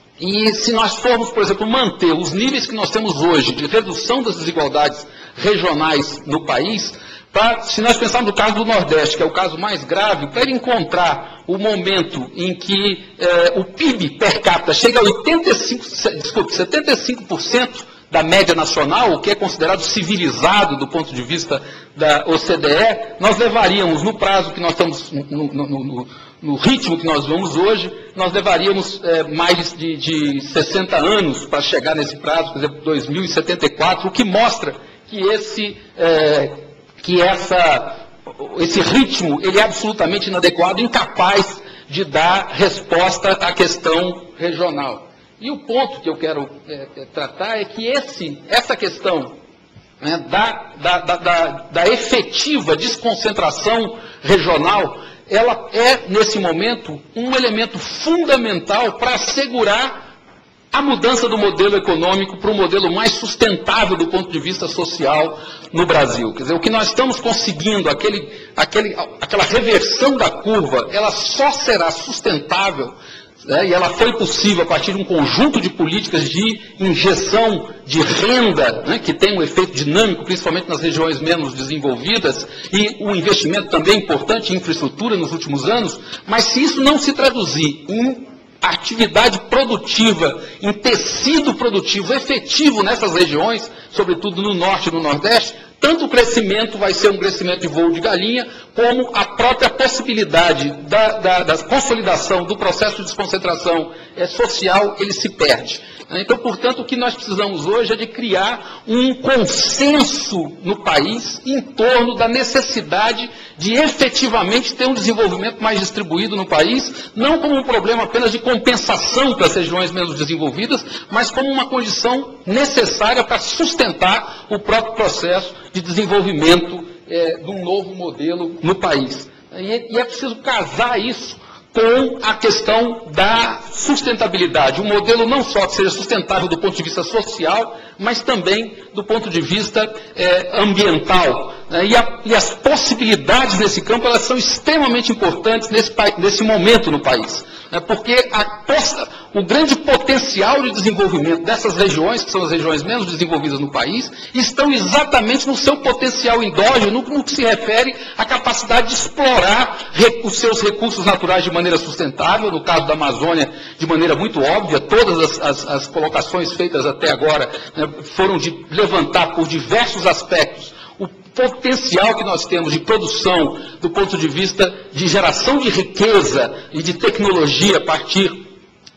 J: e se nós formos, por exemplo, manter os níveis que nós temos hoje de redução das desigualdades regionais no país, pra, se nós pensarmos no caso do Nordeste, que é o caso mais grave, para ele encontrar o momento em que eh, o P I B per capita chega a oitenta e cinco, desculpe, setenta e cinco por cento da média nacional, o que é considerado civilizado do ponto de vista da O C D E, nós levaríamos, no prazo que nós estamos, no, no, no, no ritmo que nós vamos hoje, nós levaríamos é, mais de, de sessenta anos para chegar nesse prazo, por exemplo, dois mil e setenta e quatro, o que mostra que esse, é, que essa, esse ritmo ele é absolutamente inadequado, incapaz de dar resposta à questão regional. E o ponto que eu quero é, é, tratar é que esse, essa questão né, da, da, da, da, da efetiva desconcentração regional, ela é, nesse momento, um elemento fundamental para assegurar a mudança do modelo econômico para um modelo mais sustentável do ponto de vista social no Brasil. Quer dizer, o que nós estamos conseguindo, aquele, aquele, aquela reversão da curva, ela só será sustentável, né, e ela foi possível a partir de um conjunto de políticas de injeção de renda, né, que tem um efeito dinâmico, principalmente nas regiões menos desenvolvidas, e um investimento também importante em infraestrutura nos últimos anos, mas se isso não se traduzir em atividade produtiva, em tecido produtivo efetivo nessas regiões, sobretudo no Norte e no Nordeste, tanto o crescimento vai ser um crescimento de voo de galinha, como a própria possibilidade da, da, da consolidação do processo de desconcentração é, social, ele se perde. Então, portanto, o que nós precisamos hoje é de criar um consenso no país em torno da necessidade de efetivamente ter um desenvolvimento mais distribuído no país, não como um problema apenas de compensação para as regiões menos desenvolvidas, mas como uma condição necessária para sustentar o próprio processo de desenvolvimento é, de um novo modelo no país. E, e é preciso casar isso com a questão da sustentabilidade. Um modelo não só que seja sustentável do ponto de vista social, mas também do ponto de vista é, ambiental. Né? E, a, e as possibilidades nesse campo, elas são extremamente importantes nesse, nesse momento no país. Né? Porque a, o grande potencial de desenvolvimento dessas regiões, que são as regiões menos desenvolvidas no país, estão exatamente no seu potencial endógeno, no, no que se refere à capacidade de explorar os seus recursos naturais de maneira sustentável, no caso da Amazônia, de maneira muito óbvia. Todas as, as, as colocações feitas até agora, né, foram de levantar por diversos aspectos o potencial que nós temos de produção do ponto de vista de geração de riqueza e de tecnologia a partir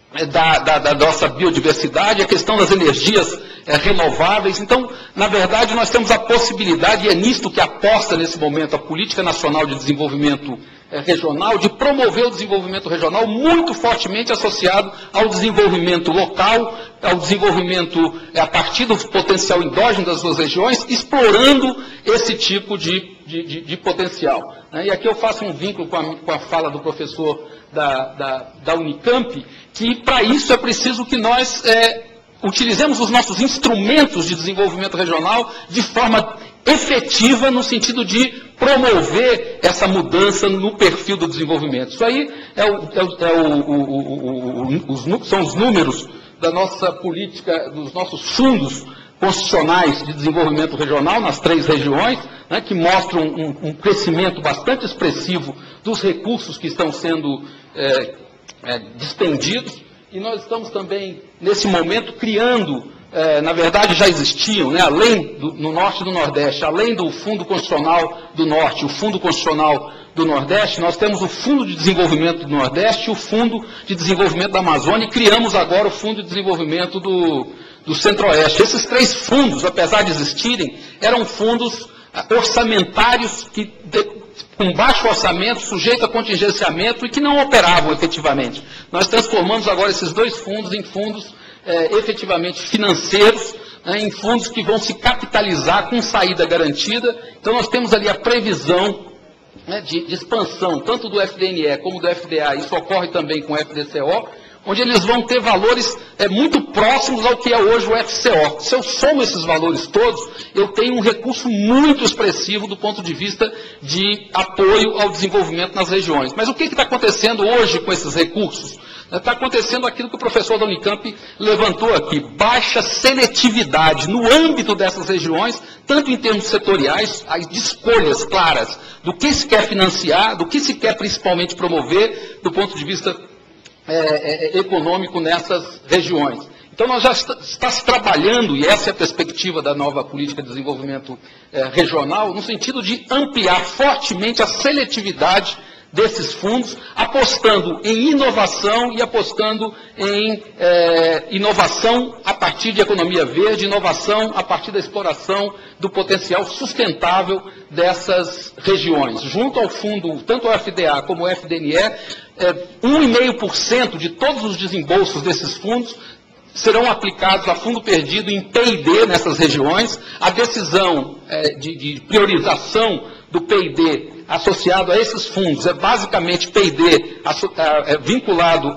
J: da, da, da nossa biodiversidade, a questão das energias é, renováveis. Então, na verdade, nós temos a possibilidade, e é nisto que aposta nesse momento a Política Nacional de Desenvolvimento é, Regional, de promover o desenvolvimento regional muito fortemente associado ao desenvolvimento local, ao desenvolvimento é, a partir do potencial endógeno das suas regiões, explorando esse tipo de, de, de, de potencial. Né? E aqui eu faço um vínculo com a, com a fala do professor da, da, da Unicamp, que para isso é preciso que nós é, utilizemos os nossos instrumentos de desenvolvimento regional de forma efetiva, no sentido de promover essa mudança no perfil do desenvolvimento. Isso aí é o, é o, é o, o, o, os, são os números da nossa política, dos nossos fundos constitucionais de desenvolvimento regional nas três regiões, né, que mostram um, um crescimento bastante expressivo dos recursos que estão sendo é, é, dispendidos, e nós estamos também, nesse momento, criando, é, na verdade já existiam, né, além do, no Norte e do Nordeste, além do Fundo Constitucional do Norte, o Fundo Constitucional do Nordeste, nós temos o Fundo de Desenvolvimento do Nordeste e o Fundo de Desenvolvimento da Amazônia, e criamos agora o Fundo de Desenvolvimento do, do Centro-Oeste. Esses três fundos, apesar de existirem, eram fundos orçamentários que de, com baixo orçamento, sujeito a contingenciamento e que não operavam efetivamente. Nós transformamos agora esses dois fundos em fundos é, efetivamente financeiros, né, em fundos que vão se capitalizar com saída garantida. Então nós temos ali a previsão, né, de, de expansão, tanto do F D N E como do F D A, isso ocorre também com o F D C O, onde eles vão ter valores é, muito próximos ao que é hoje o F C O. Se eu somo esses valores todos, eu tenho um recurso muito expressivo do ponto de vista de apoio ao desenvolvimento nas regiões. Mas o que está acontecendo hoje com esses recursos? Está acontecendo aquilo que o professor da Unicamp levantou aqui, baixa seletividade no âmbito dessas regiões, tanto em termos setoriais, de escolhas claras do que se quer financiar, do que se quer principalmente promover, do ponto de vista É, é, econômico nessas regiões. Então nós já está, está se trabalhando, e essa é a perspectiva da nova política de desenvolvimento é, regional, no sentido de ampliar fortemente a seletividade desses fundos, apostando em inovação e apostando em é, inovação a partir de economia verde, inovação a partir da exploração do potencial sustentável dessas regiões. Junto ao fundo, tanto o F D A como o F D N E, É, um vírgula cinco por cento de todos os desembolsos desses fundos serão aplicados a fundo perdido em P e D nessas regiões. A decisão é, de, de priorização do P e D associado a esses fundos é basicamente P e D é, vinculado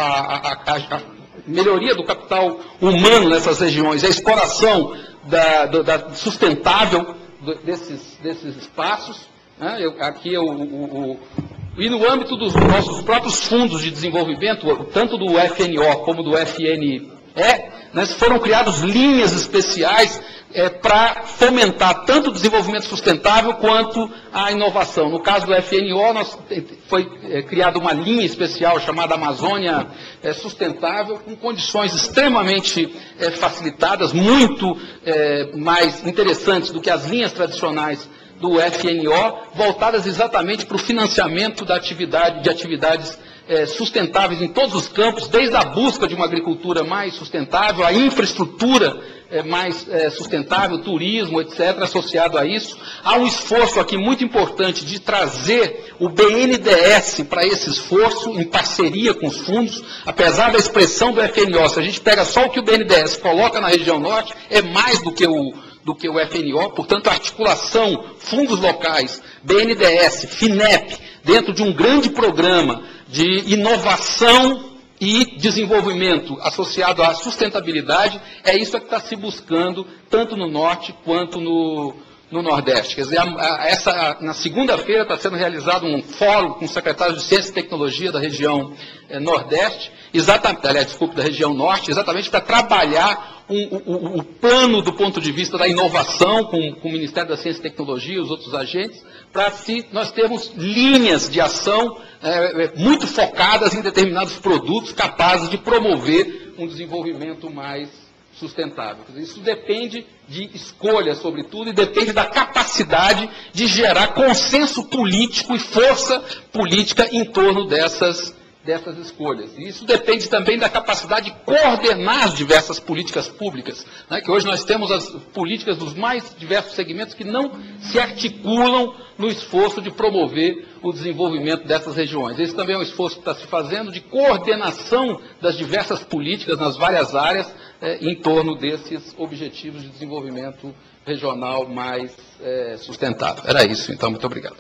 J: à melhoria do capital humano nessas regiões, a exploração da, da, da sustentável desses, desses espaços. Né? Eu, aqui é o, o, o E no âmbito dos nossos próprios fundos de desenvolvimento, tanto do F N O como do F N E, né, foram criadas linhas especiais é, para fomentar tanto o desenvolvimento sustentável quanto a inovação. No caso do F N O, nós, foi é, criada uma linha especial chamada Amazônia é, Sustentável, com condições extremamente é, facilitadas, muito é, mais interessantes do que as linhas tradicionais do F N O, voltadas exatamente para o financiamento da atividade, de atividades é, sustentáveis em todos os campos, desde a busca de uma agricultura mais sustentável, a infraestrutura é, mais é, sustentável, turismo, etcétera, associado a isso. Há um esforço aqui muito importante de trazer o B N D E S para esse esforço, em parceria com os fundos, apesar da expressão do F N O, se a gente pega só o que o B N D E S coloca na região norte, é mais do que o do que o F N O, portanto, a articulação, fundos locais, B N D E S, FINEP, dentro de um grande programa de inovação e desenvolvimento associado à sustentabilidade, é isso que está se buscando, tanto no Norte quanto no, no Nordeste. Quer dizer, a, a, essa, a, na segunda-feira está sendo realizado um fórum com o secretário de Ciência e Tecnologia da região eh, Nordeste, exatamente, aliás, desculpe, da região Norte, exatamente para trabalhar um, o, o plano do ponto de vista da inovação com, com o Ministério da Ciência e Tecnologia e os outros agentes, para se nós termos linhas de ação é, muito focadas em determinados produtos capazes de promover um desenvolvimento mais sustentável. Quer dizer, isso depende de escolha, sobretudo, e depende da capacidade de gerar consenso político e força política em torno dessas dessas escolhas. E isso depende também da capacidade de coordenar as diversas políticas públicas, né, que hoje nós temos as políticas dos mais diversos segmentos que não se articulam no esforço de promover o desenvolvimento dessas regiões. Esse também é um esforço que está se fazendo de coordenação das diversas políticas nas várias áreas eh, em torno desses objetivos de desenvolvimento regional mais eh, sustentável. Era isso, então, muito obrigado.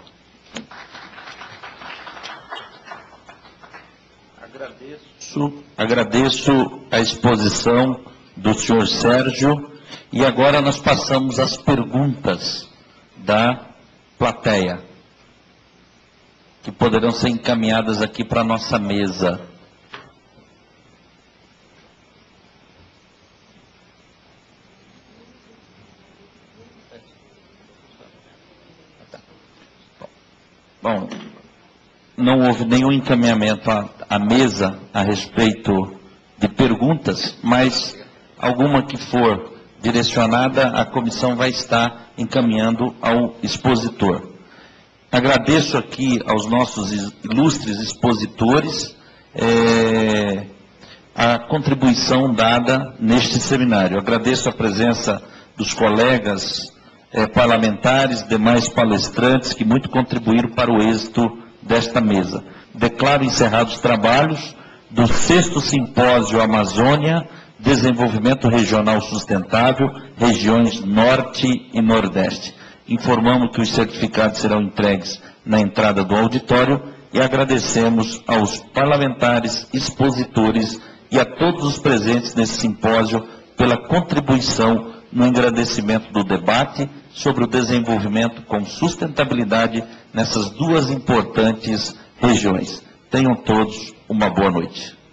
G: Agradeço, agradeço a exposição do senhor Sérgio e agora nós passamos às perguntas da plateia, que poderão ser encaminhadas aqui para a nossa mesa. Bom, não houve nenhum encaminhamento à, à mesa a respeito de perguntas, mas alguma que for direcionada, a comissão vai estar encaminhando ao expositor. Agradeço aqui aos nossos ilustres expositores é, a contribuição dada neste seminário. Agradeço a presença dos colegas eh, parlamentares, demais palestrantes que muito contribuíram para o êxito desta mesa. Declaro encerrados os trabalhos do sexto Simpósio Amazônia, Desenvolvimento Regional Sustentável, regiões Norte e Nordeste. Informamos que os certificados serão entregues na entrada do auditório e agradecemos aos parlamentares, expositores e a todos os presentes nesse simpósio pela contribuição no engrandecimento do debate sobre o desenvolvimento com sustentabilidade nessas duas importantes regiões. Tenham todos uma boa noite.